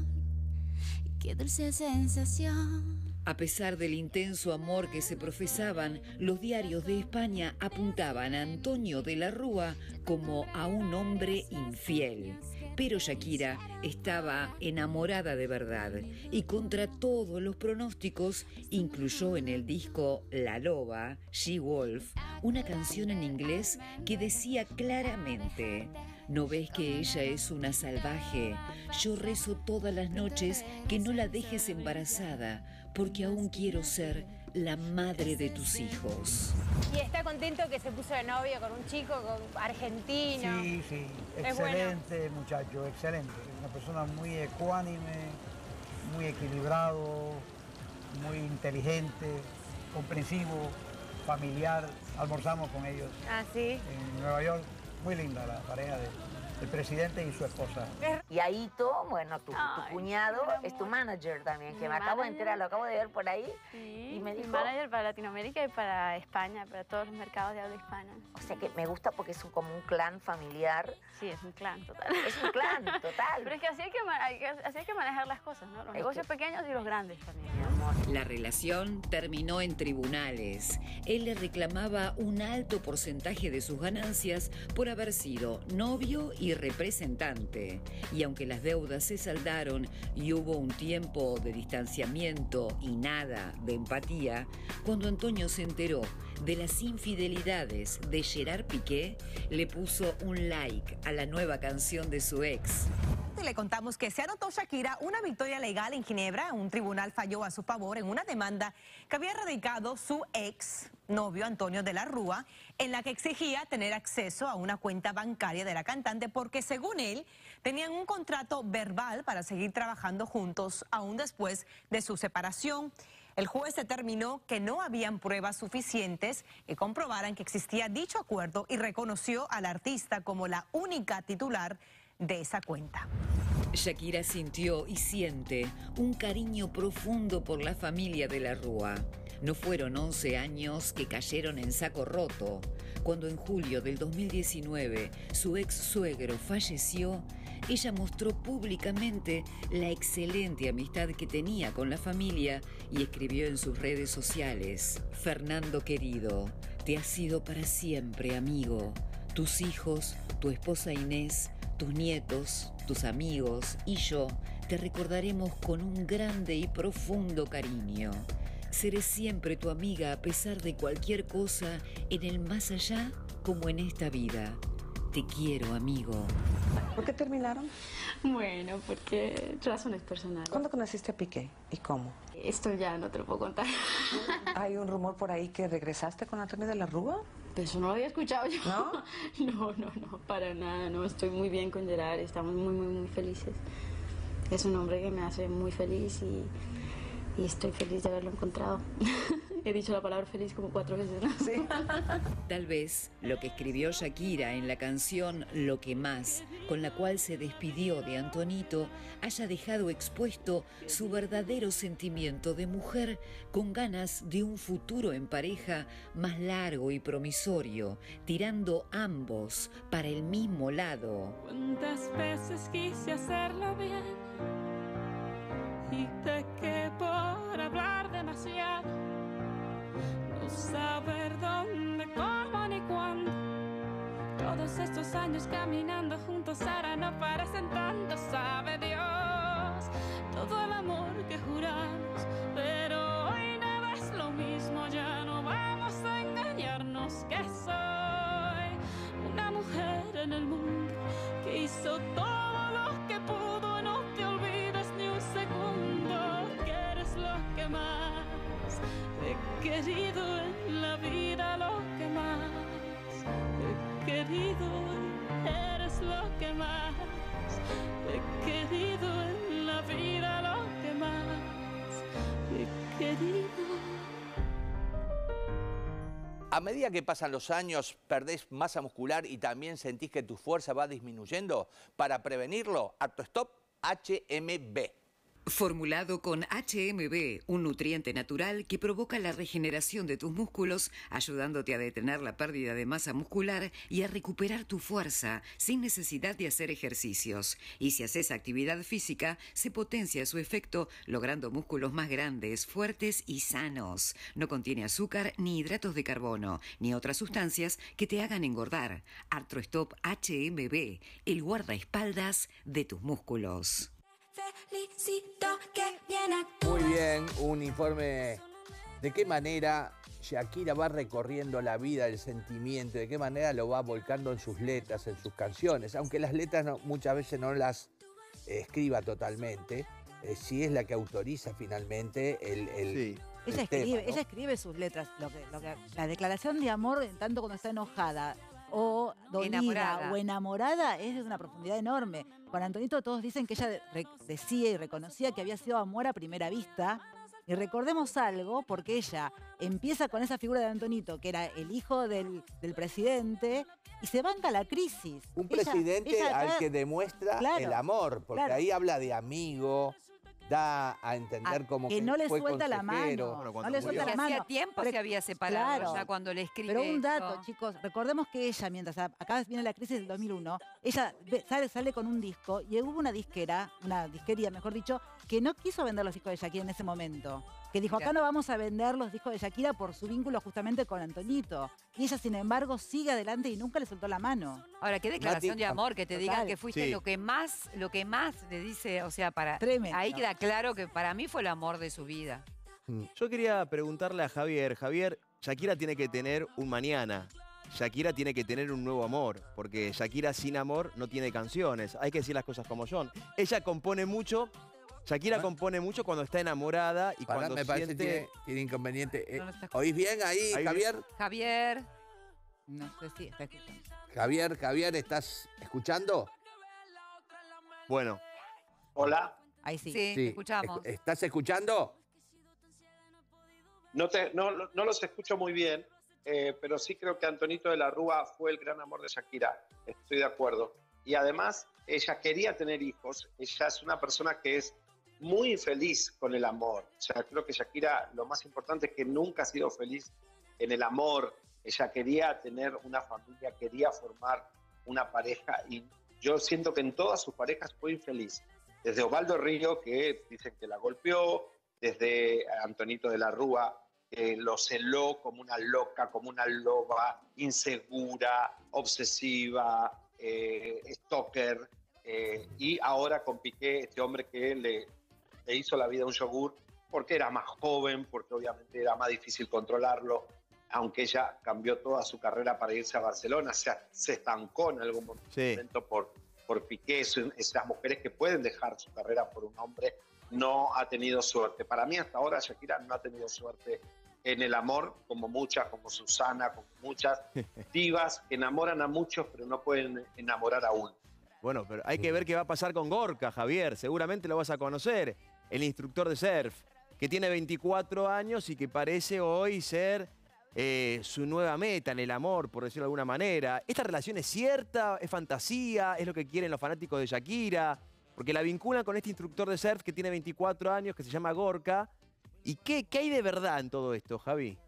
Qué dulce sensación. A pesar del intenso amor que se profesaban, los diarios de España apuntaban a Antonio de la Rúa como a un hombre infiel. Pero Shakira estaba enamorada de verdad y contra todos los pronósticos incluyó en el disco La Loba, She Wolf, una canción en inglés que decía claramente: ¿no ves que ella es una salvaje? Yo rezo todas las noches que no la dejes embarazada, porque aún quiero ser la madre de tus hijos. ¿Y está contento que se puso de novio con un chico argentino? Sí, sí, excelente muchacho, excelente. Una persona muy ecuánime, muy equilibrado, muy inteligente, comprensivo, familiar. Almorzamos con ellos en Nueva York. Muy linda la pareja del presidente y su esposa. Y Aito, bueno, tu cuñado es tu manager también, que me acabo de enterar, lo acabo de ver por ahí. Sí, y me dijo, manager para Latinoamérica y para España, para todos los mercados de habla hispana. O sea que me gusta porque es como un clan familiar. Sí, es un clan total. Es un clan total. Pero es que así hay que manejar las cosas, ¿no? Los negocios pequeños y los grandes también. La relación terminó en tribunales. Él le reclamaba un alto porcentaje de sus ganancias por haber sido novio y representante. Y aunque las deudas se saldaron y hubo un tiempo de distanciamiento y nada de empatía, cuando Antonio se enteró de las infidelidades de Gerard Piqué, le puso un like a la nueva canción de su ex. Le contamos que se anotó Shakira una victoria legal en Ginebra. Un tribunal falló a su favor en una demanda que había radicado su ex novio Antonio de la Rúa, en la que exigía tener acceso a una cuenta bancaria de la cantante porque, según él, tenían un contrato verbal para seguir trabajando juntos aún después de su separación. El juez determinó que no habían pruebas suficientes que comprobaran que existía dicho acuerdo y reconoció al artista como la única titular de esa cuenta. Shakira sintió y siente un cariño profundo por la familia de la Rúa. No fueron 11 años que cayeron en saco roto. Cuando en julio del 2019 su ex suegro falleció, ella mostró públicamente la excelente amistad que tenía con la familia y escribió en sus redes sociales: Fernando querido, te has sido para siempre amigo. Tus hijos, tu esposa Inés, tus nietos, tus amigos y yo te recordaremos con un grande y profundo cariño. Seré siempre tu amiga a pesar de cualquier cosa en el más allá como en esta vida. Te quiero, amigo. ¿Por qué terminaron? Bueno, porque razones personales. ¿Cuándo conociste a Piqué y cómo? Esto ya no te lo puedo contar. ¿Hay un rumor por ahí que regresaste con Antonio de la Rúa? Pero eso no lo había escuchado yo. ¿No? No, para nada. No, estoy muy bien con Gerard. Estamos muy felices. Es un hombre que me hace muy feliz y estoy feliz de haberlo encontrado. He dicho la palabra feliz como 4 veces, ¿no? Sí. Tal vez lo que escribió Shakira en la canción Lo que más, con la cual se despidió de Antonito, haya dejado expuesto su verdadero sentimiento de mujer con ganas de un futuro en pareja más largo y promisorio, tirando ambos para el mismo lado. ¿Cuántas veces quise hacerlo bien? Y te que por hablar demasiado, no saber dónde, cómo ni cuándo. Todos estos años caminando juntos ahora no parecen tanto, sabe Dios. Todo el amor que juramos, pero hoy nada es lo mismo. Ya no vamos a engañarnos que soy una mujer en el mundo que hizo todo lo que pudo. No te olvides ni un segundo que eres lo que más he querido en la vida, lo que más he querido. Eres lo que más he querido en la vida, lo que más he querido. A medida que pasan los años, perdés masa muscular y también sentís que tu fuerza va disminuyendo. Para prevenirlo, ArtroStop HMB. Formulado con HMB, un nutriente natural que provoca la regeneración de tus músculos, ayudándote a detener la pérdida de masa muscular y a recuperar tu fuerza sin necesidad de hacer ejercicios. Y si haces actividad física, se potencia su efecto, logrando músculos más grandes, fuertes y sanos. No contiene azúcar ni hidratos de carbono, ni otras sustancias que te hagan engordar. ArtroStop HMB, el guardaespaldas de tus músculos. Felicito que bien Muy bien, un informe de qué manera Shakira va recorriendo la vida, el sentimiento, de qué manera lo va volcando en sus letras, en sus canciones, aunque las letras muchas veces no las escriba totalmente, sí es la que autoriza finalmente el Ella tema, ¿no? ella escribe sus letras, la declaración de amor, tanto cuando está enojada o dolida o enamorada, es de una profundidad enorme. Con Antonito todos dicen que ella decía y reconocía que había sido amor a primera vista. Y recordemos algo, porque ella empieza con esa figura de Antonito, que era el hijo del presidente, y se banca la crisis. Un presidente al que demuestra el amor, porque ahí habla de amigo, da a entender como que no le fue suelta la consejero. mano. No le suelta la mano. Hacía tiempo se había separado ya cuando le escribe Pero un dato, esto. chicos, recordemos que ella, mientras acá viene la crisis del 2001, ella sale con un disco y hubo una disquería, mejor dicho, que no quiso vender los discos de Shakira en ese momento. Que dijo, acá no vamos a vender los discos de Shakira por su vínculo justamente con Antonito. Y ella, sin embargo, sigue adelante y nunca le soltó la mano. Ahora, qué declaración de amor, que te digan Total. que fuiste Sí. lo que más le dice, o sea, Tremendo. ahí queda claro que para mí fue el amor de su vida. Yo quería preguntarle a Javier, Shakira tiene que tener un mañana. Shakira tiene que tener un nuevo amor, porque Shakira sin amor no tiene canciones. Hay que decir las cosas como son. Ella compone mucho. Shakira compone mucho cuando está enamorada y cuando me parece siente... tiene inconveniente. ¿Oís bien ahí, Javier? Javier. No sé si está escuchando. Javier, ¿estás escuchando? Bueno. Hola. Ahí sí. Sí, te escuchamos. ¿Estás escuchando? No los escucho muy bien, pero sí creo que Antonito de la Rúa fue el gran amor de Shakira. Estoy de acuerdo. Y además, ella quería tener hijos. Ella es una persona que es muy feliz con el amor. O sea, creo que Shakira, lo más importante es que nunca ha sido feliz en el amor. Ella quería tener una familia, quería formar una pareja y yo siento que en todas sus parejas fue infeliz. Desde Osvaldo Río, que dicen que la golpeó, desde Antonito de la Rúa, lo celó como una loca, como una loba, insegura, obsesiva, stalker, y ahora con Piqué, este hombre que le hizo la vida un yogur, porque era más joven, porque obviamente era más difícil controlarlo, aunque ella cambió toda su carrera para irse a Barcelona, se estancó en algún momento por Piqué. Esas mujeres que pueden dejar su carrera por un hombre, no ha tenido suerte. Para mí hasta ahora Shakira no ha tenido suerte en el amor, como muchas, como Susana, como muchas divas que enamoran a muchos, pero no pueden enamorar a uno. Bueno, pero hay que ver qué va a pasar con Gorka, Javier. Seguramente lo vas a conocer, el instructor de surf, que tiene 24 años y que parece hoy ser su nueva meta en el amor, por decirlo de alguna manera. ¿Esta relación es cierta? ¿Es fantasía? ¿Es lo que quieren los fanáticos de Shakira? Porque la vinculan con este instructor de surf que tiene 24 años, que se llama Gorka. ¿Y qué hay de verdad en todo esto, Javi?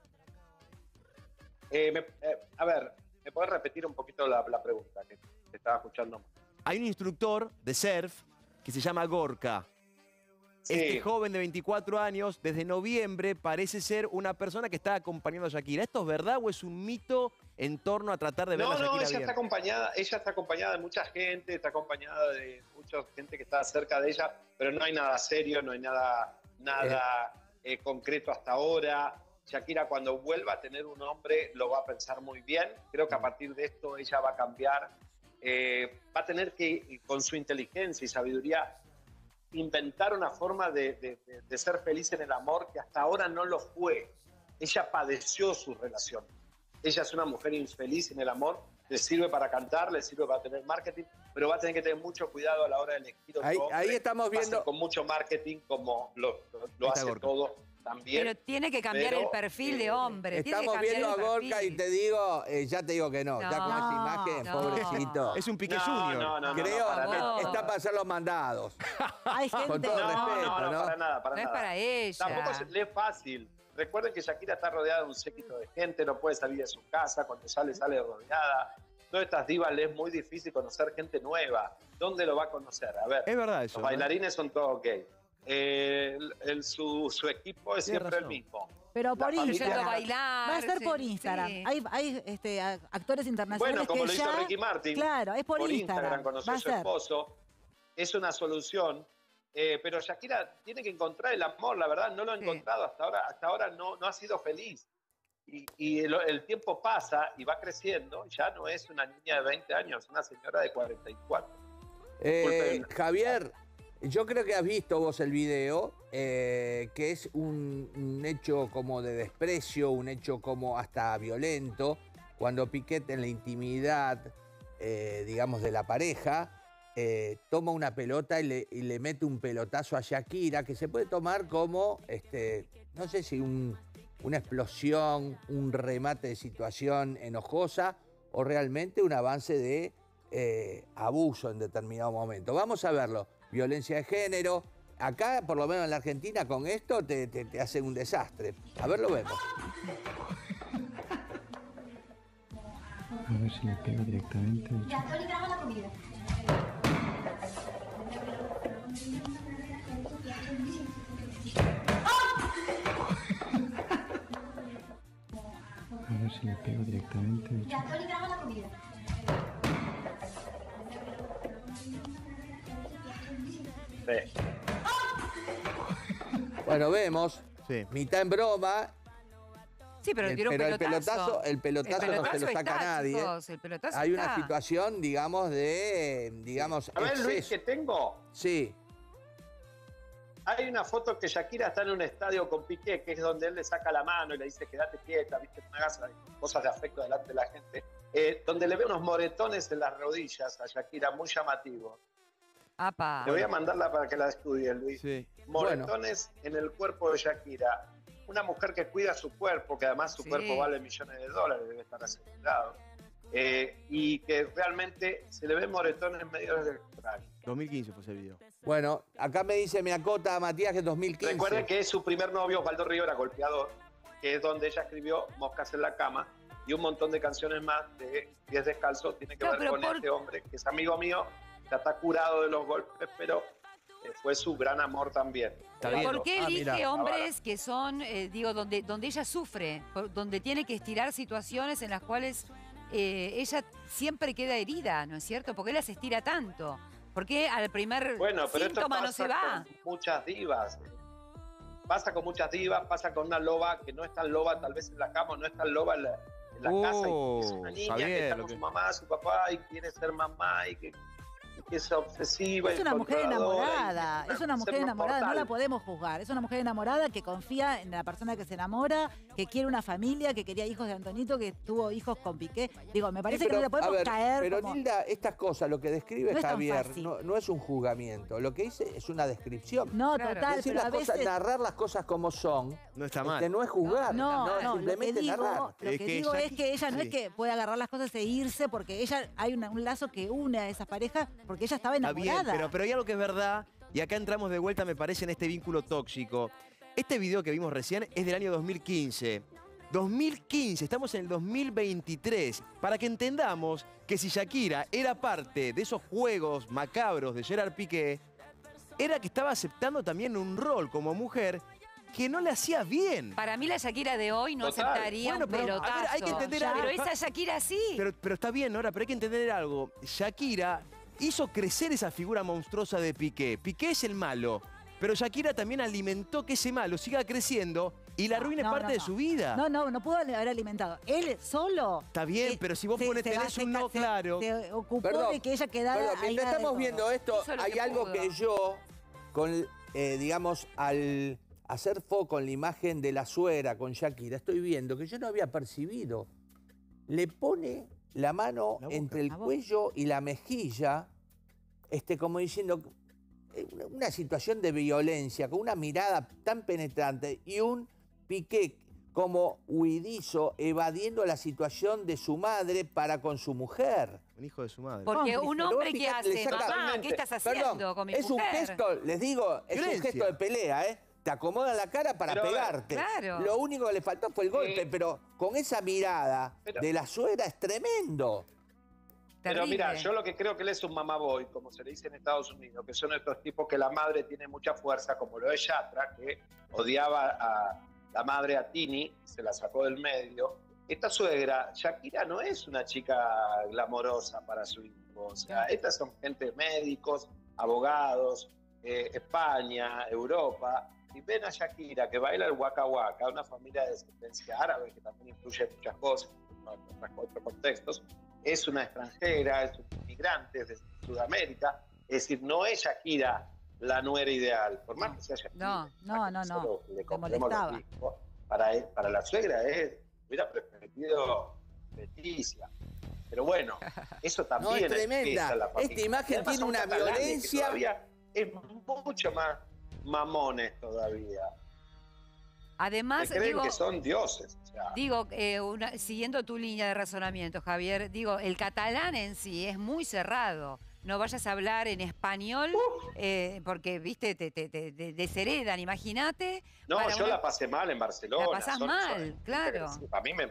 A ver, ¿me podés repetir un poquito la pregunta que te estaba escuchando? Hay un instructor de surf que se llama Gorka. Sí. Este joven de 24 años, desde noviembre, parece ser una persona que está acompañando a Shakira. ¿Esto es verdad o es un mito en torno a tratar de ver a Shakira ella bien? Ella está acompañada de mucha gente, está acompañada de mucha gente que está cerca de ella, pero no hay nada serio, no hay nada concreto hasta ahora. Shakira, cuando vuelva a tener un hombre, lo va a pensar muy bien. Creo que a partir de esto ella va a cambiar. Va a tener que, con su inteligencia y sabiduría, inventar una forma de ser feliz en el amor que hasta ahora no lo fue. Ella padeció su relación. Ella es una mujer infeliz en el amor. Le sirve para cantar, le sirve para tener marketing, pero va a tener que tener mucho cuidado a la hora de elegir otro hombre. Ahí estamos viendo... Con mucho marketing, como lo hace Gorka. todo también. Pero tiene que cambiar el perfil de hombre. Tiene que Estamos cambiar viendo a el Gorka perfil. y te digo, ya te digo que no. Ya con esa imagen, pobrecito. Es un Piqué Junior. Creo para que nada. está para hacer los mandados. Hay gente... Con todo respeto, ¿no? Para nada, para No es nada. para ella. Tampoco le es fácil. Recuerden que Shakira está rodeada de un séquito de gente, no puede salir de su casa, cuando sale rodeada. Todas estas divas le es muy difícil conocer gente nueva. ¿Dónde lo va a conocer? A ver, Es verdad eso. los bailarines son todos gay. Su equipo es siempre el mismo. Pero por La familia- Instagram. Yendo a bailar, Va a ser sí, por Instagram. sí. Hay actores internacionales Bueno, como que lo ya... hizo Ricky Martin. Claro, es por Instagram. conoció Va a a su ser. esposo. Es una solución. Pero Shakira tiene que encontrar el amor, la verdad, no lo ha encontrado hasta ahora. Hasta ahora no ha sido feliz. Y el tiempo pasa y va creciendo. Ya no es una niña de 20 años, es una señora de 44. Javier, yo creo que has visto vos el video, que es un hecho como de desprecio, un hecho como hasta violento, cuando Piqué en la intimidad, digamos, de la pareja, toma una pelota y le mete un pelotazo a Shakira, que se puede tomar como, no sé si una explosión, un remate de situación enojosa o realmente un avance de abuso en determinado momento. Vamos a verlo. Violencia de género. Acá, por lo menos en la Argentina, con esto te hacen un desastre. A ver, lo vemos. A ver si le pego directamente. Ya, Tony, trajo la comida. A ver si le pego directamente. Ya, Tony, trajo la comida. Bueno, vemos. Mitad en broma. Sí, pero tiró un el pelotazo. pelotazo no se lo saca está, nadie. chicos, el pelotazo Hay está. una situación, digamos, de, A ver, Luis, que tengo. Sí. Hay una foto que Shakira está en un estadio con Piqué, que es donde él le saca la mano y le dice quédate quieta, viste, no hagas cosas de afecto delante de la gente, donde le ve unos moretones en las rodillas a Shakira, muy llamativos. Apa. Te voy a mandarla para que la estudie, Luis. Sí. Moretones en el cuerpo de Shakira. Una mujer que cuida su cuerpo, que además su cuerpo vale millones de dólares, debe estar asegurado. Y que realmente se le ven moretones en medio del extraño. 2015 fue ese video. Bueno, acá me dice, me acota Matías, que es 2015. Recuerden que su primer novio, Osvaldo Rivera, golpeador, que es donde ella escribió Moscas en la cama y un montón de canciones más de Pies Descalzos. Tiene que ver con este hombre, que es amigo mío, ya está curado de los golpes, pero fue su gran amor también. ¿Por qué elige hombres que son, digo, donde ella sufre, donde tiene que estirar situaciones en las cuales ella siempre queda herida, ¿no es cierto? ¿Por qué las estira tanto? ¿Por qué al primer pero síntoma no se va? Con muchas divas. Pasa con muchas divas, pasa con una loba que no es tan loba, tal vez en la cama, no es tan loba en la casa, y es una niña que está con su mamá, su papá, y quiere ser mamá, y que es obsesiva. Es una mujer enamorada, es una mujer enamorada, no la podemos juzgar. Es una mujer enamorada que confía en la persona que se enamora, que quiere una familia, que quería hijos de Antonito, que tuvo hijos con Piqué. Digo, me parece que no le podemos caer. Pero como... Nilda, estas cosas, lo que describe No es tan Javier, fácil. no es un juzgamiento. Lo que dice es una descripción. No, total, Decir pero las a cosas, veces... narrar las cosas como son, no está mal. no es juzgar, No, lo que simplemente digo, narrar. lo que digo es que ella no es que puede agarrar las cosas e irse, porque ella hay un lazo que une a esas parejas, porque ella estaba Está bien, enamorada. pero hay algo que es verdad, y acá entramos de vuelta, me parece, en este vínculo tóxico. Este video que vimos recién es del año 2015. 2015, estamos en el 2023. Para que entendamos que si Shakira era parte de esos juegos macabros de Gerard Piqué, era que estaba aceptando también un rol como mujer que no le hacía bien. Para mí la Shakira de hoy no Total. aceptaría Bueno, un pero, pelotazo. a ver, hay que entender algo. Pero esa Shakira sí. Pero está bien, Nora, pero hay que entender algo. Shakira hizo crecer esa figura monstruosa de Piqué. Piqué es el malo, pero Shakira también alimentó que ese malo siga creciendo y la arruine parte de su vida. No pudo haber alimentado. Él solo. Está bien, pero si vos tenés un no claro... Se ocupó Perdón, de que ella quedara Perdón, mientras aislada de estamos todo. viendo esto, Hizo lo hay que algo pudo. que yo, digamos, al hacer foco en la imagen de la suegra con Shakira, estoy viendo que yo no había percibido. Le pone la mano entre el cuello y la mejilla, como diciendo, una situación de violencia, con una mirada tan penetrante y un Piqué como huidizo, evadiendo la situación de su madre para con su mujer. Un hijo de su madre. Porque un hombre que hace, le saca- mamá, ¿qué estás haciendo Perdón, con mi es mujer? un gesto, les digo, es un Violencia. gesto de pelea, ¿eh? Te acomodan la cara para Pero, pegarte. claro. Lo único que le faltó fue el golpe, pero con esa mirada de la suegra es tremendo. Pero mira, yo lo que creo que él es un mamaboy, como se le dice en Estados Unidos, que son estos tipos que la madre tiene mucha fuerza, como lo es Yatra, que odiaba a la madre, a Tini, se la sacó del medio. Esta suegra, Shakira, no es una chica glamorosa para su hijo. O sea, estas son gente médicos, abogados, España, Europa, y ven a Shakira que baila el Waka Waka, una familia de descendencia árabe que también incluye muchas cosas, en otros contextos. Es una extranjera, es un inmigrante de Sudamérica, es decir, no es Shakira la nuera ideal, por más que sea Shakira. No. Le Le compremos los molestaba. hijos. Para la suegra hubiera preferido Leticia. Pero bueno, eso también No, es tremenda. pesa a la familia. Esta imagen Además, tiene son una catalanes, que violencia. todavía es mucho más mamones todavía. Además, Se creen digo, que son dioses. O sea, digo siguiendo tu línea de razonamiento, Javier, digo, el catalán en sí es muy cerrado. No vayas a hablar en español porque, viste, te desheredan, imagínate. no, para yo una- la pasé mal en Barcelona. La pasás mal, claro. A mí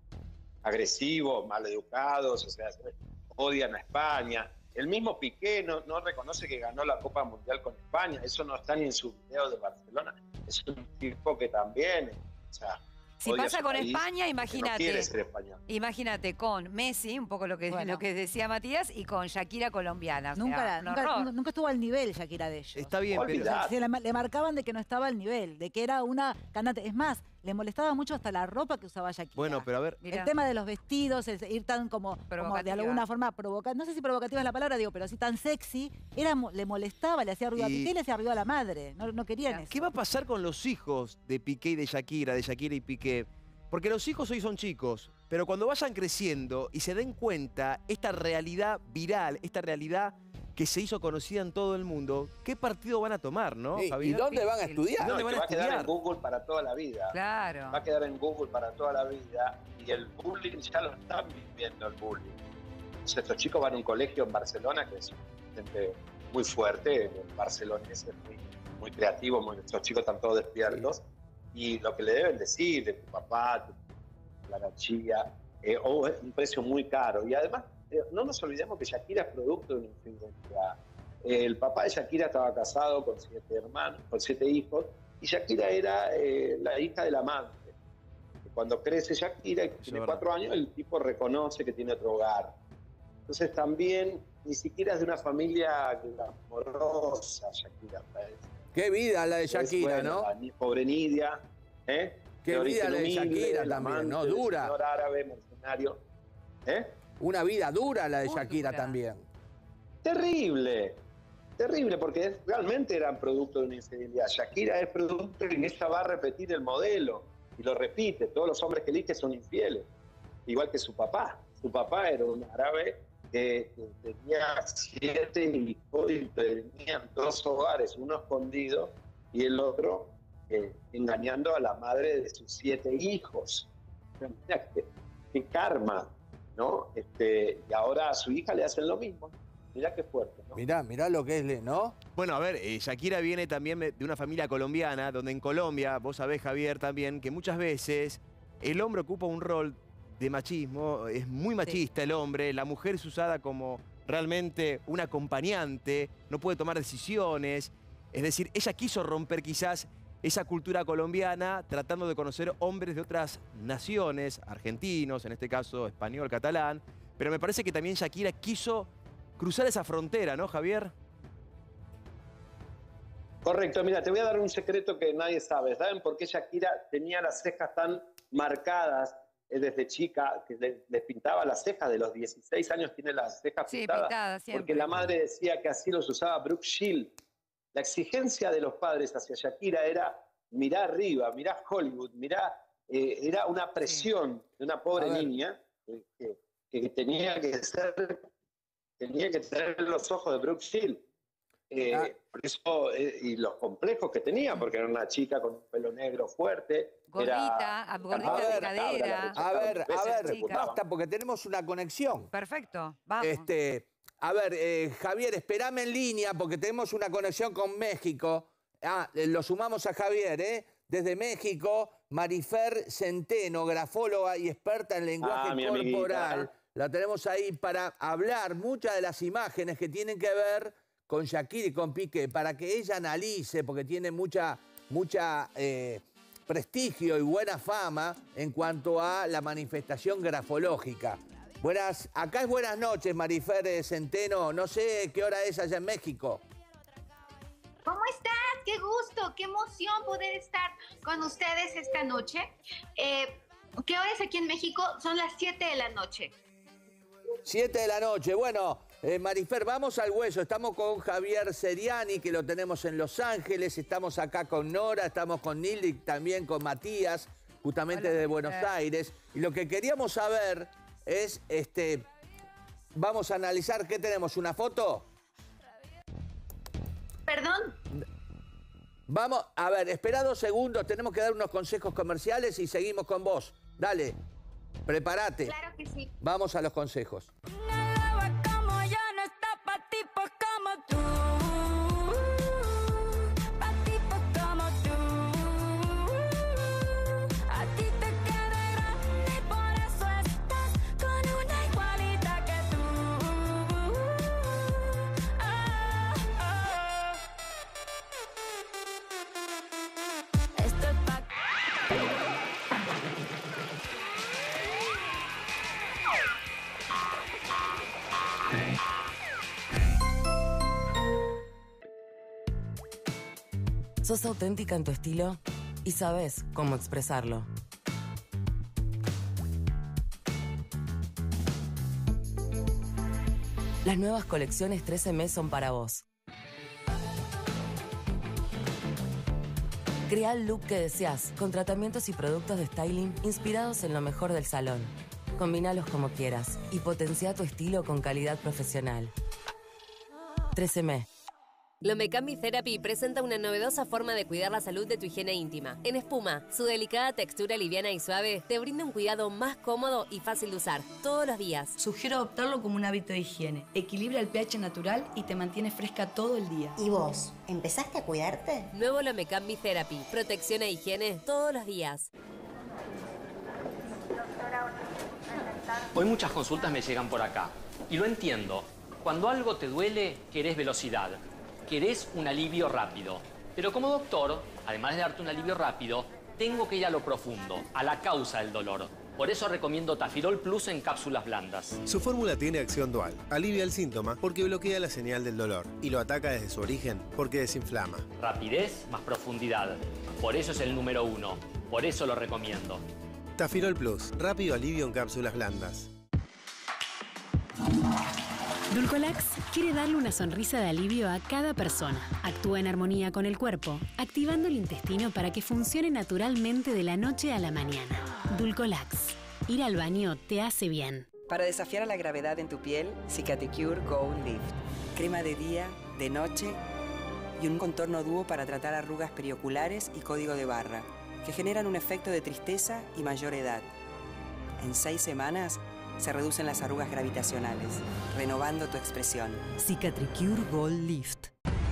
agresivos, maleducados, o sea, odian a España. El mismo Piqué no reconoce que ganó la Copa Mundial con España. Eso no está ni en su video de Barcelona. Es un tipo que también, o sea, Si odia pasa su con país España, porque imagínate. No quiere ser español. Imagínate con Messi, un poco lo que decía Matías, y con Shakira colombiana. O sea, un horror. Nunca estuvo al nivel Shakira de ellos. Está bien, pero... O sea, le marcaban de que no estaba al nivel, de que era una cantante. Es más, le molestaba mucho hasta la ropa que usaba Shakira. Bueno, pero a ver... El tema de los vestidos, el ir tan como de Provocativa. alguna forma provocar, no sé si provocativa es la palabra, digo, pero así tan sexy, le molestaba, le hacía ruido a Y- Piqué y le hacía ruido a la madre. No querían eso. ¿Qué va a pasar con los hijos de Piqué y de Shakira y Piqué? Porque los hijos hoy son chicos, pero cuando vayan creciendo y se den cuenta esta realidad viral, esta realidad que se hizo conocida en todo el mundo, ¿qué partido van a tomar, no, Sí, ¿y Javier? dónde van a estudiar? No, ¿Dónde y van que a va a quedar en estudiar? Google para toda la vida. Claro. Va a quedar en Google para toda la vida. Y el bullying ya lo están viviendo, el bullying. Entonces, estos chicos van a un colegio en Barcelona, que es gente muy fuerte, el barcelonés es muy creativo, estos chicos están todos despiertos. Y lo que le deben decir de tu papá, la chía, es un precio muy caro. Y además, no nos olvidemos que Shakira es producto de una infidelidad. el papá de Shakira estaba casado con 7 hermanos, con 7 hijos, y Shakira era la hija del amante. Cuando crece Shakira y tiene 4 años, el tipo reconoce que tiene otro hogar. Entonces también, ni siquiera es de una familia amorosa, Shakira. Qué vida la de Shakira, ¿no? Pobre Nidia, ¿eh? Qué vida la de Shakira también, ¿no? Dura. Señor árabe, mercenario. Una vida dura la de Shakira también. Terrible, terrible, porque realmente eran producto de una infidelidad. Shakira es producto y ella va a repetir el modelo, y lo repite. Todos los hombres que elige son infieles, igual que su papá. Su papá era un árabe que tenía 7 hijos y tenían 2 hogares, uno escondido y el otro engañando a la madre de sus 7 hijos. Mira qué karma, ¿no? Y ahora a su hija le hacen lo mismo. Mirá qué fuerte, ¿no? Mirá lo que es, ¿no? Bueno, a ver, Shakira viene también de una familia colombiana, donde en Colombia, vos sabés, Javier, también, que muchas veces el hombre ocupa un rol de machismo, es muy machista el hombre, la mujer es usada como realmente un acompañante, no puede tomar decisiones. Es decir, ella quiso romper quizás esa cultura colombiana tratando de conocer hombres de otras naciones, argentinos, en este caso español, catalán, pero me parece que también Shakira quiso cruzar esa frontera, ¿no, Javier? Correcto, mira, te voy a dar un secreto que nadie sabe. ¿Saben por qué Shakira tenía las cejas tan marcadas desde chica, que le pintaba las cejas? De los 16 años tiene las cejas pintadas, siempre. Porque la madre decía que así los usaba Brooke Shield. La exigencia de los padres hacia Shakira era: mirá arriba, mirá Hollywood, mirá, era una presión de una pobre niña que tenía que tener los ojos de Brooke Shield. Por eso, y los complejos que tenía, porque era una chica con un pelo negro fuerte. Gordita de cadera. A ver, basta, porque tenemos una conexión. Perfecto, vamos. A ver, Javier, espérame en línea, porque tenemos una conexión con México. Lo sumamos a Javier, ¿eh? Desde México, Marifer Centeno, grafóloga y experta en lenguaje corporal. La tenemos ahí para hablar muchas de las imágenes que tienen que ver con Shakira y con Piqué, para que ella analice, porque tiene mucha prestigio y buena fama en cuanto a la manifestación grafológica. Acá es buenas noches, Marifer Centeno. No sé qué hora es allá en México. ¿Cómo estás? Qué gusto, qué emoción poder estar con ustedes esta noche. ¿Qué hora es aquí en México? Son las 7 de la noche. 7 de la noche. Bueno, Marifer, vamos al hueso. Estamos con Javier Seriani, que lo tenemos en Los Ángeles. Estamos acá con Nora, estamos con Nildi, también con Matías, justamente de Buenos Aires. Y lo que queríamos saber es, vamos a analizar, ¿qué tenemos? ¿Una foto? ¿Perdón? Vamos, a ver, espera 2 segundos, tenemos que dar unos consejos comerciales y seguimos con vos. Dale, prepárate. Claro que sí. Vamos a los consejos. Como yo no está pa' tipos como tú. Pa' tipos como tú. A ti te queda grande y por eso estás con una igualita que tú. Esto es pa' Sos auténtica en tu estilo y sabes cómo expresarlo. Las nuevas colecciones 13M son para vos. Crea el look que deseas con tratamientos y productos de styling inspirados en lo mejor del salón. Combínalos como quieras y potencia tu estilo con calidad profesional. 13M. Lomecambi Therapy presenta una novedosa forma de cuidar la salud de tu higiene íntima. En espuma, su delicada textura liviana y suave te brinda un cuidado más cómodo y fácil de usar todos los días. Sugiero adoptarlo como un hábito de higiene. Equilibra el pH natural y te mantiene fresca todo el día. ¿Y vos? ¿Empezaste a cuidarte? Nuevo Lomecambi Therapy. Protección e higiene todos los días. Hoy muchas consultas me llegan por acá. Y lo entiendo. Cuando algo te duele, querés velocidad, querés un alivio rápido. Pero como doctor, además de darte un alivio rápido, tengo que ir a lo profundo, a la causa del dolor. Por eso recomiendo Tafirol Plus en cápsulas blandas. Su fórmula tiene acción dual. Alivia el síntoma porque bloquea la señal del dolor y lo ataca desde su origen porque desinflama. Rapidez más profundidad. Por eso es el número 1. Por eso lo recomiendo. Tafirol Plus. Rápido alivio en cápsulas blandas. Dulcolax quiere darle una sonrisa de alivio a cada persona. Actúa en armonía con el cuerpo, activando el intestino para que funcione naturalmente de la noche a la mañana. Dulcolax. Ir al baño te hace bien. Para desafiar a la gravedad en tu piel, Cicatricure Gold Lift. Crema de día, de noche y un contorno dúo para tratar arrugas perioculares y código de barra, que generan un efecto de tristeza y mayor edad. En 6 semanas se reducen las arrugas gravitacionales, renovando tu expresión. Cicatricure Gold Lift.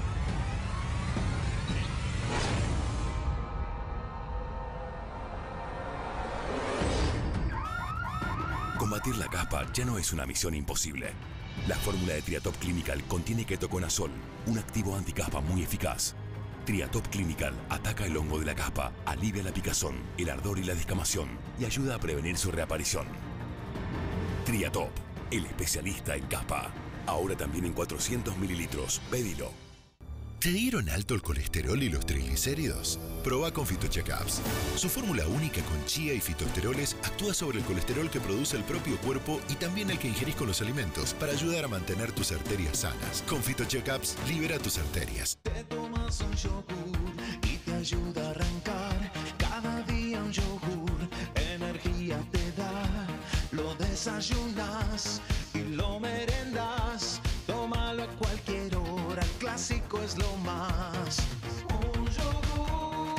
Combatir la caspa ya no es una misión imposible. La fórmula de Triatop Clinical contiene ketoconazol, un activo anticaspa muy eficaz. Triatop Clinical ataca el hongo de la caspa, alivia la picazón, el ardor y la descamación y ayuda a prevenir su reaparición. Triatop, el especialista en caspa. Ahora también en 400 mililitros. Pedilo. ¿Te dieron alto el colesterol y los triglicéridos? Proba con Phytocheckups. Su fórmula única con chía y fitoesteroles actúa sobre el colesterol que produce el propio cuerpo y también el que ingerís con los alimentos para ayudar a mantener tus arterias sanas. Con Phytocheckups, libera tus arterias. Te tomas un yogur y te ayuda a arrancar. Cada día un yogur, energía te da. Lo desayunas y lo merendas. Tómalo a cualquier hora, el clásico es lo más. Un yogur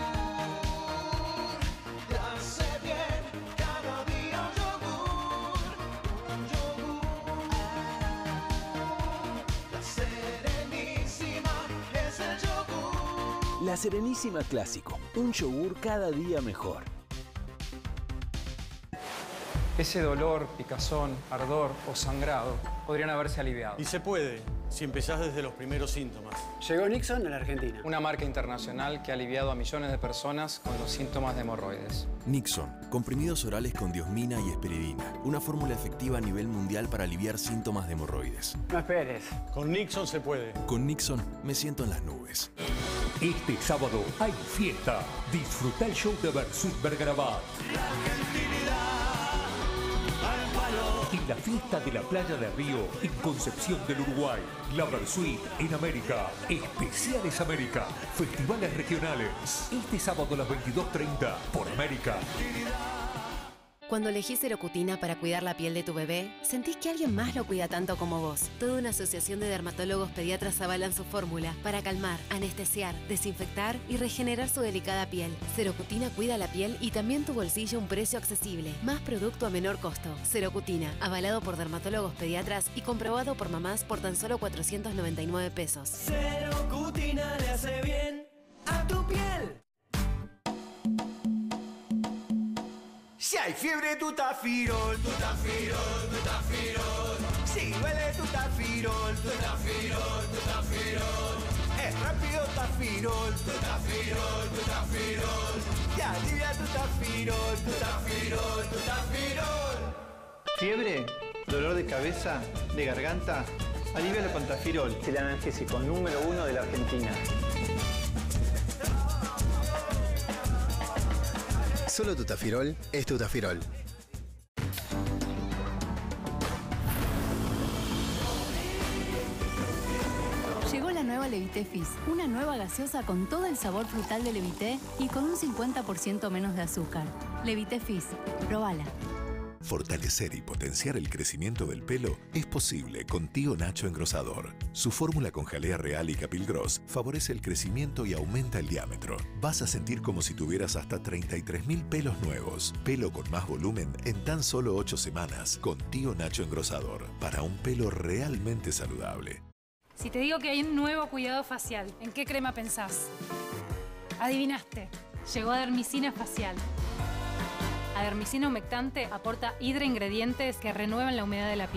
te hace bien, cada día un yogur. Un yogur, la Serenísima es el yogur. La Serenísima Clásico, un yogur cada día mejor. Ese dolor, picazón, ardor o sangrado podrían haberse aliviado. Y se puede, si empezás desde los primeros síntomas. Llegó Nixon a la Argentina. Una marca internacional que ha aliviado a millones de personas con los síntomas de hemorroides. Nixon, comprimidos orales con diosmina y esperidina. Una fórmula efectiva a nivel mundial para aliviar síntomas de hemorroides. No esperes. Con Nixon se puede. Con Nixon me siento en las nubes. Este sábado hay fiesta. Disfruta el show de Versuit Bergarabat. Y la fiesta de la playa de Río en Concepción del Uruguay. La Versuit en América. Especiales América. Festivales regionales. Este sábado a las 22:30 por América. Cuando elegís Serocutina para cuidar la piel de tu bebé, sentís que alguien más lo cuida tanto como vos. Toda una asociación de dermatólogos pediatras avalan su fórmula para calmar, anestesiar, desinfectar y regenerar su delicada piel. Serocutina cuida la piel y también tu bolsillo a un precio accesible. Más producto a menor costo. Serocutina, avalado por dermatólogos pediatras y comprobado por mamás por tan solo 499 pesos. Serocutina le hace bien a tu piel. Si hay fiebre, tu Tafirol, tu Tafirol, tu Tafirol. Si duele, tu Tafirol, tu Tafirol, tu Tafirol. Es rápido, Tafirol, tu Tafirol, tu Tafirol. Te alivia tu Tafirol, tu Tafirol, tu Tafirol. Fiebre, dolor de cabeza, de garganta, alívialo con Tafirol, el analgésico número 1 de la Argentina. Solo tu Tafirol es tu Tafirol. Llegó la nueva Levité Fizz, una nueva gaseosa con todo el sabor frutal de Levité y con un 50% menos de azúcar. Levité Fizz, probala. Fortalecer y potenciar el crecimiento del pelo es posible con Tío Nacho Engrosador. Su fórmula con jalea real y Capilgross favorece el crecimiento y aumenta el diámetro. Vas a sentir como si tuvieras hasta 33.000 pelos nuevos. Pelo con más volumen en tan solo 8 semanas con Tío Nacho Engrosador. Para un pelo realmente saludable. Si te digo que hay un nuevo cuidado facial, ¿en qué crema pensás? Adivinaste. Llegó Dermicina Facial. Adermicina humectante aporta hidroingredientes que renuevan la humedad de la piel.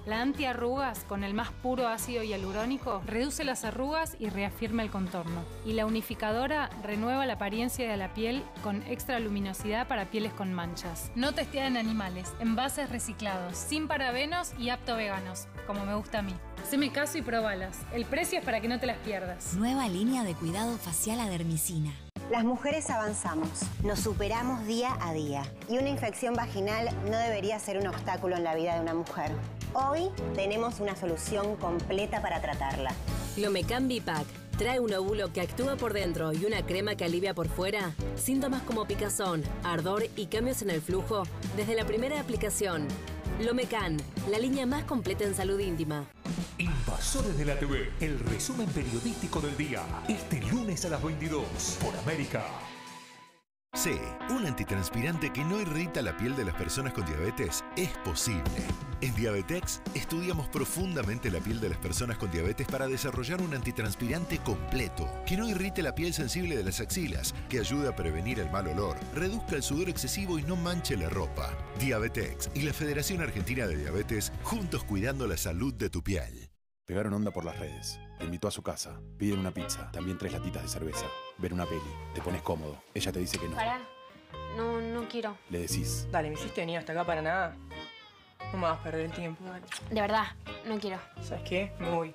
La antiarrugas, con el más puro ácido hialurónico, reduce las arrugas y reafirma el contorno. Y la unificadora renueva la apariencia de la piel con extra luminosidad para pieles con manchas. No testeada en animales, envases reciclados, sin parabenos y apto veganos, como me gusta a mí. Haceme caso y probalas. El precio es para que no te las pierdas. Nueva línea de cuidado facial Adermicina. Las mujeres avanzamos, nos superamos día a día y una infección vaginal no debería ser un obstáculo en la vida de una mujer. Hoy tenemos una solución completa para tratarla. Lomecan Bipac trae un óvulo que actúa por dentro y una crema que alivia por fuera síntomas como picazón, ardor y cambios en el flujo desde la primera aplicación. Lomecan, la línea más completa en salud íntima. Invasores de la TV, el resumen periodístico del día. Este lunes a las 22 por América. C, un antitranspirante que no irrita la piel de las personas con diabetes, es posible. En Diabetex estudiamos profundamente la piel de las personas con diabetes para desarrollar un antitranspirante completo, que no irrite la piel sensible de las axilas, que ayude a prevenir el mal olor, reduzca el sudor excesivo y no manche la ropa. Diabetex y la Federación Argentina de Diabetes, juntos cuidando la salud de tu piel. Pegaron onda por las redes. Te invitó a su casa. Piden una pizza. También 3 latitas de cerveza. Ver una peli. Te pones cómodo. Ella te dice que no. Pará. No quiero. Le decís. Dale, me hiciste venir hasta acá para nada. No me vas a perder el tiempo, dale. De verdad, no quiero. ¿Sabes qué? Me voy.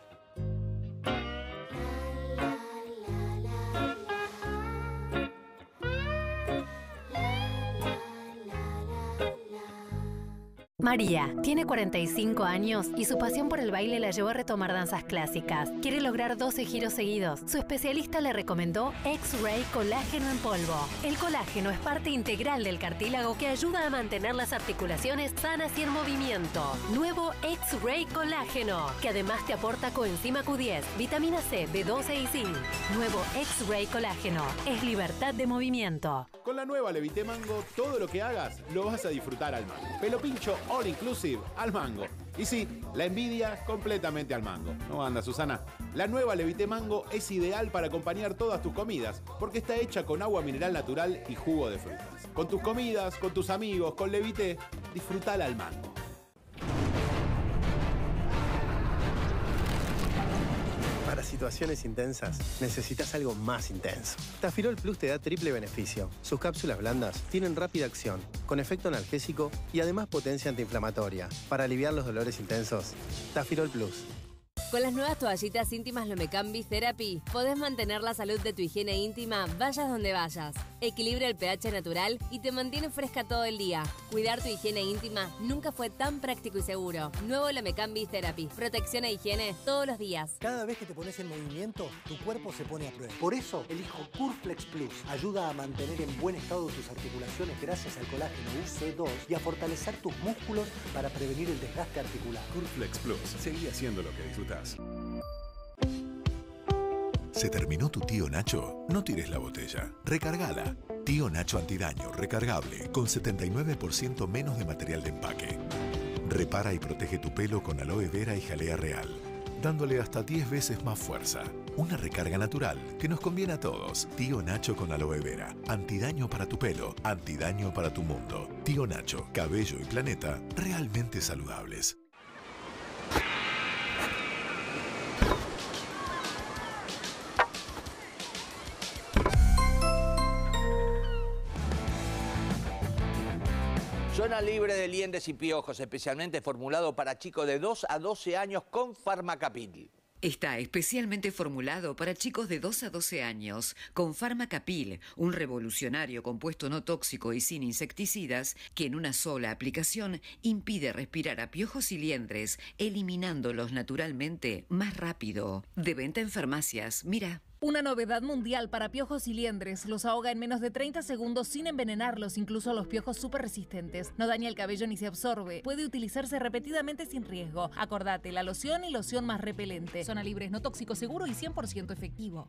María tiene 45 años y su pasión por el baile la llevó a retomar danzas clásicas. Quiere lograr 12 giros seguidos. Su especialista le recomendó X-Ray Colágeno en polvo. El colágeno es parte integral del cartílago que ayuda a mantener las articulaciones sanas y en movimiento. Nuevo X-Ray Colágeno, que además te aporta coenzima Q10, vitamina C, B12 y zinc. Nuevo X-Ray Colágeno es libertad de movimiento. Con la nueva Levité Mango, todo lo que hagas lo vas a disfrutar al mango. Pelo pincho all inclusive al mango. Y sí, la envidia completamente al mango. ¿No anda, Susana? La nueva Levité Mango es ideal para acompañar todas tus comidas, porque está hecha con agua mineral natural y jugo de frutas. Con tus comidas, con tus amigos, con Levité, disfrutala al mango. Para situaciones intensas, necesitas algo más intenso. Tafirol Plus te da triple beneficio. Sus cápsulas blandas tienen rápida acción, con efecto analgésico y además potencia antiinflamatoria. Para aliviar los dolores intensos, Tafirol Plus. Con las nuevas toallitas íntimas Lomecan Therapy podés mantener la salud de tu higiene íntima vayas donde vayas. Equilibra el pH natural y te mantiene fresca todo el día. Cuidar tu higiene íntima nunca fue tan práctico y seguro. Nuevo Lomecan Therapy. Protección e higiene todos los días. Cada vez que te pones en movimiento, tu cuerpo se pone a prueba. Por eso elijo Curflex Plus. Ayuda a mantener en buen estado tus articulaciones gracias al colágeno UC2 y a fortalecer tus músculos para prevenir el desgaste articular. Curflex Plus. Seguí haciendo lo que disfrutas. ¿Se terminó tu tío Nacho? No tires la botella. Recargala. Tío Nacho Antidaño recargable con 79% menos de material de empaque. Repara y protege tu pelo con aloe vera y jalea real, dándole hasta 10 veces más fuerza. Una recarga natural que nos conviene a todos. Tío Nacho con aloe vera. Antidaño para tu pelo, antidaño para tu mundo. Tío Nacho, cabello y planeta realmente saludables. Zona libre de liendres y piojos, especialmente formulado para chicos de 2 a 12 años con Farmacapil. Está especialmente formulado para chicos de 2 a 12 años con Farmacapil, un revolucionario compuesto no tóxico y sin insecticidas que en una sola aplicación impide respirar a piojos y liendres, eliminándolos naturalmente más rápido. De venta en farmacias, mira. Una novedad mundial para piojos y liendres. Los ahoga en menos de 30 segundos sin envenenarlos, incluso a los piojos súper resistentes. No daña el cabello ni se absorbe. Puede utilizarse repetidamente sin riesgo. Acordate, la loción y loción más repelente. Zona libre es no tóxico, seguro y 100% efectivo.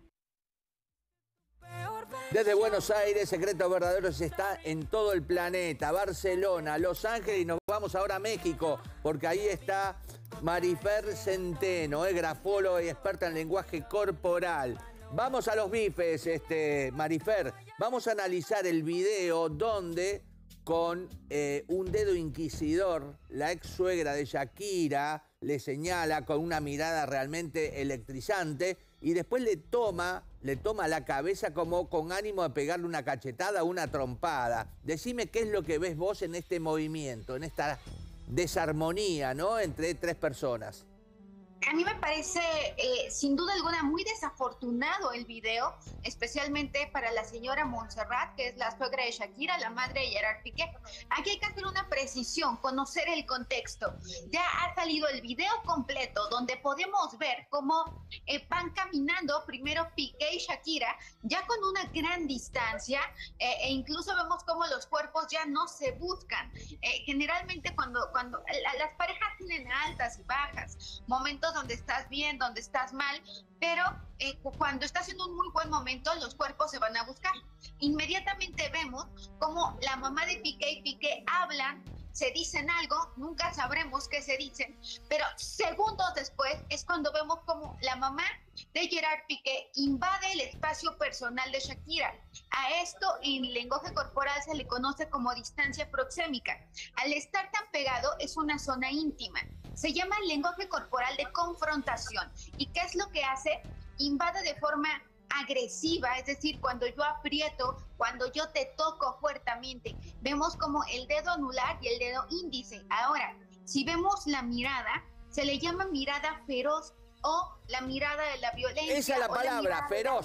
Desde Buenos Aires, Secretos Verdaderos está en todo el planeta. Barcelona, Los Ángeles y nos vamos ahora a México, porque ahí está Marifer Centeno, grafóloga y experta en lenguaje corporal. Vamos a los bifes, Marifer. Vamos a analizar el video donde con un dedo inquisidor la ex suegra de Shakira le señala con una mirada realmente electrizante y después le toma la cabeza como con ánimo de pegarle una cachetada o una trompada. Decime qué es lo que ves vos en este movimiento, en esta desarmonía, ¿no?, entre tres personas. A mí me parece, sin duda alguna, muy desafortunado el video, especialmente para la señora Montserrat, que es la suegra de Shakira, la madre de Gerard Piqué. Aquí hay que hacer una precisión, conocer el contexto. Ya ha salido el video completo, donde podemos ver cómo van caminando primero Piqué y Shakira, ya con una gran distancia, e incluso vemos cómo los cuerpos ya no se buscan. Generalmente cuando las parejas tienen altas y bajas, momentos donde estás bien, donde estás mal, pero cuando estás en un muy buen momento, los cuerpos se van a buscar. Inmediatamente vemos cómo la mamá de Piqué y Piqué hablan, se dicen algo, nunca sabremos qué se dicen, pero segundos después es cuando vemos cómo la mamá de Gerard Piqué invade el espacio personal de Shakira. A esto en lenguaje corporal se le conoce como distancia proxémica. Al estar tan pegado es una zona íntima. Se llama el lenguaje corporal de confrontación. ¿Y qué es lo que hace? Invade de forma agresiva, es decir, cuando yo aprieto, cuando yo te toco fuertemente. Vemos como el dedo anular y el dedo índice. Ahora, si vemos la mirada, se le llama mirada feroz o la mirada de la violencia. Esa es la palabra, feroz.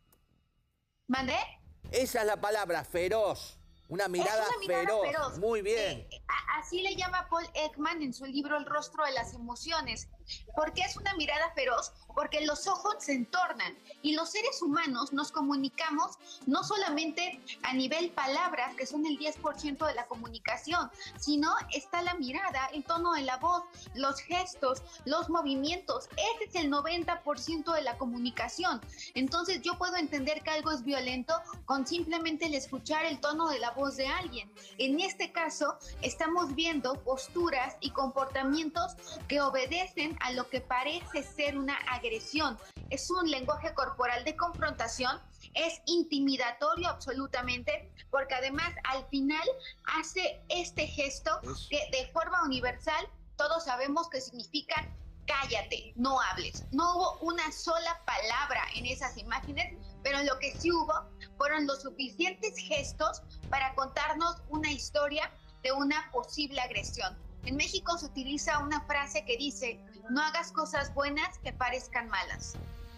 ¿Mandé? Esa es la palabra, feroz. Una mirada feroz. Muy bien. Así le llama Paul Ekman en su libro El rostro de las emociones. ¿Por qué es una mirada feroz? Porque los ojos se entornan y los seres humanos nos comunicamos no solamente a nivel palabras, que son el 10% de la comunicación, sino está la mirada, el tono de la voz, los gestos, los movimientos. Ese es el 90% de la comunicación. Entonces yo puedo entender que algo es violento con simplemente el escuchar el tono de la voz de alguien. En este caso, estamos viendo posturas y comportamientos que obedecen a lo que parece ser una agresión. Es un lenguaje corporal de confrontación, es intimidatorio absolutamente, porque además al final hace este gesto que de forma universal todos sabemos que significa cállate, no hables. No hubo una sola palabra en esas imágenes, pero lo que sí hubo fueron los suficientes gestos para contarnos una historia de una posible agresión. En México se utiliza una frase que dice: no hagas cosas buenas que parezcan malas.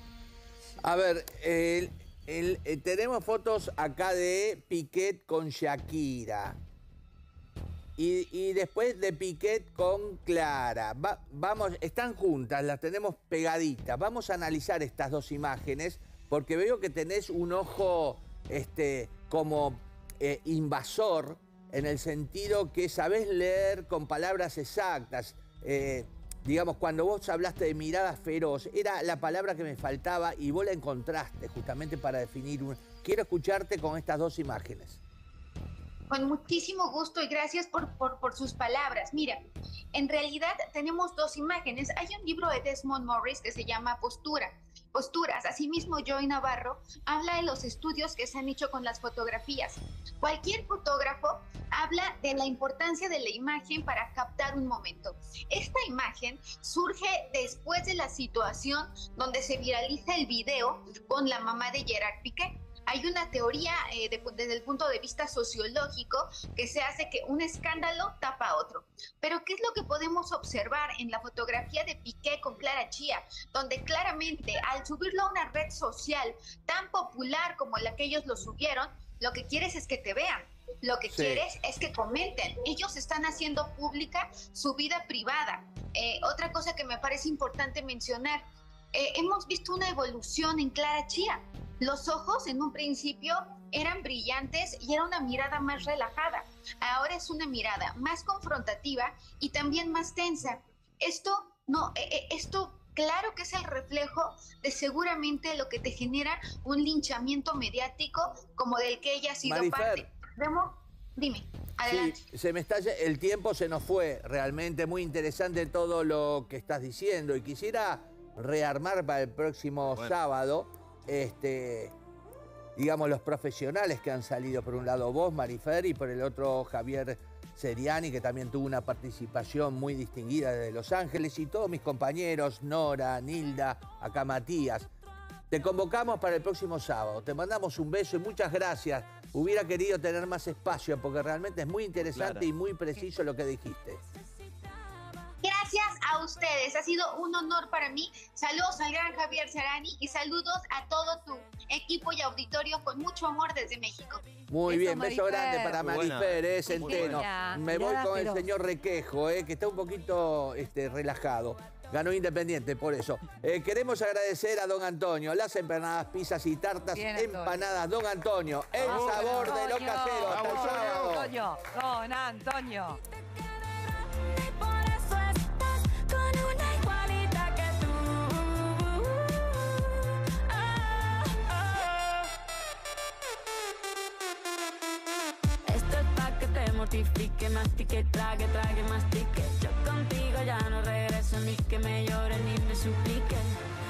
A ver, tenemos fotos acá de Piqué con Shakira. Y después de Piqué con Clara. Vamos, están juntas, las tenemos pegaditas. Vamos a analizar estas dos imágenes porque veo que tenés un ojo como invasor, en el sentido que sabés leer con palabras exactas. Digamos, cuando vos hablaste de mirada feroz, era la palabra que me faltaba y vos la encontraste justamente para definir Quiero escucharte con estas dos imágenes. Con muchísimo gusto y gracias por sus palabras. Mira, en realidad tenemos dos imágenes. Hay un libro de Desmond Morris que se llama Posturas. Asimismo, Joy Navarro habla de los estudios que se han hecho con las fotografías. Cualquier fotógrafo habla de la importancia de la imagen para captar un momento. Esta imagen surge después de la situación donde se viraliza el video con la mamá de Gerard Piqué. Hay una teoría desde el punto de vista sociológico que se hace que un escándalo tapa a otro. Pero ¿qué es lo que podemos observar en la fotografía de Piqué con Clara Chía? Donde claramente al subirlo a una red social tan popular como la que ellos lo subieron, lo que quieres es que te vean. Lo que quieres es que comenten. Ellos están haciendo pública su vida privada. Otra cosa que me parece importante mencionar, hemos visto una evolución en Clara Chía. Los ojos en un principio eran brillantes y era una mirada más relajada. Ahora es una mirada más confrontativa y también más tensa. Esto claro que es el reflejo de seguramente lo que te genera un linchamiento mediático como del que ella ha sido parte. Dime, adelante. Sí, el tiempo se nos fue. Realmente muy interesante todo lo que estás diciendo y quisiera rearmar para el próximo sábado digamos, los profesionales que han salido. Por un lado vos, Marifer, y por el otro Javier Seriani, que también tuvo una participación muy distinguida desde Los Ángeles, y todos mis compañeros, Nora, Nilda, acá Matías. Te convocamos para el próximo sábado. Te mandamos un beso y muchas gracias. Hubiera querido tener más espacio porque realmente es muy interesante y muy preciso lo que dijiste. Gracias a ustedes, ha sido un honor para mí. Saludos al gran Javier Serrani y saludos a todo tu equipo y auditorio con mucho amor desde México. Muy bien, beso grande para Marifer, Centeno. Me voy con el señor Requejo, que está un poquito relajado. Ganó Independiente, por eso. Queremos agradecer a don Antonio, las empanadas, pizzas y tartas, empanadas. Don Antonio, el sabor de lo casero. Hasta el sábado. Don Antonio. Mortifique, mastique, trague, mastique. Yo contigo ya no regreso, ni que me llore ni me suplique.